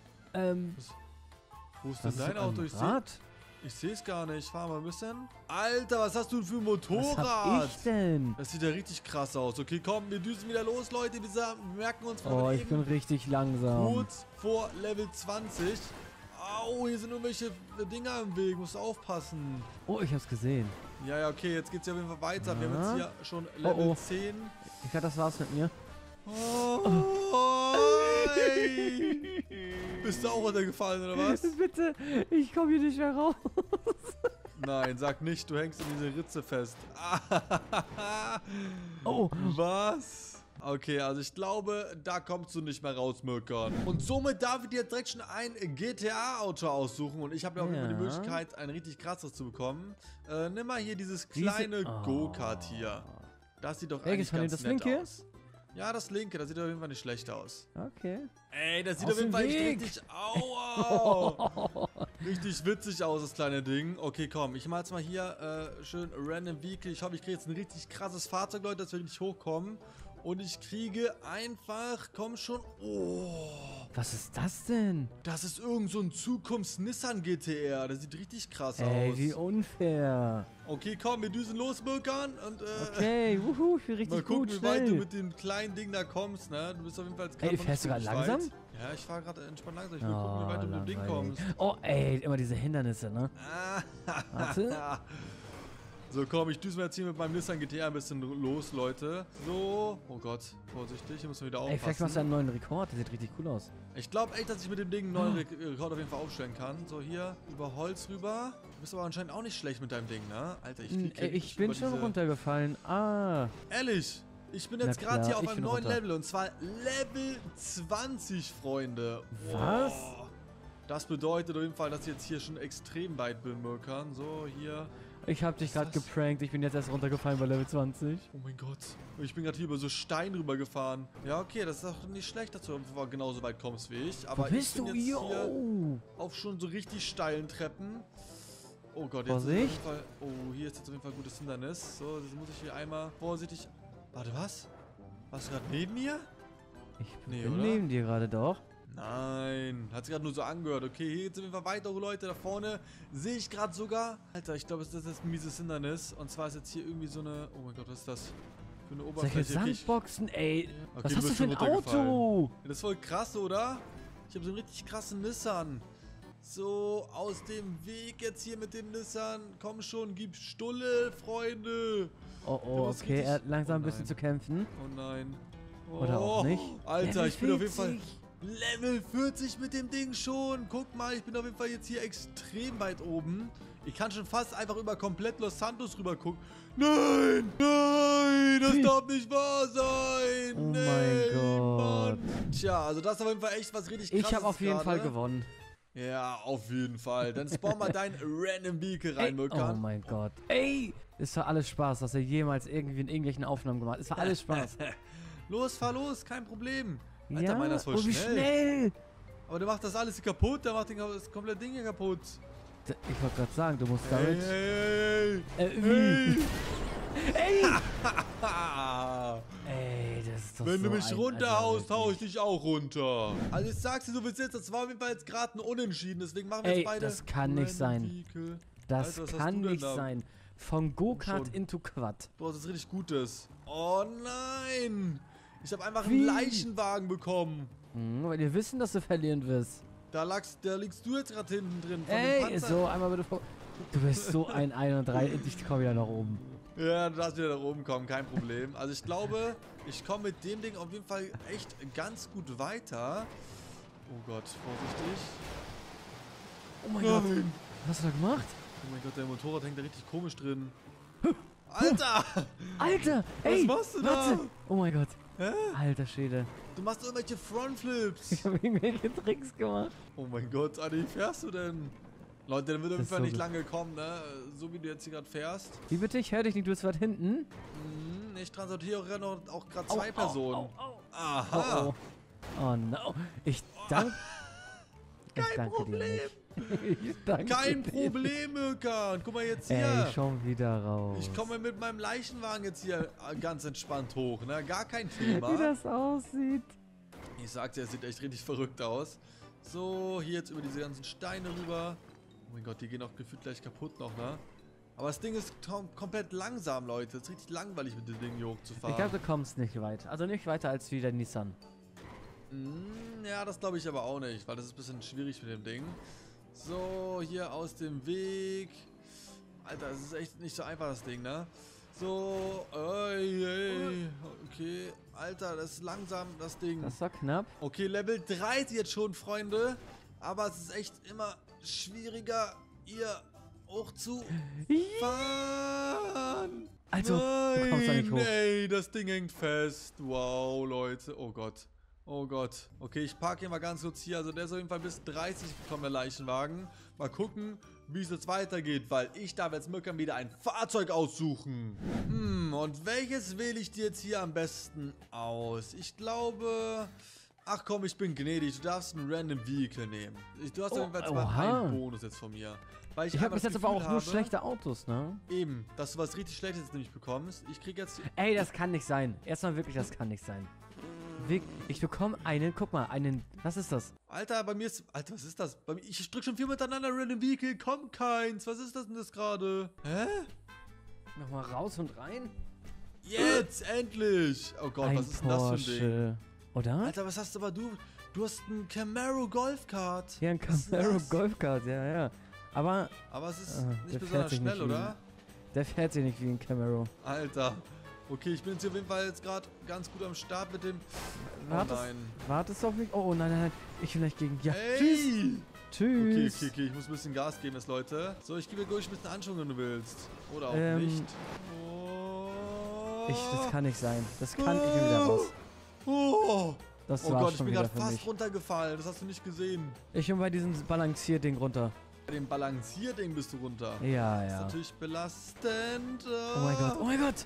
Wo ist denn was dein ist Auto? Ich sehe es gar nicht. Fahr mal ein bisschen. Alter, was hast du denn für ein Was Motorrad? hab ich denn? Das sieht ja richtig krass aus. Okay, komm, wir düsen wieder los, Leute. Wir merken uns von Oh, ich bin eben richtig langsam. kurz vor Level 20. Au, hier sind irgendwelche Dinger im Weg. Musst du aufpassen. Oh, ich hab's gesehen. Ja, okay, jetzt geht's ja auf jeden Fall weiter. Wir haben Ja. jetzt hier schon Level Oh. 10. Ich glaube, das war's mit mir. Oh, ey. Bist du auch runtergefallen, oder was? Bitte, ich komme hier nicht mehr raus. Nein, sag nicht, du hängst in diese Ritze fest. Oh, Was? Okay, also ich glaube, da kommst du nicht mehr raus, Mirkan. Und somit darf ich dir direkt schon ein GTA-Auto aussuchen. Und ich habe ja auch immer die Ja. Möglichkeit, ein richtig krasses zu bekommen. Nimm mal hier dieses kleine Oh. Go-Kart hier. Das sieht doch Welches eigentlich von ganz denen? nett Das linke? aus. Ja, das linke, das sieht auf jeden Fall nicht schlecht aus. okay. Ey, das sieht Aus auf jeden dem Fall echt Weg. richtig... Aua! richtig witzig aus, das kleine Ding. Okay, komm, ich mach jetzt mal hier schön Random Vehicle. Ich hoffe, ich kriege jetzt ein richtig krasses Fahrzeug, Leute, dass wir richtig hochkommen. Und ich kriege einfach, komm schon, oh. Was ist das denn? Das ist irgend so ein Zukunfts-Nissan GTR. Das sieht richtig krass Ey, aus. wie unfair. Okay, komm, wir düsen los, Mirkan. Und, Okay, wuhu, ich bin richtig mal gucken, gut, wie weit du schnell. mit dem kleinen Ding da kommst, ne? Du bist auf jeden Fall jetzt Ey, fährst du gerade langsam? weit. Ja, ich fahre gerade entspannt langsam. Ich will gucken, wie weit du mit dem Ding langweilig. kommst. Oh, ey, immer diese Hindernisse, ne? Warte. So, komm, ich düse mir jetzt hier mit meinem Nissan GTR ein bisschen los, Leute. So. Oh Gott, vorsichtig, hier müssen wir wieder aufpassen. Ey, vielleicht machst du einen neuen Rekord, der sieht richtig cool aus. Ich glaube echt, dass ich mit dem Ding einen neuen Rekord auf jeden Fall aufstellen kann. So, hier über Holz rüber. Du bist aber anscheinend auch nicht schlecht mit deinem Ding, ne? Alter, Ich bin schon runtergefallen. Ah. Ehrlich, ich bin jetzt gerade hier auf einem neuen Level. Und zwar Level 20, Freunde. Was? Oh. Das bedeutet auf jeden Fall, dass ich jetzt hier schon extrem weit bin, Mirkan. So, hier. Ich hab dich gerade geprankt. Ich bin jetzt erst runtergefallen bei Level 20. Oh mein Gott. Ich bin gerade hier über so Stein rübergefahren. Ja, okay, das ist auch nicht schlecht, dass du genauso weit kommst wie ich. Aber Wo bist ich bin du? jetzt Yo. hier auf schon so richtig steilen Treppen. Oh Gott, jetzt ist auf jeden Fall... Oh, hier ist jetzt auf jeden Fall ein gutes Hindernis. So, jetzt muss ich hier einmal vorsichtig... Warte, was? Warst du gerade neben mir? Ich Nee, bin oder? neben dir gerade doch. Nein, hat sich gerade nur so angehört. Okay, hier geht's auf jeden Fall weiter, Leute. Da vorne sehe ich gerade sogar... Alter, ich glaube, das ist ein mieses Hindernis. Und zwar ist jetzt hier irgendwie so eine... Oh mein Gott, was ist das? Für eine Oberfläche. Solche Sandboxen, ey. Okay, Was du hast du bist für ein schon runtergefallen. Auto? Ja, das ist voll krass, oder? Ich habe so einen richtig krassen Nissan. So, aus dem Weg jetzt hier mit dem Nissan. Komm schon, gib Stulle, Freunde. Oh, Du oh, musst okay. richtig- Er hat langsam ein Oh bisschen nein. zu kämpfen. Oh nein. Oh, Oder auch nicht. Alter, Level ich bin auf jeden Fall 40. Level 40 mit dem Ding schon. Guck mal, ich bin auf jeden Fall jetzt hier extrem weit oben. Ich kann schon fast einfach über komplett Los Santos rüber gucken. Nein! Nein! Das darf nicht wahr sein! Oh nee, mein Gott. Mann. Tja, also das ist auf jeden Fall echt was richtig krasses Ich habe auf jeden gerade. Fall gewonnen. Ja, auf jeden Fall. Dann spawn mal dein Random Vehicle rein, Oh Mirkan. mein Gott. Ey! Es war alles Spaß, was er jemals irgendwie in irgendwelchen Aufnahmen gemacht hat. Es war alles Spaß. Los, fahr los, kein Problem. Alter, Ja, meiner ist voll oh, wie schnell. Aber der macht das alles hier kaputt, der macht das komplette Ding hier kaputt. Ich wollte gerade sagen, du musst damit... Hey, Wie? Ey! Ah. Ey, das ist doch Wenn so du mich ein- runterhaust, also hau ich dich auch runter. Also ich sag's dir, du willst jetzt, das war auf jeden Fall jetzt gerade ein Unentschieden, deswegen machen wir Ey, jetzt beide. das kann nicht sein. Vehicle. Das Alter, was hast kann du denn nicht da? sein. Von Go-Kart Schon. into Quad. Boah, das ist richtig Gutes. Oh nein! Ich habe einfach Wie? einen Leichenwagen bekommen. Weil wir wissen, dass du verlieren wirst. Da liegst du jetzt gerade hinten drin. Von dem Ey, Panzer. so, einmal bitte vor... Du bist so ein 31. Ich komme wieder nach oben. Ja, du darfst wieder nach oben kommen, kein Problem. Also ich glaube, ich komme mit dem Ding auf jeden Fall echt ganz gut weiter. Oh Gott, vorsichtig. Oh mein Gott. Was hast du da gemacht? Oh mein Gott, der Motorrad hängt da richtig komisch drin. Alter! Alter, ey! machst du da? warte. Oh mein Gott. Hä? Alter Schwede. Du machst irgendwelche Frontflips. Ich habe irgendwelche Tricks gemacht. Oh mein Gott, Alter, wie fährst du denn? Leute, der wird auf jeden ist Fall so nicht gut. lange kommen, ne? So wie du jetzt hier gerade fährst. Wie bitte? Ich höre dich nicht, du bist weit hinten. Ich transportiere noch auch gerade zwei Personen. Aha. Oh, oh. Oh no. Ich danke Problem. dir nicht. Ich danke Kein dir Problem, Mirkan. Guck mal jetzt nicht. hier. Ey, schon wieder raus. Ich komme mit meinem Leichenwagen jetzt hier ganz entspannt hoch, ne? Gar kein Wie Thema. das aussieht. Ich sag dir, es sieht echt richtig verrückt aus. So, hier jetzt über diese ganzen Steine rüber. Oh mein Gott, die gehen auch gefühlt gleich kaputt noch, ne? Aber das Ding ist komplett langsam, Leute. Es ist richtig langweilig, mit dem Ding hier hochzufahren. Ich glaube, du kommst nicht weit. Also nicht weiter als wie der Nissan. Ja, das glaube ich aber auch nicht, weil das ist ein bisschen schwierig mit dem Ding. So, hier aus dem Weg. Alter, das ist echt nicht so einfach, das Ding, ne? So, ey. Okay, Alter, das ist langsam, das Ding. Das war knapp. Okay, Level 3 jetzt schon, Freunde. Aber es ist echt immer schwieriger, hier hoch zu fahren. Also, du kommst da nicht hoch. Ey, das Ding hängt fest. Wow, Leute. Oh Gott. Oh Gott. Okay, ich parke hier mal ganz kurz hier. Also der ist auf jeden Fall bis 30 gekommen, der Leichenwagen. Mal gucken, wie es jetzt weitergeht, weil ich darf jetzt Mirkan wieder ein Fahrzeug aussuchen. Und welches wähle ich dir jetzt hier am besten aus? Ich glaube, Ach komm, ich bin gnädig. Du darfst ein Random Vehicle nehmen. Du hast auf jeden Fall zwar oha. einen Bonus jetzt von mir. Weil Ich habe bis jetzt aber auch nur habe, schlechte Autos, ne? Eben, dass du was richtig Schlechtes jetzt nämlich bekommst. Ich krieg jetzt... Ey, das kann nicht sein. Erstmal wirklich, das kann nicht sein. Ich bekomme einen, guck mal, einen, was ist das? Alter, bei mir ist... Alter, was ist das? Ich drück schon 4 miteinander Random Vehicle, kommt keins. Was ist das denn das gerade? Hä? Nochmal raus und rein. Jetzt, endlich. Oh Gott, Ein was ist denn das für ein Ding? Oder? Alter, was hast du aber du? Du hast einen Camaro Golfkart. Ja, ein Camaro Golfkart, ja. Aber Aber es ist der nicht fährt besonders sich schnell, nicht oder? der fährt sich nicht wie ein Camaro. Alter. Okay, ich bin jetzt hier auf jeden Fall jetzt gerade ganz gut am Start mit dem... Oh nein. Wartest du auf mich? Oh, nein. Ich will gleich gegen... Ja, Ey! tschüss. Okay. Ich muss ein bisschen Gas geben jetzt, Leute. So, ich gebe dir ruhig ein bisschen Anschwung, wenn du willst. Oder auch nicht. Oh. Das kann nicht sein. Ich bin wieder raus. Oh. Das Oh war Gott, ich schon bin wieder gerade für fast mich. runtergefallen. Das hast du nicht gesehen. Ich bin bei diesem Balancierding runter. Bei dem Balancierding bist du runter. Ja, Das ist ja. natürlich belastend. Oh mein Gott.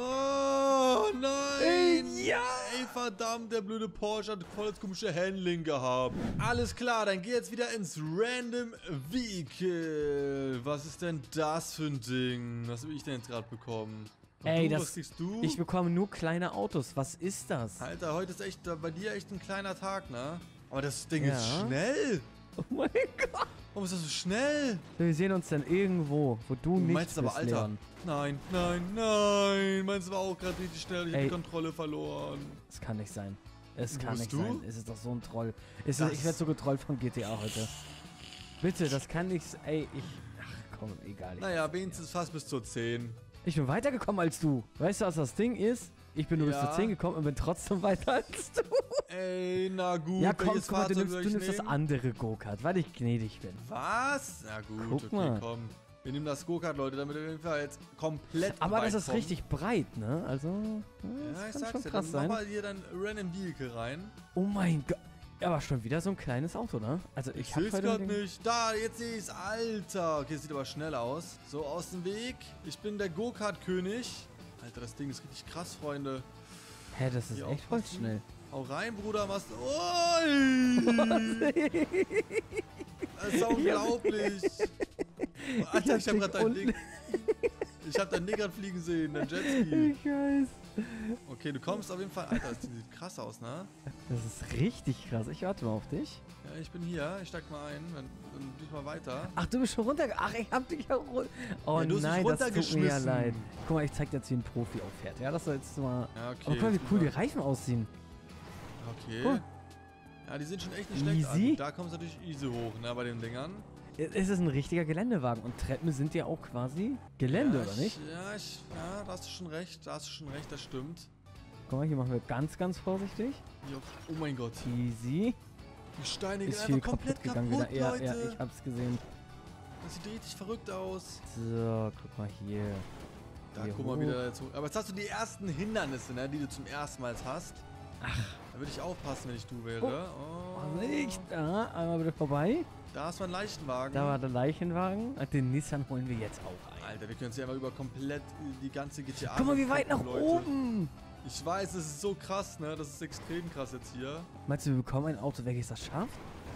Oh nein! Ja! Ey, verdammt, der blöde Porsche hat voll das komische Handling gehabt. Alles klar, dann geh jetzt wieder ins Random Vehicle. Was ist denn das für ein Ding? Was habe ich denn jetzt gerade bekommen? Und Ey, was kriegst du? Ich bekomme nur kleine Autos. Was ist das? Alter, heute ist echt bei dir echt ein kleiner Tag, ne? Aber das Ding Ja. ist schnell. Oh mein Gott. Warum ist das so schnell? Wir sehen uns dann irgendwo, wo du nicht Meinst du aber, bist, Alter? Leon. Nein. Meinst du war auch gerade richtig schnell. Ich habe die Kontrolle verloren. Es kann nicht sein. Es Wo kann bist nicht du? sein. Es ist doch so ein Troll. Ich Das- werde so getrollt von GTA heute. Bitte, das kann nicht... Ey, Ach komm, egal. Naja, wenigstens fast bis zur 10. Ich bin weitergekommen als du. Weißt du, was das Ding ist? Ich bin nur bis Ja. zur 10 gekommen und bin trotzdem weiter als du. Ey, na gut. Ja, komm, welches guck mal, du Fahrzeug soll nimmst ich das nehmen? andere Go-Kart, weil ich gnädig bin. Was? Na gut, Guck okay, mal. komm. Wir nehmen das Go-Kart, Leute, damit wir auf jeden Fall jetzt komplett Aber das weit ist kommen. richtig breit, ne? Also, das Ja, ich kann sag's schon dir, krass dann sein. mach mal hier dein Random Vehicle rein. Oh mein Gott. Ja, aber schon wieder so ein kleines Auto, ne? Also Ich ich hab seh's heute grad mit dem- nicht. Da, jetzt seh ich's. Alter. Okay, das sieht aber schnell aus. So, aus dem Weg. Ich bin der Go-Kart-König. Alter, das Ding ist richtig krass, Freunde. Hä, das ist Hier echt voll aufpassen. schnell. Hau rein, Bruder, was... Ui! Das ist unglaublich. Alter, ich hab grad dein Ding... Ich hab dein Ding gerade fliegen sehen, dein Jetski. Ich weiß. Okay, du kommst auf jeden Fall... Alter, das sieht krass aus, ne? Das ist richtig krass. Ich warte mal auf dich. Ja, ich bin hier. Ich steig mal ein. Dann dich mal weiter. Ach, du bist schon runter. Ach, ich hab dich ja runter. Oh Ja, du hast nein, mich das tut mir ja runtergeschmissen. leid. Guck mal, ich zeig dir jetzt, wie ein Profi auffährt. Ja, das soll jetzt mal... Ja, okay. Oh, guck mal, wie cool die super. Reifen aussehen. Okay. Cool. Ja, die sind schon echt nicht schlecht. Easy. Da kommst du natürlich easy hoch, ne, bei den Dingern. Es ist ein richtiger Geländewagen. Und Treppen sind ja auch quasi Gelände, Ja, oder nicht? Ja, da hast du schon recht. Das stimmt. Guck mal, hier machen wir ganz, ganz vorsichtig. Jo. Oh mein Gott. Easy. Die Steine gehen Ist viel einfach komplett kaputt gegangen kaputt, wieder. Ja, Leute. ja, ich hab's gesehen. Das sieht richtig verrückt aus. So, guck mal hier. Da, Hier guck mal hoch. wieder dazu. Aber jetzt hast du die ersten Hindernisse, ne, die du zum ersten Mal hast. Ach. Da würde ich aufpassen, wenn ich du wäre. Oh, nicht. Da, einmal bitte vorbei. Da hast du einen Leichenwagen. Da war der Leichenwagen. Den Nissan holen wir jetzt auch ein. Alter, wir können jetzt hier einmal über komplett die ganze GTA... Guck mal, wie weit nach Leute. oben. Ich weiß, das ist so krass, ne? Das ist extrem krass jetzt hier. Meinst du, wir bekommen ein Auto, welches das schafft?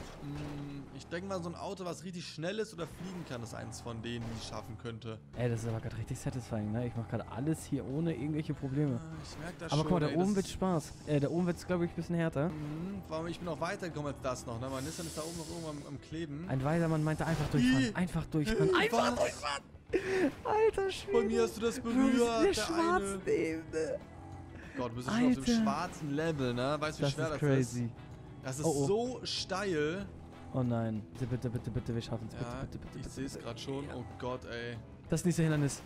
Ich denke mal, so ein Auto, was richtig schnell ist oder fliegen kann, ist eins von denen, die es schaffen könnte. Ey, das ist aber gerade richtig satisfying, ne? Ich mache gerade alles hier ohne irgendwelche Probleme. Ich merke das Aber schon. guck mal, da ey, oben das wird ist- Spaß. Da oben wird es, glaube ich, ein bisschen härter. Vor allem, ich bin auch weitergekommen als das noch, ne? Mein Nissan ist da oben noch irgendwo am Kleben. Ein weiser Mann meinte einfach durchfahren. Wie? Einfach durchfahren. Einfach Was? durchfahren! Alter Schwede. Bei mir hast du das Bro, berührt, wir sind in der der schwarzen eine. Ebene. Gott, du bist schon auf dem Alter. schwarzen Level, ne? Weißt du, wie Das schwer ist das crazy. ist? Das ist Oh, oh. so steil. Oh nein. Bitte, bitte, bitte, wir schaffen es. Bitte, Ja, bitte, bitte, ich bitte. sehe es gerade schon. Oh Gott, ey. Das nächste Hindernis.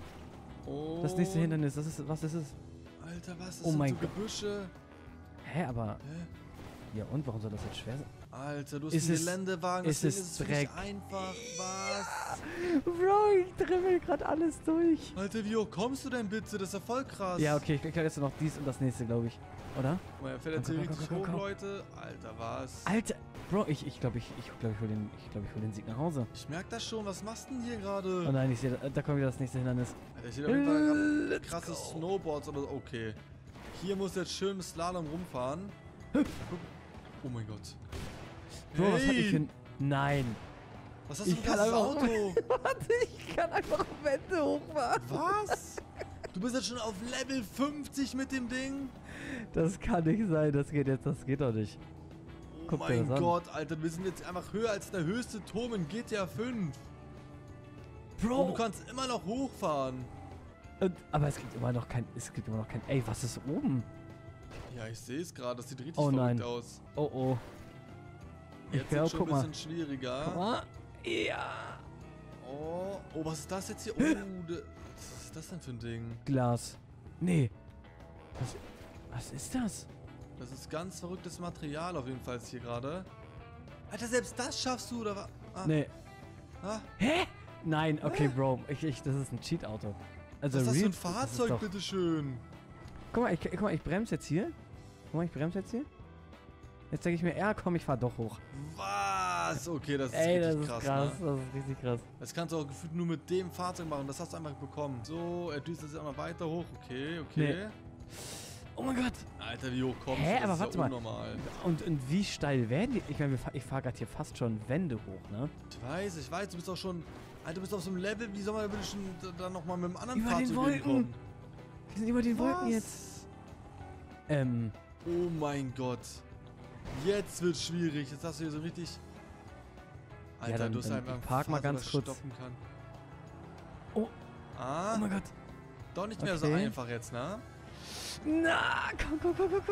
Oh. Das nächste Hindernis. Das ist, was ist es? Alter, was? Das Oh sind mein so Gott. Gebüsche. Hä, aber... Hä? Ja und, warum soll das jetzt schwer sein? Alter, du hast Ist einen es- Geländewagen. ist deswegen es ist es für dich Dreck? einfach. Was? Bro, ich dribbel gerade alles durch. Alter, wie hoch kommst du denn bitte? Das ist ja voll krass. Ja, okay, ich glaube jetzt noch dies und das nächste, glaube ich. Oder? Guck mal, er fährt jetzt Komm, hier komm, richtig komm, hoch, komm, komm. Leute. Alter, was? Alter, Bro, ich glaube, ich hol den Sieg nach Hause. Ich merk das schon. Was machst du denn hier Oh gerade? nein, ich sehe, da kommt wieder das nächste Hindernis. Alter, ich sehe auf jeden Fall gerade Let's krasse go. Snowboards oder so. Okay. Hier muss jetzt schön mit Slalom rumfahren. Oh mein Gott. Bro, was hat ich für... Nein. Was hast du Ich für kann ein einfach... Auto? Warte, ich kann einfach Wände hochfahren. Was? Du bist jetzt schon auf Level 50 mit dem Ding? Das kann nicht sein, das geht doch nicht. Oh Guck dir mein das an. Gott, Alter, wir sind jetzt einfach höher als der höchste Turm in GTA 5. Bro! Und du kannst immer noch hochfahren. Aber es gibt immer noch kein... Ey, was ist oben? Ja, ich sehe es gerade, das sieht richtig Oh verrückt nein. aus. Oh, oh. Jetzt Ja, ist schon guck ein mal. bisschen schwieriger. Guck mal. Ja. Oh, was ist das jetzt hier? Oh, was ist das denn für ein Ding? Glas. Nee. Was ist das? Das ist ganz verrücktes Material auf jeden Fall hier gerade. Alter, selbst das schaffst du, oder was? Ah, Nee. ah, Hä? Nein, okay, Bro. Das ist ein Cheat-Auto. Also was ist das für ein das ist Fahrzeug, doch- bitteschön? Guck mal, ich bremse jetzt hier. Jetzt denke ich mir, ja komm, ich fahr doch hoch. Was? Okay, das ist Ey, das richtig ist krass, krass, ne? das ist richtig krass. Das kannst du auch gefühlt nur mit dem Fahrzeug machen. Das hast du einfach bekommen. So, er düst jetzt einmal weiter hoch. Okay, okay. Nee. Oh mein Gott. Alter, wie hoch kommst Hä, du? aber Das warte ist ja mal. unnormal. Und wie steil werden die? Ich meine, ich fahr gerade hier fast schon Wände hoch, ne? Ich weiß, du bist auch schon... Alter, du bist auf so einem Level, wie soll man da bitte schon dann nochmal mit einem anderen Über den Fahrzeug Wolken. hinkommen? Wir sind über den Wolken Was? jetzt. Oh mein Gott. Jetzt wird's schwierig. Jetzt hast du hier so richtig... Alter, dann- du hast dann einfach ein park mal Fahrzeug, ganz das kurz. stoppen kann. Oh. Ah, Oh mein Gott. doch nicht mehr so Okay. einfach jetzt, ne? Na, komm.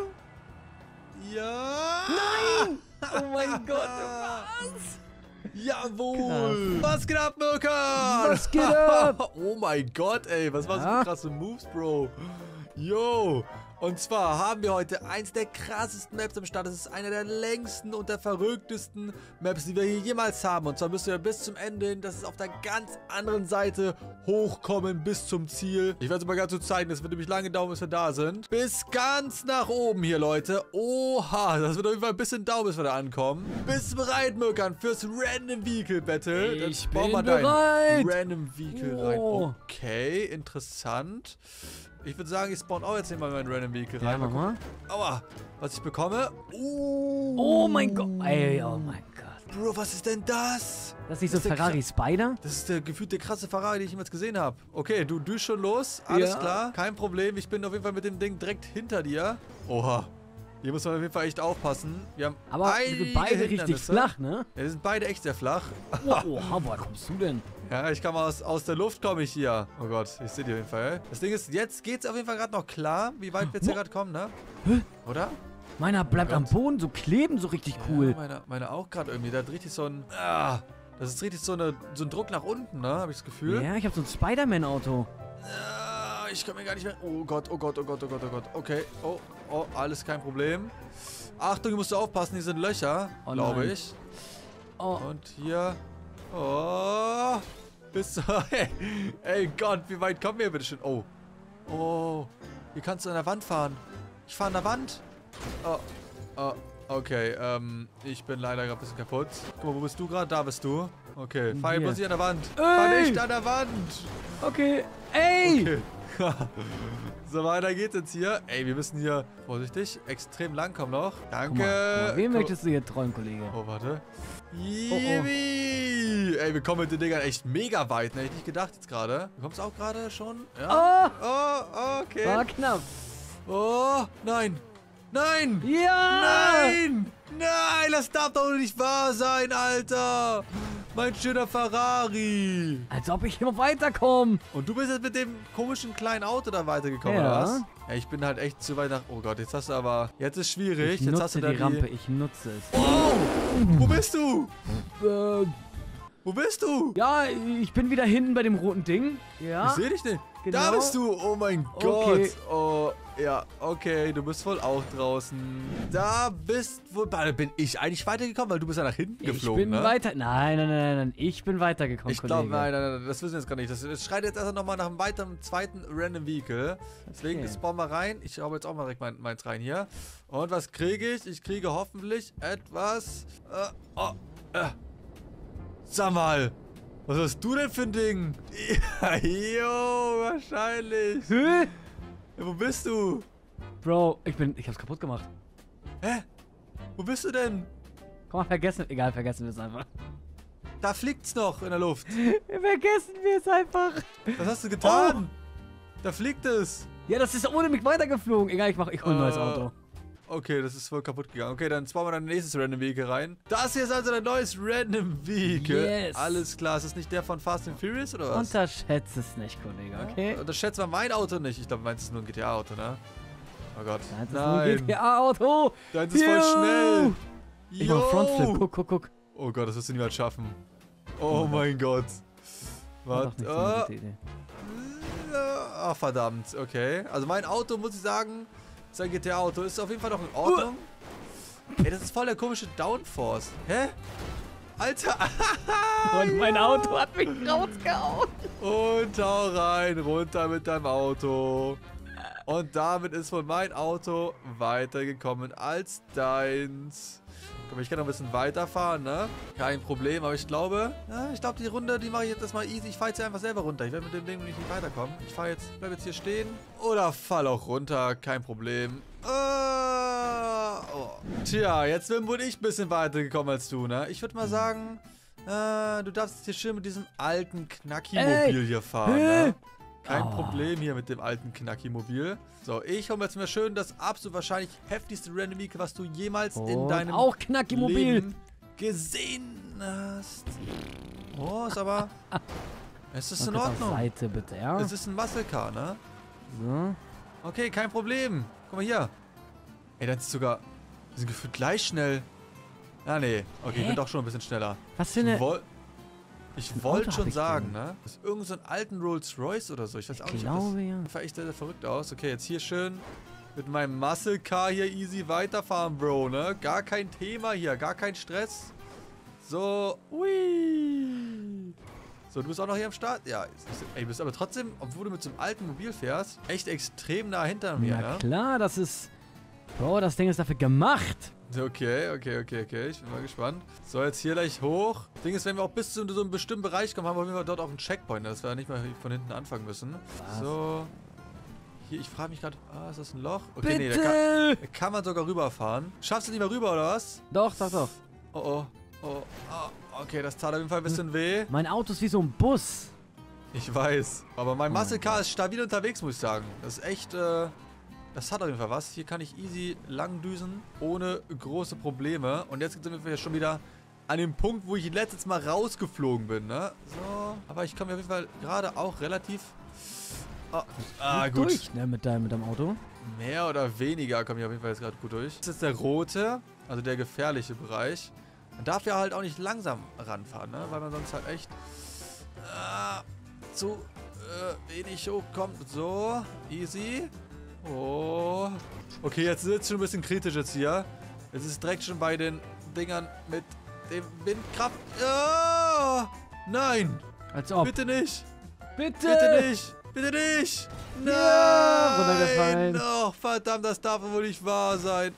Ja! Nein! Oh mein Gott, was? Jawohl! Was geht ab, Mirka? Was geht ab? Oh mein Gott, ey. Was war's Ja? für krasse Moves, Bro? Yo! Und zwar haben wir heute eins der krassesten Maps am Start. Das ist eine der längsten und der verrücktesten Maps, die wir hier jemals haben. Und zwar müsst ihr bis zum Ende hin, das ist auf der ganz anderen Seite, hochkommen bis zum Ziel. Ich werde es mal ganz kurz zeigen. Das wird nämlich lange dauern, bis wir da sind. Bis ganz nach oben hier, Leute. Oha, das wird auf jeden Fall ein bisschen dauern, bis wir da ankommen. Bist du bereit, Mirkan, fürs Random Vehicle Battle? Dann Ich spawn bin mal dein bereit. Random Vehicle rein. Oh. Okay, interessant. Ich würde sagen, ich spawn auch jetzt hier mal mein Random Vehicle Ja, rein. mach mal. Aua, was ich bekomme? Oh mein Gott. Ey, oh mein Gott. Bro, was ist denn das? Das ist nicht so ist der Ferrari Spider? Das ist der gefühlte krasse Ferrari, den ich jemals gesehen habe. Okay, du düst schon los. Alles Ja. klar. Kein Problem. Ich bin auf jeden Fall mit dem Ding direkt hinter dir. Oha. Hier muss man auf jeden Fall echt aufpassen. Wir haben Aber einige beide richtig Hindernisse. flach, ne? Ja, die sind beide echt sehr flach. Oha, woher kommst du denn? Ja, ich komme aus der Luft, komme ich hier. Oh Gott, ich sehe die auf jeden Fall. Das Ding ist, jetzt geht's auf jeden Fall gerade noch klar, wie weit wir jetzt hier gerade kommen, ne? Oder? Meiner bleibt am Boden so kleben, so richtig cool. Ja, meine auch gerade irgendwie. Da hat richtig so ein... das ist richtig so ein Druck nach unten, ne? Habe ich das Gefühl. Ja, ich habe so ein Spider-Man-Auto. Ich kann mir gar nicht mehr... Oh Gott. Okay. Oh, alles kein Problem. Achtung, du musst aufpassen, hier sind Löcher, Oh glaube nein. ich. Oh, Und hier... Oh... Bist du... Ey Gott, wie weit kommen wir bitte schön? Oh, hier kannst du an der Wand fahren. Ich fahre an der Wand. Okay, ich bin leider gerade ein bisschen kaputt. Guck mal, wo bist du gerade? Da bist du. Okay, fahr hier Hier. bloß nicht an der Wand. Fahr Ey! nicht an der Wand. okay. Ey! Okay. So, weiter geht's jetzt hier. Ey, wir müssen hier, vorsichtig, extrem lang kommen noch. Danke. Guck mal, wen Komm- möchtest du hier trollen, Kollege? Oh, warte. oh. Yippie. Ey, wir kommen mit den Dingern echt mega weit. Ne? Hätte ich nicht gedacht jetzt gerade. Du kommst auch gerade schon? Ja. Oh, okay. War knapp. Oh, nein. Nein. Ja! Nein. Nein, das darf doch nicht wahr sein, Alter. Mein schöner Ferrari. Als ob ich immer weiterkomme. Und du bist jetzt mit dem komischen kleinen Auto da weitergekommen, Ja. oder was? Ja, ich bin halt echt zu weit nach... Oh Gott, jetzt hast du aber... Jetzt ist schwierig. Ich Jetzt hast du nutze da die Rampe, ich nutze es. Oh! Wo bist du? Wo bist du? Ja, ich bin wieder hinten bei dem roten Ding. Ja. Ich sehe dich nicht. Da genau. bist du. Oh mein Okay. Gott. Oh, ja. Okay, du bist wohl auch draußen. Da bist wohl... Da bin ich eigentlich weitergekommen, weil du bist ja nach hinten Ich geflogen, bin ne? weiter. Nein. Ich bin weitergekommen, Ich glaube, Kollege. nein, das wissen wir jetzt gar nicht. Das schreit jetzt erst nochmal nach einem weiteren zweiten Random Vehicle. Deswegen Okay. spawn mal rein. Ich habe jetzt auch mal direkt meins rein hier. Und was kriege ich? Ich kriege hoffentlich etwas... Sag mal. Was hast du denn für ein Ding? Ja, jo, wahrscheinlich. Hä? Ja, wo bist du? Bro, ich hab's kaputt gemacht. Hä? Wo bist du denn? Komm mal, vergessen wir es einfach. Da fliegt's noch in der Luft. Vergessen wir es einfach. Was hast du getan? Da fliegt es. Ja, das ist ohne mich weitergeflogen. Egal, ich hol ein neues Auto. Okay, das ist voll kaputt gegangen. Okay, dann spawnen wir dein nächstes Random Vehicle rein. Das hier ist also dein neues Random Vehicle. Yes. Alles klar. Ist das nicht der von Fast and Furious oder was? Unterschätze es nicht, Kollege, okay? Unterschätzt mal mein Auto nicht. Ich glaube, meins ist nur ein GTA-Auto, ne? Oh Gott. Das ist ein GTA-Auto. Deins ist voll schnell. Ich mach Frontflip. Guck. Oh Gott, das wirst du niemals schaffen. Oh mein Gott. Warte. Ach, verdammt. Okay. Also mein Auto, muss ich sagen, ist ein GTA-Auto. Ist auf jeden Fall noch in Ordnung. Ey, das ist voll der komische Downforce. Hä? Alter. Und mein Auto hat mich rausgehauen. Und hau rein. Runter mit deinem Auto. Und damit ist wohl mein Auto weitergekommen als deins. Komm, ich kann noch ein bisschen weiterfahren, ne? Kein Problem, aber ich glaube, die Runde, die mache ich jetzt erstmal easy. Ich fahre jetzt einfach selber runter. Ich werde mit dem Ding nicht weiterkommen. Ich bleib jetzt hier stehen. Oder fall auch runter, kein Problem. Tja, jetzt bin wohl ich ein bisschen weitergekommen als du, ne? Ich würde mal sagen, du darfst jetzt hier schön mit diesem alten Knacki-Mobil hier fahren, ne? Kein Problem hier mit dem alten Knacki-Mobil. So, ich hole mir jetzt mal schön das absolut wahrscheinlich heftigste Random Vehicle, was du jemals in deinem auch Knacki-Mobil Leben gesehen hast. Oh, ist aber... Es ist in Ordnung. Auf Seite, bitte, ja? Es ist ein Muscle Car, ne? So. Okay, kein Problem. Guck mal hier. Ey, das ist sogar... Die sind gefühlt gleich schnell. Ah, nee. Okay, ich bin doch schon ein bisschen schneller. Was für eine... Ich wollte schon sagen, ne? Das ist irgend so ein alten Rolls-Royce oder so. Ich weiß auch nicht, ob das... ja. Das sah echt sehr verrückt aus. Okay, jetzt hier schön mit meinem Muscle Car hier easy weiterfahren, Bro, ne? Gar kein Thema hier, gar kein Stress. So, ui. So, du bist auch noch hier am Start? Ja, ey, du bist aber trotzdem, obwohl du mit so einem alten Mobil fährst, echt extrem nah hinter mir, Na ne? klar, das ist... Bro, das Ding ist dafür gemacht. Okay. Ich bin mal gespannt. So, jetzt hier gleich hoch. Ding ist, wenn wir auch bis zu so einem bestimmten Bereich kommen, haben wir auf jeden Fall dort auch einen Checkpoint, dass wir nicht mal von hinten anfangen müssen. Was? So. Hier, ich frage mich gerade, ist das ein Loch? Bitte! Okay, nee, da kann man sogar rüberfahren. Schaffst du nicht mehr rüber, oder was? Doch. Oh. Okay, das tat auf jeden Fall ein bisschen weh. Mein Auto ist wie so ein Bus. Ich weiß. Aber mein Muscle Car ist stabil unterwegs, muss ich sagen. Das ist echt, das hat auf jeden Fall was. Hier kann ich easy lang düsen, ohne große Probleme. Und jetzt sind wir schon wieder an dem Punkt, wo ich letztes Mal rausgeflogen bin, ne? So. Aber ich komme auf jeden Fall gerade auch relativ... gut. Durch, ne, mit deinem Auto. Mehr oder weniger komme ich auf jeden Fall jetzt gerade gut durch. Das ist der rote, also der gefährliche Bereich. Man darf ja halt auch nicht langsam ranfahren, ne? Weil man sonst halt echt zu wenig hochkommt. So, easy. Oh. Okay, jetzt wird es schon ein bisschen kritisch jetzt hier. Jetzt ist es direkt schon bei den Dingern mit dem Windkraft. Oh, nein! Als ob. Bitte nicht! Bitte! Bitte nicht! Bitte nicht! Nein! Ja, runtergefallen. Oh, verdammt, das darf wohl nicht wahr sein.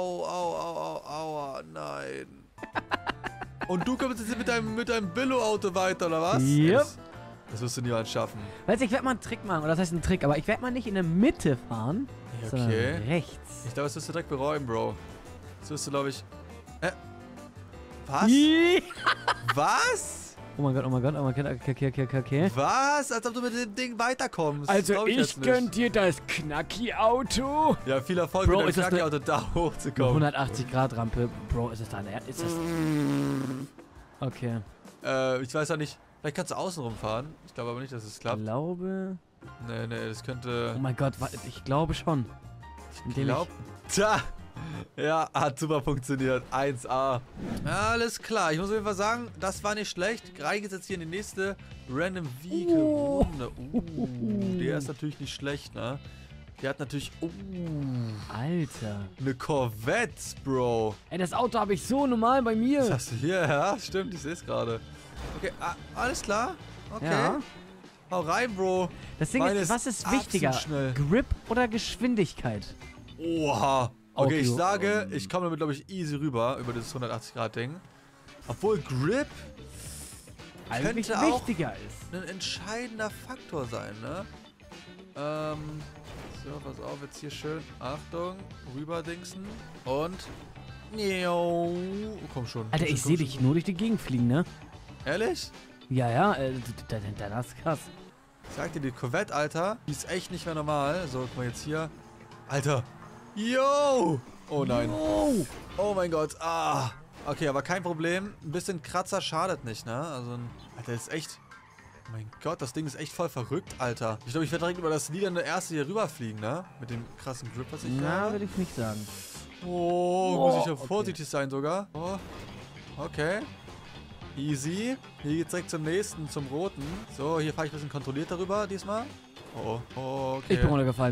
Aua, nein. Und du kommst jetzt mit deinem Billo-Auto weiter, oder was? Yep. Das wirst du niemals schaffen. Weißt du, ich werde mal einen Trick machen. Oder das heißt ein Trick, aber ich werde mal nicht in der Mitte fahren, Ja, sondern okay. rechts. Ich glaube, das wirst du direkt bereuen, Bro. Das wirst du, glaube ich... Was? Ih. Was? Oh mein Gott, okay. Was? Als ob du mit dem Ding weiterkommst. Das Also glaub ich jetzt nicht. gönn dir das Knacki-Auto. Ja, viel Erfolg Bro, mit ist dem das eine- Knacki-Auto da hochzukommen. 180-Grad-Rampe. Bro, ist das deine Ernst? Ist das... Okay. Ich weiß ja nicht. Vielleicht kannst du außen rumfahren. Ich glaube aber nicht, dass es Ich klappt. glaube... Nee, das könnte... Oh mein Gott, ich glaube schon. Ich glaube... Tja! Ja, hat super funktioniert. 1A. Alles klar. Ich muss auf jeden Fall sagen, das war nicht schlecht. Rein geht's jetzt hier in die nächste Random Vehicle Runde. Der ist natürlich nicht schlecht, ne? Der hat natürlich... Alter. eine Corvette, Bro. Ey, das Auto habe ich so normal bei mir. Was hast du hier? Ja, stimmt. Ich sehe es gerade. Okay, alles klar. Okay. Ja. Hau rein, Bro. Das Ding Meine ist, was ist absolut wichtiger? schnell. Grip oder Geschwindigkeit? Oha. Okay, Okay. ich sage, ich komme damit, glaube ich, easy rüber, über das 180-Grad-Ding. Obwohl Grip Eigentlich könnte auch wichtiger ist. ein entscheidender Faktor sein, ne? So, pass auf, jetzt hier schön. Achtung, rüberdingsen. Und... Oh, komm schon. Alter, ich sehe dich nur durch die Gegend fliegen, ne? Ehrlich? Ja, das ist krass. Ich sag dir, die Corvette, Alter, die ist echt nicht mehr normal. So, guck mal jetzt hier. Alter. Yo! Oh nein. Oh. Oh mein Gott. Ah. Okay, aber kein Problem. Ein bisschen Kratzer schadet nicht, ne? Also, Alter, das ist echt... Oh mein Gott, das Ding ist echt voll verrückt, Alter. Ich glaube, ich werde direkt über das lilane erste hier rüberfliegen, ne? Mit dem krassen Grip, was ich Na, habe. würde ich nicht sagen. Oh, Oh, muss ich ja okay. vorsichtig sein sogar. Oh. Okay. Easy. Hier geht's direkt zum nächsten, zum roten. So, hier fahre ich ein bisschen kontrolliert darüber diesmal. Oh, okay. Ich bin runtergefallen.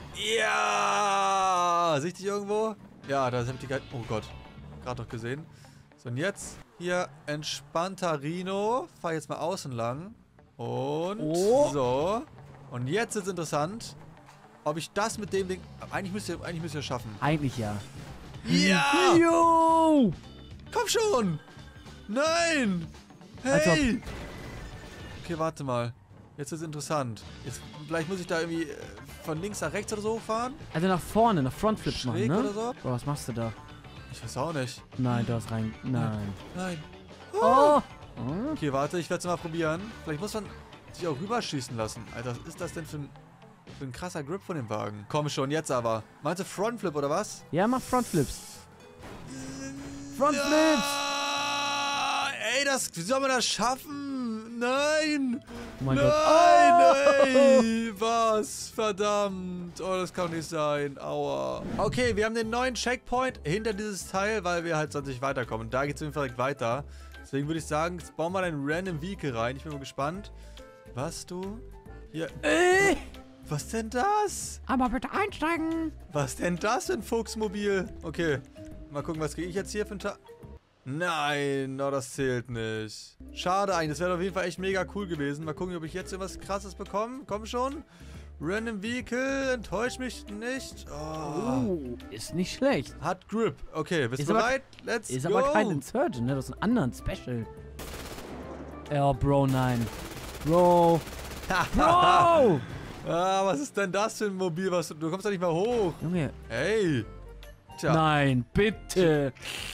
Ja! Siehst du dich irgendwo? Ja, da sind die geil. Oh Gott. Gerade noch gesehen. So, und jetzt hier entspannter Rino. Fahr jetzt mal außen lang. Und so. Und jetzt ist interessant, ob ich das mit dem Ding... Eigentlich müsst ihr schaffen. Eigentlich ja. Ja! Yo! Komm schon! Nein! Hey! Okay, warte mal. Jetzt ist es interessant. Jetzt, vielleicht muss ich da irgendwie von links nach rechts oder so fahren. Also nach vorne, nach Frontflips machen, Schräg ne? oder so? Bro, was machst du da? Ich weiß auch nicht. Nein, du hast rein... Nein. Nein. Oh! Okay, warte, ich werde es mal probieren. Vielleicht muss man sich auch rüberschießen lassen. Alter, was ist das denn für ein krasser Grip von dem Wagen? Komm schon, jetzt aber. Meinst du Frontflip oder was? Ja, mach Frontflips. Frontflips! Ja! Ey, wie soll man das schaffen? Nein! Oh mein Nein, Gott. ey! Was? Verdammt. Oh, das kann nicht sein. Aua. Okay, wir haben den neuen Checkpoint hinter dieses Teil, weil wir halt sonst nicht weiterkommen. Da geht es auf jeden Fall direkt weiter. Deswegen würde ich sagen, jetzt bauen wir mal ein Random Vehicle rein. Ich bin mal gespannt. Was du? Hier. Was denn das? Aber bitte einsteigen! Was denn das für ein Fuchsmobil? Okay. Mal gucken, was kriege ich jetzt hier für ein Tag. Nein, no, das zählt nicht. Schade eigentlich, das wäre auf jeden Fall echt mega cool gewesen. Mal gucken, ob ich jetzt irgendwas krasses bekomme. Komm schon. Random Vehicle, enttäuscht mich nicht. Oh. Ist nicht schlecht. Hat Grip. Okay, bist Ist du aber- bereit? Let's Ist go. aber kein Insurgent, ne? Das ist ein anderen Special. Oh, Bro, nein. Bro. Bro! Ah, was ist denn das für ein Mobil? Du kommst da nicht mal hoch. Junge. Hey. Tja. Nein, bitte.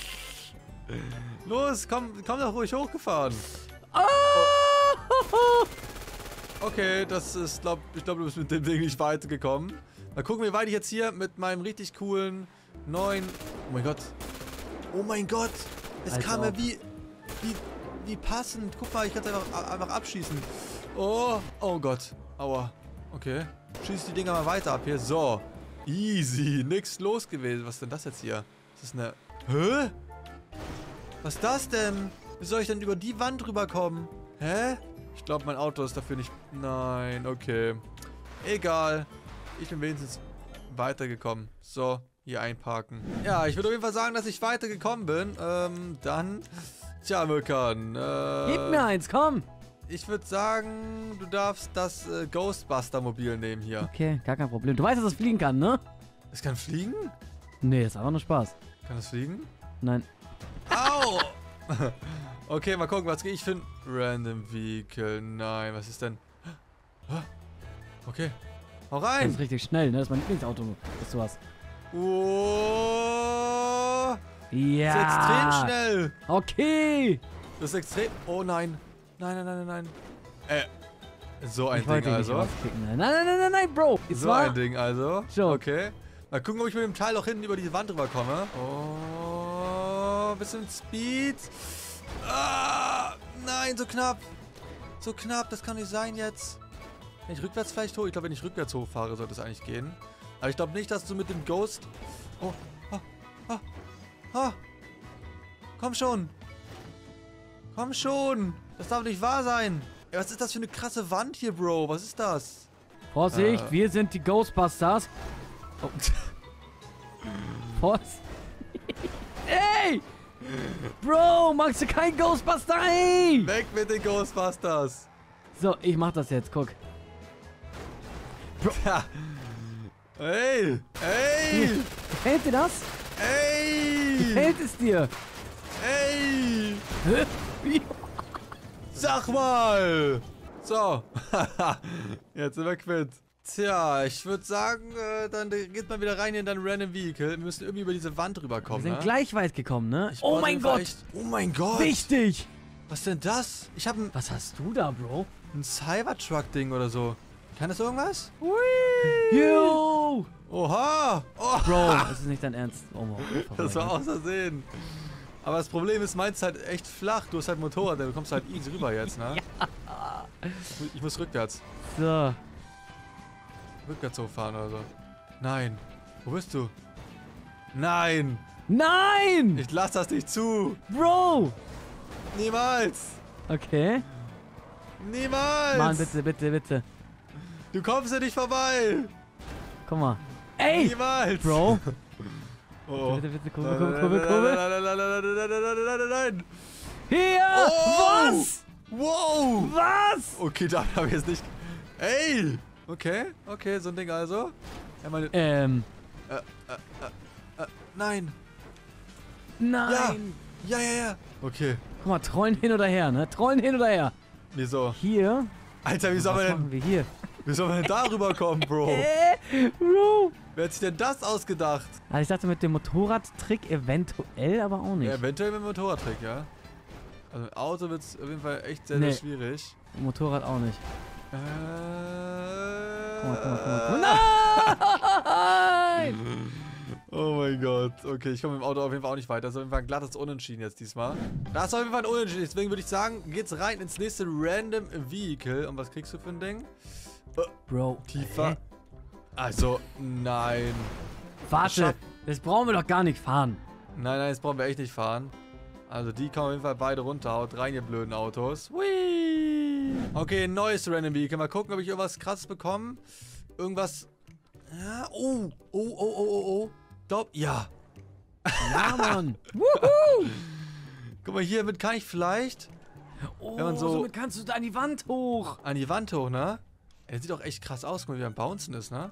Los, komm doch ruhig hochgefahren. Okay, das ist, ich glaube, du bist mit dem Ding nicht weitergekommen. Mal gucken, wie weit ich jetzt hier mit meinem richtig coolen neuen... Oh mein Gott. Oh mein Gott. Es Als kam mir ob. wie passend. Guck mal, ich kann es einfach abschießen. Oh Gott. Aua. Okay. Schieß die Dinger mal weiter ab hier. So. Easy. Nix los gewesen. Was ist denn das jetzt hier? Das ist eine... Hä? Was ist das denn? Wie soll ich denn über die Wand rüberkommen? Hä? Ich glaube, mein Auto ist dafür nicht... Nein, okay. Egal. Ich bin wenigstens weitergekommen. So, hier einparken. Ja, ich würde auf jeden Fall sagen, dass ich weitergekommen bin. Dann... Tja, Mirkan. Gib mir eins, komm. Ich würde sagen, du darfst das Ghostbuster-Mobil nehmen hier. Okay, gar kein Problem. Du weißt, dass es fliegen kann, ne? Es kann fliegen? Nee, ist einfach nur Spaß. Kann es fliegen? Nein. Au! Okay, mal gucken, was kriege ich für ein Random Vehicle. Nein, was ist denn? Okay, hau Das rein! ist richtig schnell, ne? Das ist mein Lieblingsauto, das du hast. Oh, Ja. das ist extrem schnell. Okay. Das ist extrem... Oh nein. Nein. So ein Ich wollte Ding dich nicht also. rauskicken. Nein, Bro. Es So war... ein Ding also. Joke. Okay. Mal gucken, ob ich mit dem Teil auch hinten über diese Wand rüberkomme. Oh, bisschen Speed. Ah, nein, so knapp. So knapp, das kann nicht sein jetzt. Wenn ich rückwärts vielleicht hoch? Ich glaube, wenn ich rückwärts hochfahre, sollte es eigentlich gehen. Aber ich glaube nicht, dass du mit dem Ghost... Komm schon. Komm schon. Das darf nicht wahr sein. Ey, was ist das für eine krasse Wand hier, Bro? Was ist das? Vorsicht, wir sind die Ghostbusters. Oh. Was? Ey! Bro, magst du kein Ghostbuster? Ey! Weg mit den Ghostbusters. So, ich mach das jetzt, guck. Ja. Ey! Ey! Gefällt dir das? Ey! Gefällt es dir? Ey! Hä? Wie? Sag mal! So. Jetzt sind wir quitt. Tja, ich würde sagen, dann geht man wieder rein in dein Random Vehicle. Wir müssen irgendwie über diese Wand Wir rüberkommen, sind ne? gleich weit gekommen, ne? Ich Oh brauch mein auf jeden Fall Gott! echt- Oh mein Gott! Wichtig! Was denn das? Ich habe Was hast du da, Bro? ein Cybertruck-Ding oder so. Kann das irgendwas? Yo! Oha! Oh, Bro, das ist nicht dein Ernst. Oh, das war aus Versehen. Aber das Problem ist, meins ist halt echt flach. Du hast halt Motorrad, du kommst halt easy rüber jetzt, ne? Ich muss rückwärts. So. Rückwärts hochfahren oder so. Nein. Wo bist du? Nein! Nein! Ich lass das nicht zu! Bro! Niemals! Okay. Niemals! Mann, bitte, bitte, bitte. Du kommst ja nicht vorbei! Guck mal. Ey! Niemals! Bro! Oh. Bitte, bitte, Nein, Kurve, nein, Kurve, nein, Kurve, nein, Kurve. nein, nein, nein, nein, nein, nein, nein, nein, nein! Hier! Oh! Was? Wow! Was? Okay, da habe ich jetzt nicht... Ey! Okay, okay, so ein Ding also. Ja, meine... Nein! Nein! Ja, ja, ja! Okay, Guck mal, trollen hin oder her, ne? Trollen hin oder her. wieso? Hier. Alter, wie soll Was man machen denn... wir hier? Wie soll man denn da rüberkommen, Bro? Bro! Wer hat sich denn das ausgedacht? Also ich dachte mit dem Motorradtrick eventuell, aber auch nicht. Ja, eventuell mit dem Motorradtrick, ja. Also mit Auto wird es auf jeden Fall echt sehr, sehr schwierig. Motorrad auch nicht. Guck mal. Nein! Oh mein Gott. Okay, ich komme mit dem Auto auf jeden Fall auch nicht weiter. Das ist auf jeden Fall ein glattes Unentschieden jetzt diesmal. Das ist auf jeden Fall ein Unentschieden. Deswegen würde ich sagen, geht's rein ins nächste Random Vehicle. Und was kriegst du für ein Ding? Bro. Tiefer. Hä? Also, nein. Warte, das brauchen wir doch gar nicht fahren. Nein, nein, das brauchen wir echt nicht fahren. Also die kommen auf jeden Fall beide runter. Haut rein, ihr blöden Autos. Whee! Okay, neues Random Vehicle. Mal gucken, ob ich irgendwas krasses bekomme. Irgendwas... Ja, oh. Glaub, ja. Ja, Mann. Wuhu! Guck mal, hiermit kann ich vielleicht Oh, Wenn man so- somit kannst du da an die Wand hoch. an die Wand hoch, ne? Ey, das sieht auch echt krass aus, guck mal, wie er am Bouncen ist, ne?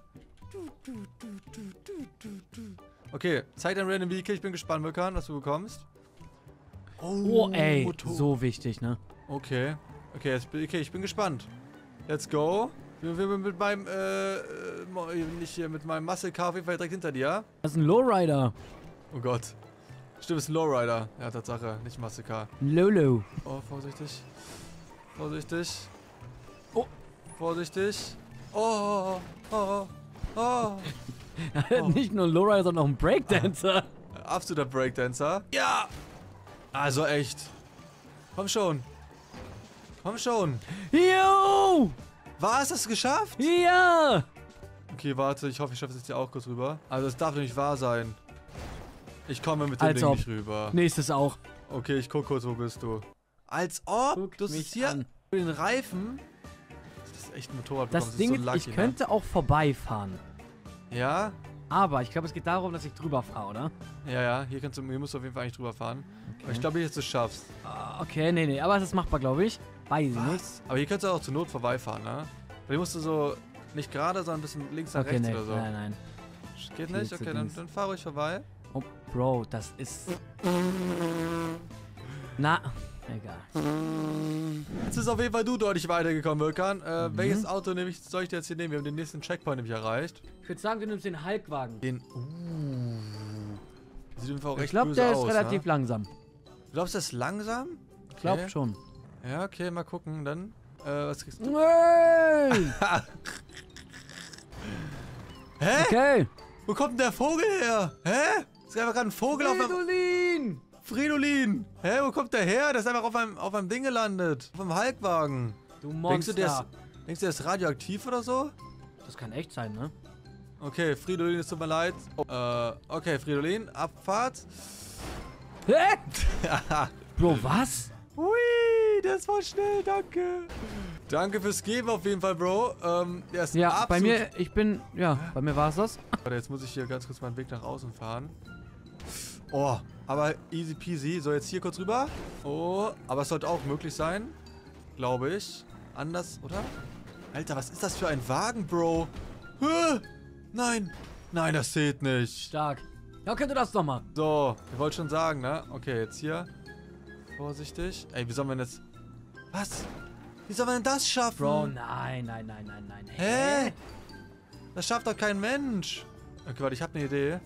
Okay, zeig dein Random Vehicle. Ich bin gespannt, Vulkan, was du bekommst. Oh, ey. Motor- So wichtig, ne? Okay. Okay, ich bin gespannt. Let's go. Wir mit meinem, nicht hier, mit meinem Muscle Car auf jeden Fall direkt hinter dir. Das ist ein Lowrider. Oh Gott. Stimmt, ist ein Lowrider. Ja, Tatsache, nicht Muscle Car. Ein Lolo. Oh, vorsichtig. Vorsichtig. Oh. Vorsichtig. Oh, oh, oh. Nicht nur ein Lowrider, sondern auch ein Breakdancer. Absoluter Breakdancer. Ja! Also echt. Komm schon. Komm schon. Jo! Was? Hast du geschafft? Ja! Okay, warte. Ich hoffe, ich schaffe es jetzt hier auch kurz rüber. Also, es darf doch nicht wahr sein. Ich komme mit dem Als Ding ob. nicht rüber. Nächstes auch. Okay, ich guck kurz, wo bist du? Als ob. Guck Das mich ist hier an. für den Reifen. Das ist echt ein Motorrad. Das bekommen. Ding ist so ist, lucky, ich könnte auch vorbeifahren. Ne? Ja? Aber ich glaube, es geht darum, dass ich drüber fahre, oder? Ja, ja. Hier musst du auf jeden Fall eigentlich drüber fahren. Aber ich glaube nicht, dass du es schaffst. Ah, okay, nee. Aber es ist machbar, glaube ich. Weiß ich nicht. Aber hier kannst du auch zur Not vorbeifahren, ne? Weil hier musst du so nicht gerade, sondern ein bisschen links nach Okay, rechts nee. oder so. Nein. Geht Viel nicht? zu Okay, links. dann fahr ruhig vorbei. Oh, Bro, das ist... Na, egal. Jetzt ist auf jeden Fall du deutlich weitergekommen, Vulkan. Welches Auto soll ich dir jetzt hier nehmen? Wir haben den nächsten Checkpoint nämlich erreicht. Ich würde sagen, du nimmst den Hulkwagen. Den. Sieht auf jeden Fall auch Ich recht glaube, böse der ist aus, relativ ne? langsam. Du glaubst, der ist langsam? Ich glaube schon. Ja, okay, mal gucken. Dann, was kriegst du? Hey! Hä? Okay. Wo kommt denn der Vogel her? Hä? Ist einfach gerade ein Vogel auf einem... Fridolin! Fridolin! Hä, wo kommt der her? Der ist einfach auf einem Ding gelandet. Auf einem Hulkwagen. Du Denkst Monster. du, der ist radioaktiv oder so? Das kann echt sein, ne? Okay, Fridolin, es tut mir leid. Oh, okay, Fridolin, Abfahrt. Hä? Bro, was? Hui, das war schnell, danke. Danke fürs Geben auf jeden Fall, Bro. Der ist Ja, absolut... bei mir, bei mir war es das. Warte, jetzt muss ich hier ganz kurz meinen Weg nach außen fahren. Oh, aber easy peasy. So, jetzt hier kurz rüber. Oh, aber es sollte auch möglich sein. Glaube ich. Anders, oder? Alter, was ist das für ein Wagen, Bro? Nein. Nein, das zählt nicht. Stark. Ja, könnte das doch mal. So, ich wollte schon sagen, ne? Okay, jetzt hier. Vorsichtig. Ey, wie sollen wir denn jetzt... Was? Wie soll man denn das schaffen? Bro, nein. Hä? Das schafft doch kein Mensch. Okay, warte, ich habe eine Idee.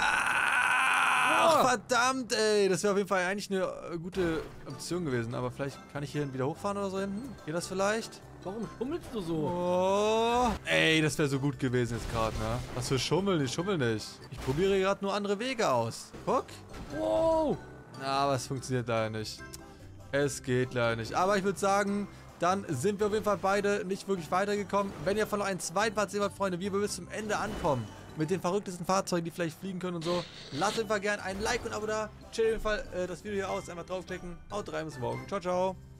Ach, verdammt, ey. Das wäre auf jeden Fall eigentlich eine gute Option gewesen. Aber vielleicht kann ich hier wieder hochfahren oder so hinten. Geht das vielleicht? Warum schummelst du so? Oh. Ey, das wäre so gut gewesen jetzt gerade, ne? Was für Schummeln? Ich schummel nicht. Ich probiere gerade nur andere Wege aus. Guck. Wow. Aber es funktioniert leider nicht. Es geht leider nicht. Aber ich würde sagen, dann sind wir auf jeden Fall beide nicht wirklich weitergekommen. Wenn ihr von noch einen zweiten Part sehen wollt, Freunde, wie wir bis zum Ende ankommen, mit den verrücktesten Fahrzeugen, die vielleicht fliegen können und so, lasst auf jeden Fall gerne ein Like und ein Abo da. Chillt auf jeden Fall das Video hier aus. Einfach draufklicken. Haut rein, bis morgen. Ciao, ciao.